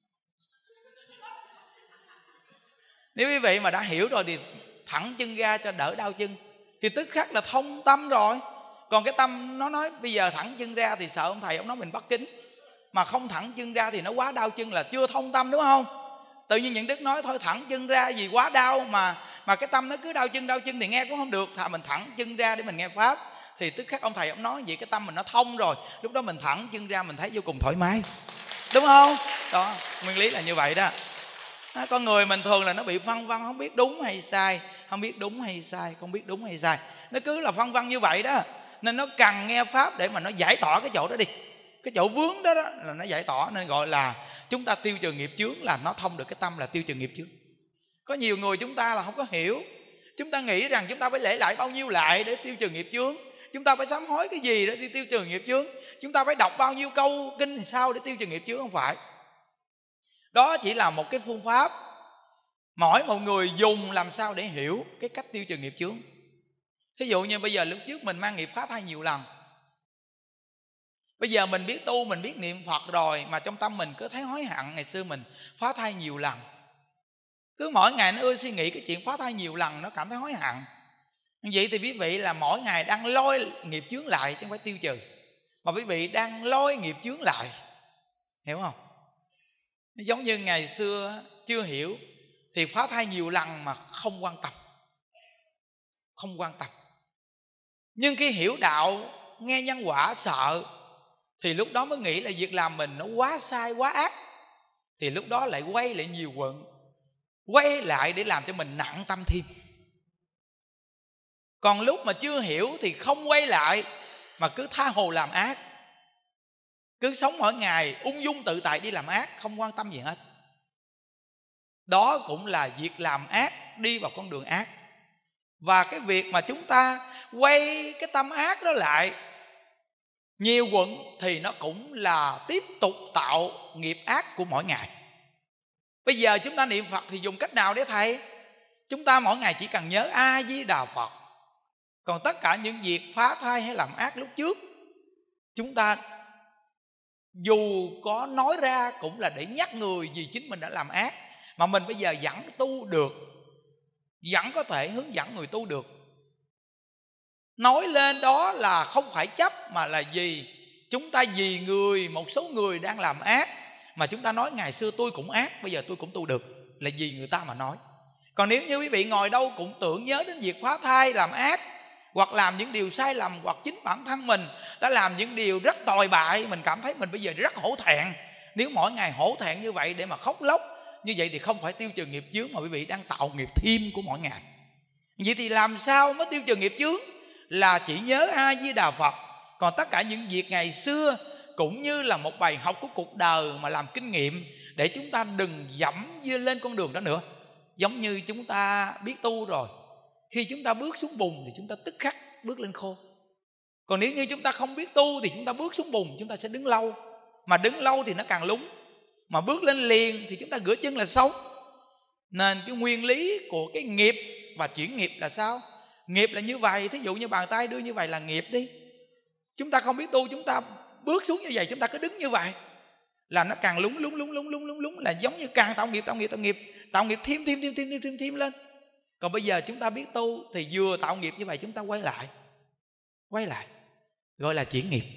Nếu quý vị mà đã hiểu rồi thì thẳng chân ra cho đỡ đau chân, thì tức khắc là thông tâm rồi. Còn cái tâm nó nói bây giờ thẳng chân ra thì sợ ông thầy ông nói mình bắt kính, mà không thẳng chân ra thì nó quá đau chân, là chưa thông tâm, đúng không? Tự nhiên Nhuận Đức nói thôi thẳng chân ra vì quá đau, mà cái tâm nó cứ đau chân thì nghe cũng không được. Thà mình thẳng chân ra để mình nghe pháp, thì tức khắc ông thầy ông nói vậy cái tâm mình nó thông rồi, lúc đó mình thẳng chân ra mình thấy vô cùng thoải mái, đúng không? Đó, nguyên lý là như vậy đó. Con người mình thường là nó bị phân vân, không biết đúng hay sai, không biết đúng hay sai, không biết đúng hay sai, nó cứ là phân vân như vậy đó. Nên nó cần nghe pháp để mà nó giải tỏa cái chỗ đó đi, cái chỗ vướng đó, là nó giải tỏa. Nên gọi là chúng ta tiêu trừ nghiệp chướng, là nó thông được cái tâm là tiêu trừ nghiệp chướng. Có nhiều người chúng ta là không có hiểu. Chúng ta nghĩ rằng chúng ta phải lễ lại bao nhiêu lại để tiêu trừ nghiệp chướng, chúng ta phải sám hối cái gì để tiêu trừ nghiệp chướng, chúng ta phải đọc bao nhiêu câu kinh làm sao để tiêu trừ nghiệp chướng. Không phải. Đó chỉ là một cái phương pháp, mỗi một người dùng làm sao để hiểu cái cách tiêu trừ nghiệp chướng. Thí dụ như bây giờ lúc trước mình mang nghiệp phá thai nhiều lần, bây giờ mình biết tu, mình biết niệm Phật rồi, mà trong tâm mình cứ thấy hối hận ngày xưa mình phá thai nhiều lần. Cứ mỗi ngày nó suy nghĩ cái chuyện phá thai nhiều lần, nó cảm thấy hối hận. Vậy thì quý vị là mỗi ngày đang lôi nghiệp chướng lại chứ không phải tiêu trừ, mà quý vị đang lôi nghiệp chướng lại, hiểu không? Giống như ngày xưa chưa hiểu thì phá thai nhiều lần mà không quan tâm, không quan tâm. Nhưng khi hiểu đạo, nghe nhân quả sợ, thì lúc đó mới nghĩ là việc làm mình nó quá sai, quá ác. Thì lúc đó lại quay lại nhiều quận, quay lại để làm cho mình nặng tâm thêm. Còn lúc mà chưa hiểu thì không quay lại, mà cứ tha hồ làm ác, cứ sống mỗi ngày ung dung tự tại đi làm ác, không quan tâm gì hết. Đó cũng là việc làm ác, đi vào con đường ác. Và cái việc mà chúng ta quay cái tâm ác đó lại nhiều quận, thì nó cũng là tiếp tục tạo nghiệp ác của mỗi ngày. Bây giờ chúng ta niệm Phật thì dùng cách nào để thầy? Chúng ta mỗi ngày chỉ cần nhớ A Di Đà Phật. Còn tất cả những việc phá thai hay làm ác lúc trước, chúng ta dù có nói ra cũng là để nhắc người vì chính mình đã làm ác. Mà mình bây giờ vẫn tu được, vẫn có thể hướng dẫn người tu được. Nói lên đó là không phải chấp, mà là vì chúng ta vì một số người đang làm ác, mà chúng ta nói ngày xưa tôi cũng ác, bây giờ tôi cũng tu được, là vì người ta mà nói. Còn nếu như quý vị ngồi đâu cũng tưởng nhớ đến việc phá thai, làm ác, hoặc làm những điều sai lầm, hoặc chính bản thân mình đã làm những điều rất tồi bại, mình cảm thấy mình bây giờ rất hổ thẹn. Nếu mỗi ngày hổ thẹn như vậy để mà khóc lóc, như vậy thì không phải tiêu trừ nghiệp chướng, mà quý vị đang tạo nghiệp thêm của mỗi ngày. Vậy thì làm sao mới tiêu trừ nghiệp chướng? Là chỉ nhớ A Di Đà Phật. Còn tất cả những việc ngày xưa cũng như là một bài học của cuộc đời, mà làm kinh nghiệm để chúng ta đừng dẫm lên con đường đó nữa. Giống như chúng ta biết tu rồi, khi chúng ta bước xuống bùn thì chúng ta tức khắc bước lên khô. Còn nếu như chúng ta không biết tu thì chúng ta bước xuống bùn chúng ta sẽ đứng lâu, mà đứng lâu thì nó càng lún. Mà bước lên liền thì chúng ta rửa chân là sống. Nên cái nguyên lý của cái nghiệp và chuyển nghiệp là sao? Nghiệp là như vậy, thí dụ như bàn tay đưa như vậy là nghiệp đi. Chúng ta không biết tu, chúng ta bước xuống như vậy, chúng ta cứ đứng như vậy. là nó càng lúng là giống như càng tạo nghiệp thêm lên. Còn bây giờ chúng ta biết tu thì vừa tạo nghiệp như vậy chúng ta quay lại gọi là chuyển nghiệp.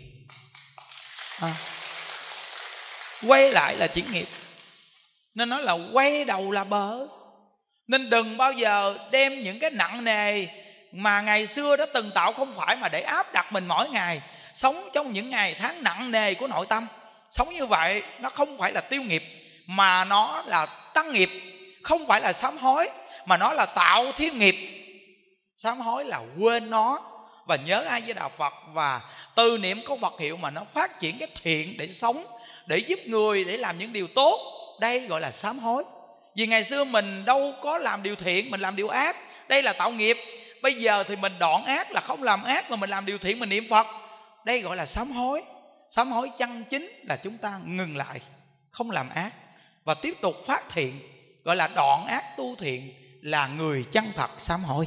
Quay lại là chuyển nghiệp. Nên nói là quay đầu là bờ. Nên đừng bao giờ đem những cái nặng nề mà ngày xưa đã từng tạo không phải mà để áp đặt mình mỗi ngày, sống trong những ngày tháng nặng nề của nội tâm. Sống như vậy nó không phải là tiêu nghiệp, mà nó là tăng nghiệp. Không phải là sám hối, mà nó là tạo thêm nghiệp. Sám hối là quên nó và nhớ A Di Đà Phật, và từ niệm có Phật hiệu mà nó phát triển cái thiện để sống, để giúp người, để làm những điều tốt. Đây gọi là sám hối. Vì ngày xưa mình đâu có làm điều thiện, mình làm điều ác. Đây là tạo nghiệp. Bây giờ thì mình đoạn ác là không làm ác, mà mình làm điều thiện, mình niệm Phật. Đây gọi là sám hối. Sám hối chân chính là chúng ta ngừng lại, không làm ác và tiếp tục phát thiện, gọi là đoạn ác tu thiện, là người chân thật sám hối.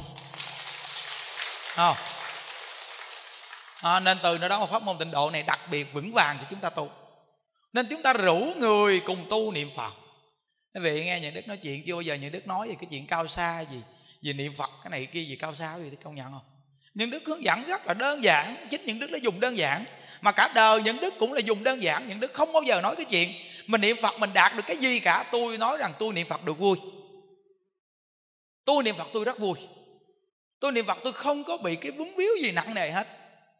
Nên từ nơi đó mà pháp môn tịnh độ này đặc biệt vững vàng cho chúng ta tu. Nên chúng ta rủ người cùng tu niệm Phật. Quý vị nghe Nhuận Đức nói chuyện chưa bao giờ Nhuận Đức nói về cái chuyện cao xa gì, về niệm Phật cái này kia gì cao xa gì thì công nhận không? Nhuận Đức hướng dẫn rất là đơn giản. Chính Nhuận Đức đã dùng đơn giản, mà cả đời Nhuận Đức cũng là dùng đơn giản. Nhuận Đức không bao giờ nói cái chuyện mình niệm Phật mình đạt được cái gì cả. Tôi nói rằng tôi niệm Phật được vui. Tôi niệm Phật tôi rất vui. Tôi niệm Phật tôi không có bị cái vướng víu gì nặng nề hết.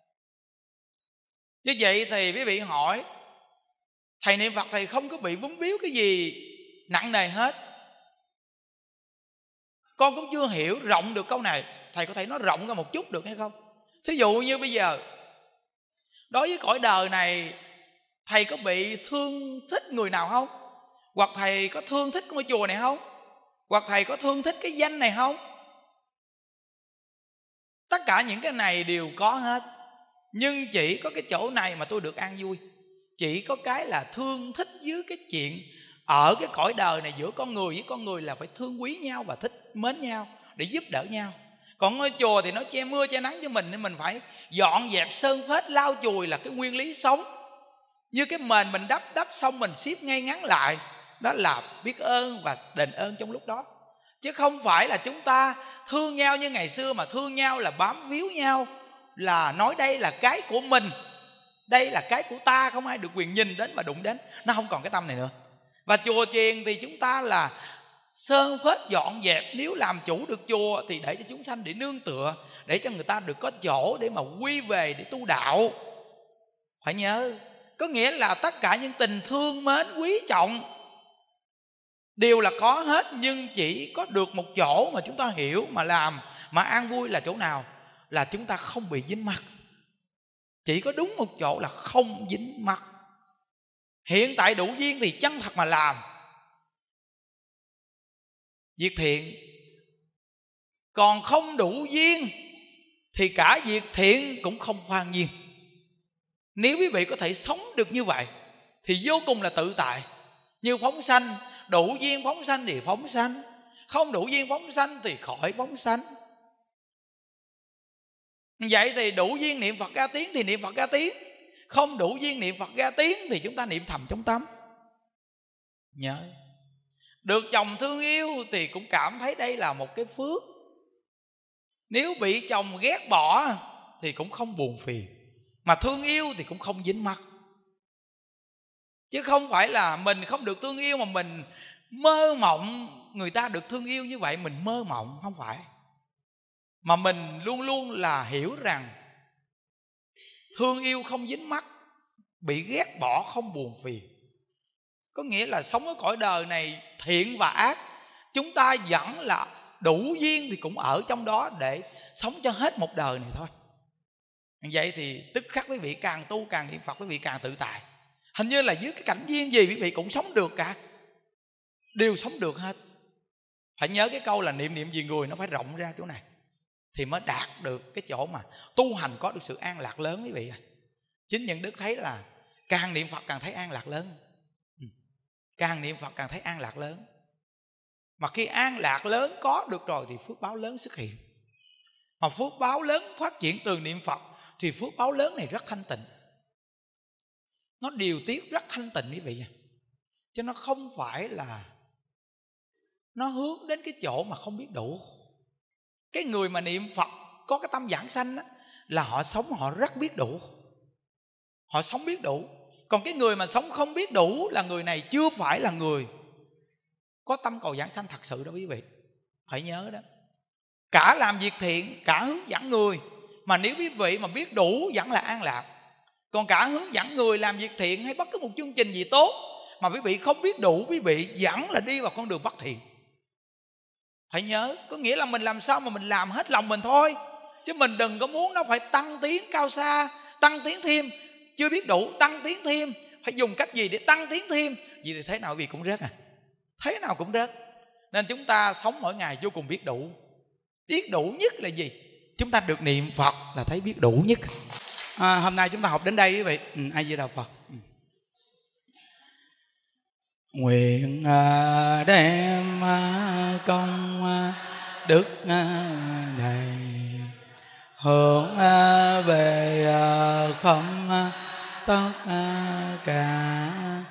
Như vậy thì quý vị hỏi, thầy niệm Phật thầy không có bị vướng víu cái gì nặng nề hết. Con cũng chưa hiểu rộng được câu này. Thầy có thể nói rộng ra một chút được hay không? Thí dụ như bây giờ, đối với cõi đời này, thầy có bị thương thích người nào không? Hoặc thầy có thương thích ngôi chùa này không? Hoặc thầy có thương thích cái danh này không? Tất cả những cái này đều có hết. Nhưng chỉ có cái chỗ này mà tôi được an vui. Chỉ có cái là thương thích với cái chuyện ở cái cõi đời này, giữa con người với con người là phải thương quý nhau và thích mến nhau để giúp đỡ nhau. Còn ngôi chùa thì nó che mưa che nắng cho mình, nên mình phải dọn dẹp sơn phết lau chùi là cái nguyên lý sống. Như cái mền mình đắp xong mình xếp ngay ngắn lại, đó là biết ơn và đền ơn trong lúc đó. Chứ không phải là chúng ta thương nhau như ngày xưa, mà thương nhau là bám víu nhau, là nói đây là cái của mình, đây là cái của ta, không ai được quyền nhìn đến và đụng đến. Nó không còn cái tâm này nữa. Và chùa chiền thì chúng ta là sơn phết dọn dẹp. Nếu làm chủ được chùa thì để cho chúng sanh để nương tựa, để cho người ta được có chỗ để mà quy về để tu đạo. Phải nhớ, có nghĩa là tất cả những tình thương mến quý trọng đều là có hết. Nhưng chỉ có được một chỗ mà chúng ta hiểu mà làm mà an vui là chỗ nào? Là chúng ta không bị dính mắc. Chỉ có đúng một chỗ là không dính mắc. Hiện tại đủ duyên thì chân thật mà làm việc thiện. Còn không đủ duyên thì cả việc thiện cũng không khoan nhiên. Nếu quý vị có thể sống được như vậy thì vô cùng là tự tại. Như phóng sanh, đủ duyên phóng sanh thì phóng sanh, không đủ duyên phóng sanh thì khỏi phóng sanh. Vậy thì đủ duyên niệm Phật ra tiếng thì niệm Phật ra tiếng, không đủ duyên niệm Phật ra tiếng thì chúng ta niệm thầm trong tâm. Nhớ, được chồng thương yêu thì cũng cảm thấy đây là một cái phước. Nếu bị chồng ghét bỏ thì cũng không buồn phiền, mà thương yêu thì cũng không dính mắc. Chứ không phải là mình không được thương yêu mà mình mơ mộng người ta được thương yêu như vậy. Mình mơ mộng, không phải. Mà mình luôn luôn là hiểu rằng thương yêu không dính mắc, bị ghét bỏ không buồn phiền. Có nghĩa là sống ở cõi đời này thiện và ác, chúng ta vẫn là đủ duyên thì cũng ở trong đó để sống cho hết một đời này thôi. Vậy thì tức khắc quý vị càng tu càng niệm Phật, quý vị càng tự tại. Hình như là dưới cái cảnh duyên gì quý vị cũng sống được cả, đều sống được hết. Phải nhớ cái câu là niệm niệm vì người nó phải rộng ra chỗ này thì mới đạt được cái chỗ mà tu hành có được sự an lạc lớn quý vị. Chính Nhuận Đức thấy là càng niệm Phật càng thấy an lạc lớn. Càng niệm Phật càng thấy an lạc lớn. Mà khi an lạc lớn có được rồi thì phước báo lớn xuất hiện. Mà phước báo lớn phát triển từ niệm Phật thì phước báo lớn này rất thanh tịnh. Nó điều tiết rất thanh tịnh quý vị. Chứ nó không phải là nó hướng đến cái chỗ mà không biết đủ. Cái người mà niệm Phật có cái tâm giảng sanh á, là họ sống họ rất biết đủ, họ sống biết đủ. Còn cái người mà sống không biết đủ là người này chưa phải là người có tâm cầu giảng sanh thật sự đó quý vị. Phải nhớ đó. Cả làm việc thiện, cả hướng dẫn người. Mà nếu quý vị mà biết đủ vẫn là an lạc. Còn cả hướng dẫn người làm việc thiện hay bất cứ một chương trình gì tốt mà quý vị không biết đủ, quý vị vẫn là đi vào con đường bất thiện. Phải nhớ, có nghĩa là mình làm sao mà mình làm hết lòng mình thôi, chứ mình đừng có muốn nó phải tăng tiến cao xa, tăng tiến thêm. Chưa biết đủ, tăng tiến thêm. Phải dùng cách gì để tăng tiến thêm? Vì thì thế nào vì cũng rớt à, thế nào cũng rớt. Nên chúng ta sống mỗi ngày vô cùng biết đủ. Biết đủ nhất là gì? Chúng ta được niệm Phật là thấy biết đủ nhất. Hôm nay chúng ta học đến đây quý vị. A Di Đà Phật. Nguyện đem công đức này hướng về không tất cả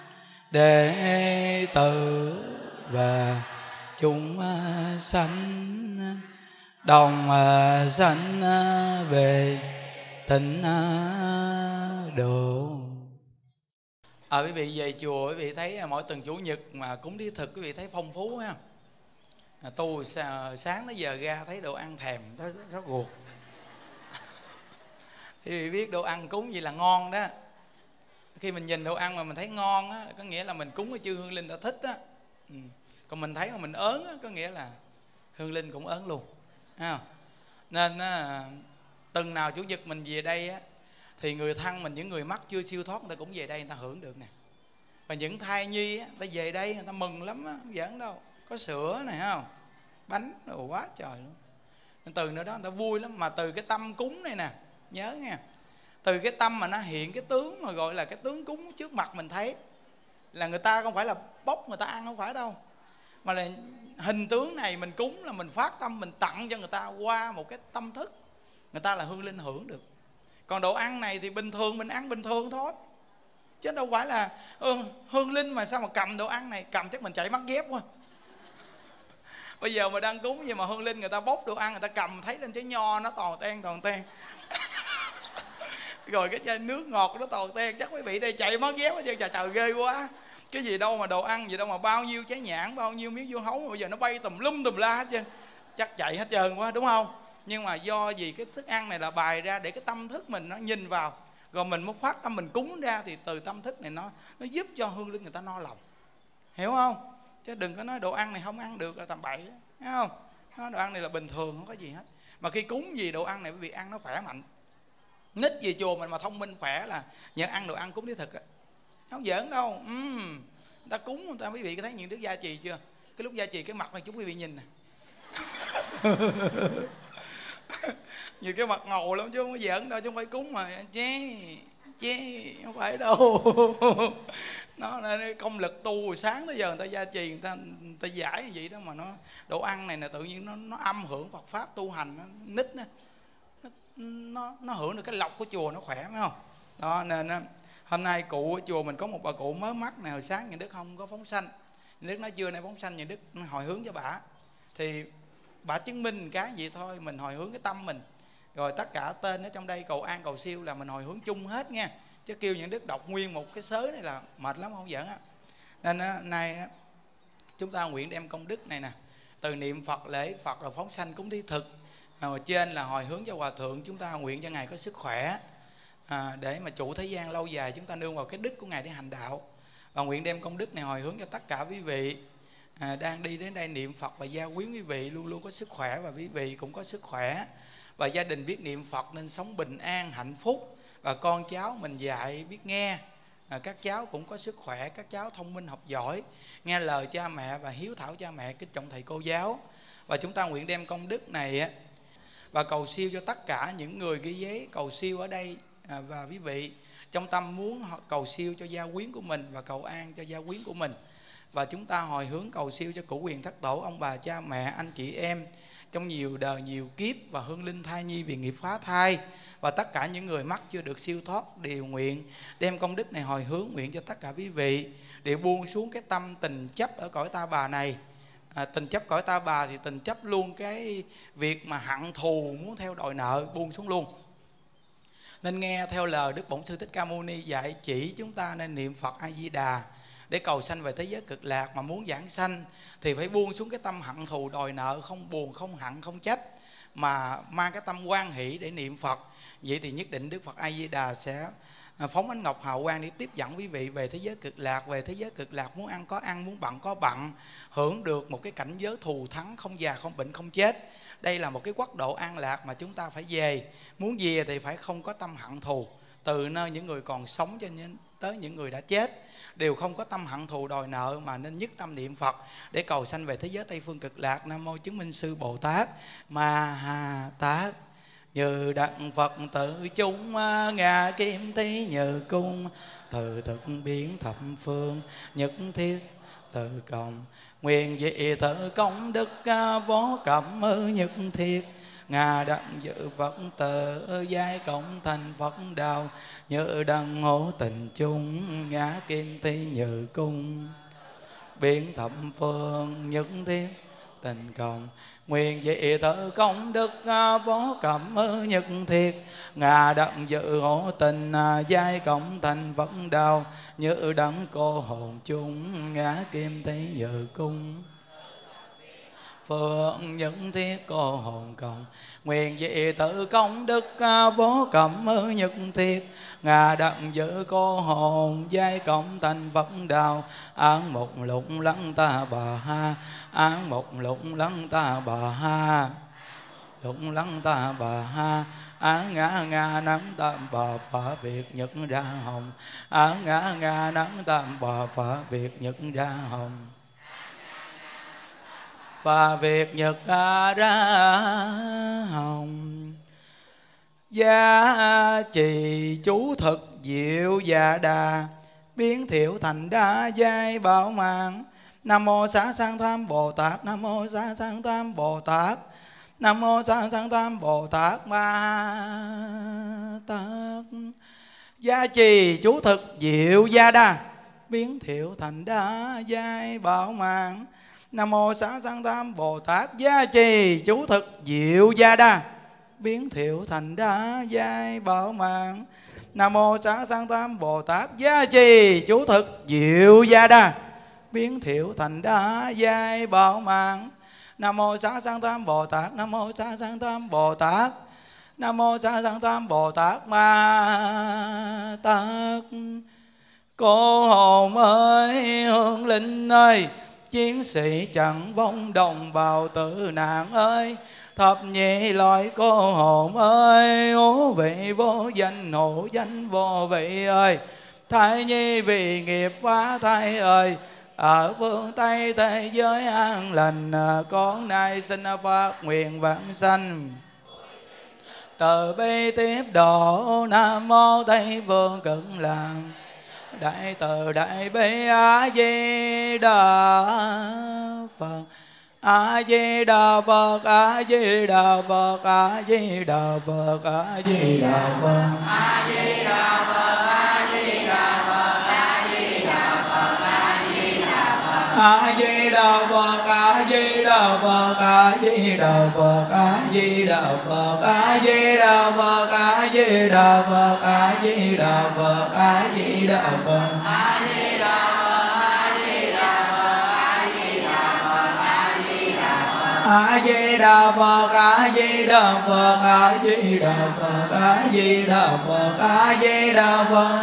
đệ tử và chúng sanh đồng sanh về tịnh độ. Quý vị về chùa quý vị thấy mỗi tuần Chủ nhật mà cúng thí thực quý vị thấy phong phú ha. Tu sáng tới giờ ra thấy đồ ăn thèm rất ruột. Thì quý vị biết đồ ăn cúng gì là ngon đó. Khi mình nhìn đồ ăn mà mình thấy ngon á, có nghĩa là mình cúng cái chư Hương Linh đã thích á. Còn mình thấy mà mình ớn á, có nghĩa là Hương Linh cũng ớn luôn. Nên tuần nào Chủ nhật mình về đây á, thì người thân mình, những người mắc chưa siêu thoát, người ta cũng về đây người ta hưởng được nè. Và những thai nhi á, người ta về đây người ta mừng lắm á, không giỡn đâu. Có sữa này không, bánh đồ quá trời luôn. Nên từ nơi đó người ta vui lắm. Mà từ cái tâm cúng này nè, nhớ nha, từ cái tâm mà nó hiện cái tướng mà gọi là cái tướng cúng trước mặt mình thấy, là người ta không phải là bốc người ta ăn, không phải đâu, mà là hình tướng này mình cúng là mình phát tâm mình tặng cho người ta qua một cái tâm thức, người ta là Hương Linh hưởng được. Còn đồ ăn này thì bình thường mình ăn bình thường thôi, chứ đâu phải là Hương Linh mà sao mà cầm đồ ăn này, cầm chắc mình chạy mất dép quá. Bây giờ mà đang cúng gì mà Hương Linh người ta bốc đồ ăn, người ta cầm thấy lên trái nho nó toàn ten rồi cái chai nước ngọt nó toàn ten, chắc quý vị đây chạy mất dép hết trơn. Trời ghê quá. Cái gì đâu mà đồ ăn gì đâu mà bao nhiêu trái nhãn, bao nhiêu miếng dưa hấu mà bây giờ nó bay tùm lum tùm la hết trơn, chắc chạy hết trơn quá, đúng không? Nhưng mà do gì cái thức ăn này là bày ra để cái tâm thức mình nó nhìn vào, rồi mình mới phát tâm mình cúng ra, thì từ tâm thức này nó giúp cho Hương Linh người ta no lòng, hiểu không? Chứ đừng có nói đồ ăn này không ăn được là tầm bậy, thấy không? Nói đồ ăn này là bình thường, không có gì hết. Mà khi cúng gì đồ ăn này quý vị ăn nó khỏe mạnh. Nít về chùa mình mà thông minh khỏe là nhờ ăn đồ ăn cúng thí thực á, không giỡn đâu. Người ta cúng, người ta, quý vị có thấy những đứa gia trì chưa? Cái lúc gia trì cái mặt này chúng quý vị nhìn nè nhìn cái mặt ngầu lắm chứ không có giỡn đâu, chứ không phải cúng mà chê không phải đâu. Nó là công lực tu sáng tới giờ người ta gia trì, người ta giải như vậy đó, mà nó đồ ăn này là tự nhiên nó âm hưởng Phật pháp tu hành, nó nít nó hưởng được cái lộc của chùa, nó khỏe, phải không? Đó nên hôm nay cụ ở chùa mình có một bà cụ mới mắc này, hồi sáng nhà Đức không có phóng sanh, nhà Đức nói trưa nay phóng sanh, nhà Đức hồi hướng cho bà, thì bà chứng minh cái gì thôi, mình hồi hướng cái tâm mình, rồi tất cả tên ở trong đây cầu an cầu siêu là mình hồi hướng chung hết nha, chứ kêu những Đức đọc nguyên một cái sớ này là mệt lắm, không giỡn á. Nên nay chúng ta nguyện đem công đức này nè, từ niệm Phật, lễ Phật, rồi phóng sanh cúng thí thực, rồi trên là hồi hướng cho Hòa Thượng, chúng ta nguyện cho Ngài có sức khỏe, để mà trụ thế gian lâu dài, chúng ta nương vào cái đức của Ngài để hành đạo. Và nguyện đem công đức này hồi hướng cho tất cả quý vị đang đi đến đây niệm Phật, và gia quyến quý vị luôn luôn có sức khỏe, và quý vị cũng có sức khỏe, và gia đình biết niệm Phật nên sống bình an hạnh phúc, và con cháu mình dạy biết nghe, các cháu cũng có sức khỏe, các cháu thông minh học giỏi, nghe lời cha mẹ và hiếu thảo cha mẹ, kính trọng thầy cô giáo. Và chúng ta nguyện đem công đức này và cầu siêu cho tất cả những người ghi giấy cầu siêu ở đây, và quý vị trong tâm muốn cầu siêu cho gia quyến của mình và cầu an cho gia quyến của mình. Và chúng ta hồi hướng cầu siêu cho cửu quyền thất tổ, ông bà cha mẹ, anh chị em trong nhiều đời nhiều kiếp, và Hương Linh thai nhi vì nghiệp phá thai, và tất cả những người mắc chưa được siêu thoát đều nguyện đem công đức này hồi hướng nguyện cho tất cả quý vị để buông xuống cái tâm tình chấp ở cõi ta bà này. Tình chấp cõi ta bà thì tình chấp luôn cái việc mà hận thù, muốn theo đòi nợ, buông xuống luôn. Nên nghe theo lời Đức Bổn Sư Thích Ca Mâu Ni dạy chỉ chúng ta nên niệm Phật A Di Đà để cầu sanh về thế giới cực lạc. Mà muốn giảng sanh thì phải buông xuống cái tâm hận thù đòi nợ, không buồn, không hận, không trách, mà mang cái tâm hoan hỷ để niệm Phật. Vậy thì nhất định Đức Phật A Di Đà sẽ phóng ánh ngọc hào quang để tiếp dẫn quý vị về thế giới cực lạc. Về thế giới cực lạc muốn ăn có ăn, muốn bận có bận, hưởng được một cái cảnh giới thù thắng, không già, không bệnh, không chết. Đây là một cái quốc độ an lạc mà chúng ta phải về. Muốn về thì phải không có tâm hận thù. Từ nơi những người còn sống cho tới những người đã chết đều không có tâm hận thù đòi nợ, mà nên nhất tâm niệm Phật để cầu sanh về thế giới Tây Phương Cực Lạc. Nam mô Chứng Minh Sư Bồ Tát Ma Ha Tát. Như đặng Phật tự chúng ngà kim thí như cung, từ thực biến thập phương nhất thiết từ cộng. Nguyện dị tự công đức vô cẩm nhất thiết, ngà đặng dự Phật tự giai cộng thành Phật đạo. Như đặng hổ tình chung ngã kim thi như cung, biến thập phương nhất thiết tình cộng. Nguyện dị tự công đức vô cẩm nhất thiết, ngà đặng dự hổ tình giai cộng thành Phật đạo. Như đặng cô hồn chung ngã kim thi như cung, phương nhất thiết cô hồn cộng. Nguyện dị tự công đức vô cẩm nhất thiết, ngà đặng giữ cô hồn giai cộng thành Phật đạo. Án một lục lăng ta bà ha, án một lục lăng ta bà ha, lục lăng ta bà ha. Án ngã ngà nắng tam bà phá việc nhật ra hồng, án ngã ngà nắng tam bà phá việc nhật ra hồng, và việc nhật ra hồng. Gia trì chú thực diệu dạ đà, biến thiệu thành đa giai bảo mạng. Nam mô Xá Sanh Tham Bồ Tát, Nam mô Xá Sanh Tham Bồ Tát, Nam mô Xá Sanh Tham Bồ Tát Ma Tát. Gia trì chú thực diệu gia đà, biến thiệu thành đa giai bảo mạng. Nam mô Xá Sanh Tham Bồ Tát. Gia trì chú thực diệu gia đà, biến thiệu thành đa giai bảo mạng. Nam mô Xá Sanh Tham Bồ Tát. Gia trì chú thực diệu gia đà, biến thiệu thành đa giai bảo mạng. Nam mô Xá Sanh Tham Bồ Tát, Nam mô Xá Sanh Tham Bồ Tát, Nam mô Xá Sanh Tham Bồ Tát Ma Tát. Cô hồn ơi, hương linh ơi, chiến sĩ chẳng vong đồng bào tử nạn ơi. Thập nhị loại cô hồn ơi, hổ vị vô danh, hổ danh vô vị ơi. Thai nhi vì nghiệp phá thai ơi, ở phương Tây thế giới an lành, con nay xin phát nguyện vãng sanh từ bi tiếp độ. Nam mô Tây Phương Cực Lạc Đại Từ Đại Bi A Di Đà Phật. A Di Đà Phật, A Di Đà Phật, A Di Đà Phật, A Di Đà Phật, A Di Đà Phật, A Di Đà Phật, A Di Đà Phật, A Di Đà Phật, A Di Đà Phật, A Di Đà Phật, A Di Đà Phật, A Di Đà Phật, A Di Đà Phật, A Di Đà Phật, A Di Đà Phật, A Di Đà Phật, A Di Đà Phật. A Di Đà Phật, A Di Đà Phật, A Di Đà Phật, A Di Đà Phật, A Di Đà Phật,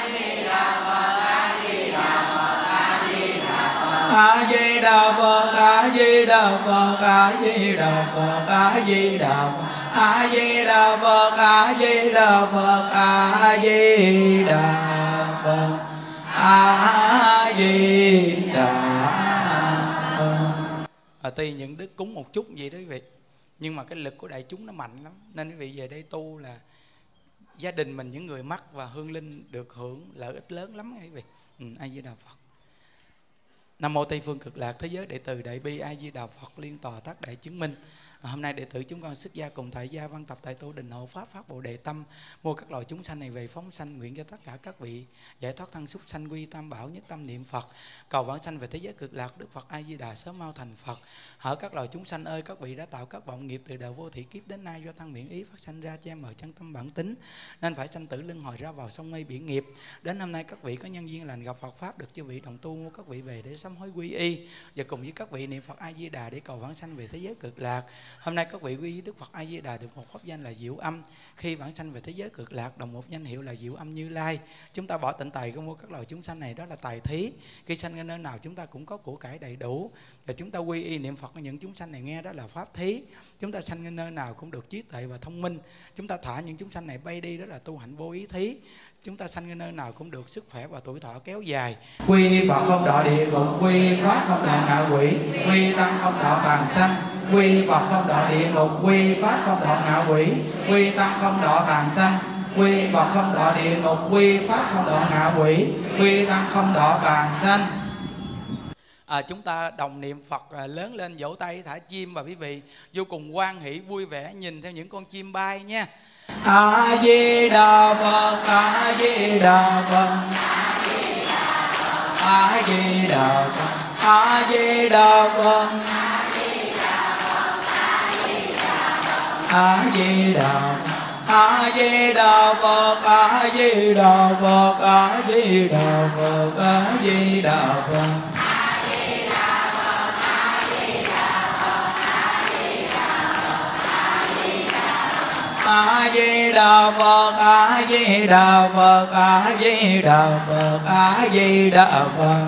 A Di Đà Phật, A Di Đà Phật, A Di Đà Phật, A Di Đà Phật, A Di Đà Phật, A Di Đà Phật, A Di Đà Phật, A Di Đà. Tuy những đức cúng một chút vậy đó quý vị, nhưng mà cái lực của đại chúng nó mạnh lắm, nên quý vị về đây tu là gia đình mình, những người mắc và hương linh được hưởng lợi ích lớn lắm quý vị. A Di Đà Phật. Nam mô Tây Phương Cực Lạc thế giới đệ từ đại bi A Di Đà Phật liên tòa tác đại chứng minh. Hôm nay đệ tử chúng con xuất gia cùng tại gia văn tập tại tu đình hộ pháp pháp Bồ Đề tâm, mua các loài chúng sanh này về phóng sanh, nguyện cho tất cả các vị giải thoát thân súc sanh, quy tam bảo, nhất tâm niệm Phật, cầu vãng sanh về thế giới cực lạc. Đức Phật A Di Đà sớm mau thành Phật. Hỡi các loài chúng sanh ơi, các vị đã tạo các vọng nghiệp từ đời vô thị kiếp đến nay, do thân miệng ý phát sanh ra che mờ chân tâm bản tính, nên phải sanh tử luân hồi ra vào sông mây biển nghiệp. Đến hôm nay các vị có nhân duyên lành gặp Phật pháp, được chư vị đồng tu mua các vị về để sám hối quy y, và cùng với các vị niệm Phật A Di Đà để cầu vãng sanh về thế giới cực lạc. Hôm nay các vị quy y Đức Phật A Di Đà được một pháp danh là Diệu Âm, khi vãng sanh về thế giới cực lạc đồng một danh hiệu là Diệu Âm Như Lai. Chúng ta bỏ tịnh tài của mua các loài chúng sanh này, đó là tài thí. Khi sanh ở nơi nào chúng ta cũng có của cải đầy đủ, và chúng ta quy y niệm Phật những chúng sanh này nghe, đó là pháp thí. Chúng ta sanh ở nơi nào cũng được trí tuệ và thông minh. Chúng ta thả những chúng sanh này bay đi, đó là tu hạnh vô ý thí. Chúng ta sanh ở nơi nào cũng được sức khỏe và tuổi thọ kéo dài. Quy Phật không đọa địa ngục, quy Pháp không đọa ngạ quỷ, quy Tăng không đọa bàn sanh. Quy Phật không đọa địa ngục, quy Pháp không đọa ngạ quỷ, quy Tăng không đọa bàn sanh. Quy Phật không đọa địa ngục, quy Pháp không đọa ngạ quỷ, quy Tăng không đọa bàn sanh. Chúng ta đồng niệm Phật lớn lên, vỗ tay thả chim, và quý vị vô cùng hoan hỷ vui vẻ nhìn theo những con chim bay nha. A Di Đà Phật, A Di Đà Phật, A Di Đà Phật, A Di Đà Phật, A Di Đà Phật, A Di Đà Phật, A Di Đà Phật, A Di Đà Phật, A Di Đà Phật. A Di Đà Phật, A Di Đà Phật, A Di Đà Phật, A Di Đà Phật.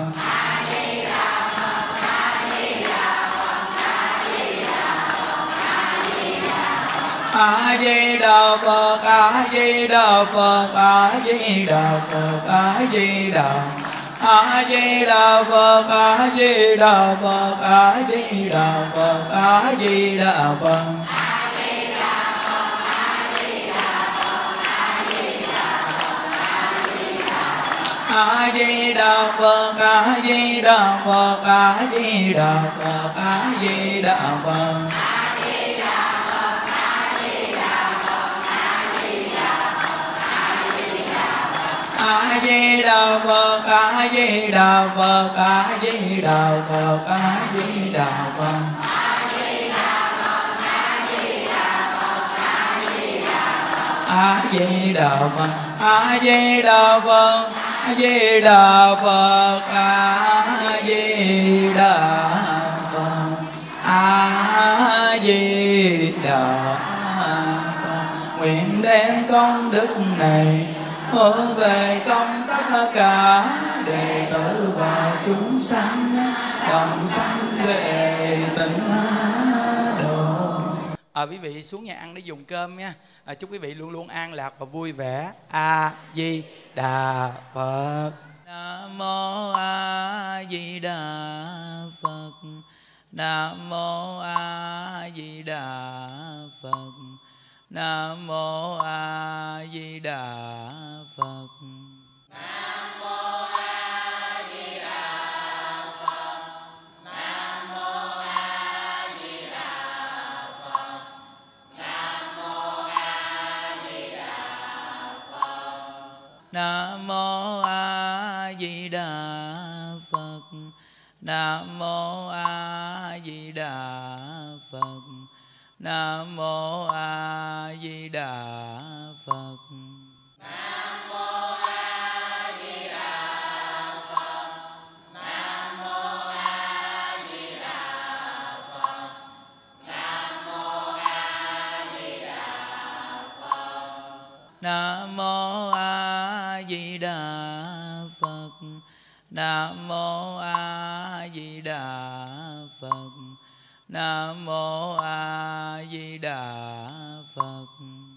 A Di Đà Phật, A Di Đà Phật, A Di Đà Phật, A Di Đà. A Di Đà Phật, A Di Đà Phật, A Di Đà Phật, A Di Đà Phật. A Di Đà Phật, A Di Đà Phật, A Di Đà Phật, A Di Đà Phật. A Di Đà Phật, A Di Đà Phật, A Di Đà Phật, A Di Đà Phật. A Di Đà Phật, A Di Đà Phật, A Di Đà Phật, A Di Đà Phật, A Di Đà Phật. Nguyện đem công đức này hướng về công tất cả đệ tử và chúng sanh, đồng sanh về tịnh độ. Quý vị xuống nhà ăn để dùng cơm nha. Chúc quý vị luôn luôn an lạc và vui vẻ. A Di Đà Phật. Nam mô A Di Đà Phật. Nam mô A Di Đà Phật. Nam mô A Di Đà Phật. Nam mô A Di Đà Phật. Nam mô A Di Đà Phật. Nam mô A Di Đà Phật. Nam mô A Di Đà Phật. Nam mô A Di Đà Phật. Nam mô A Di Đà Phật. Nam mô A Di Đà Phật. Nam mô A Di Đà Phật. Nam mô A Di Đà Phật. Nam mô A Di Đà Phật. Nam mô A Di Đà Phật. Nam mô A Di Đà Phật.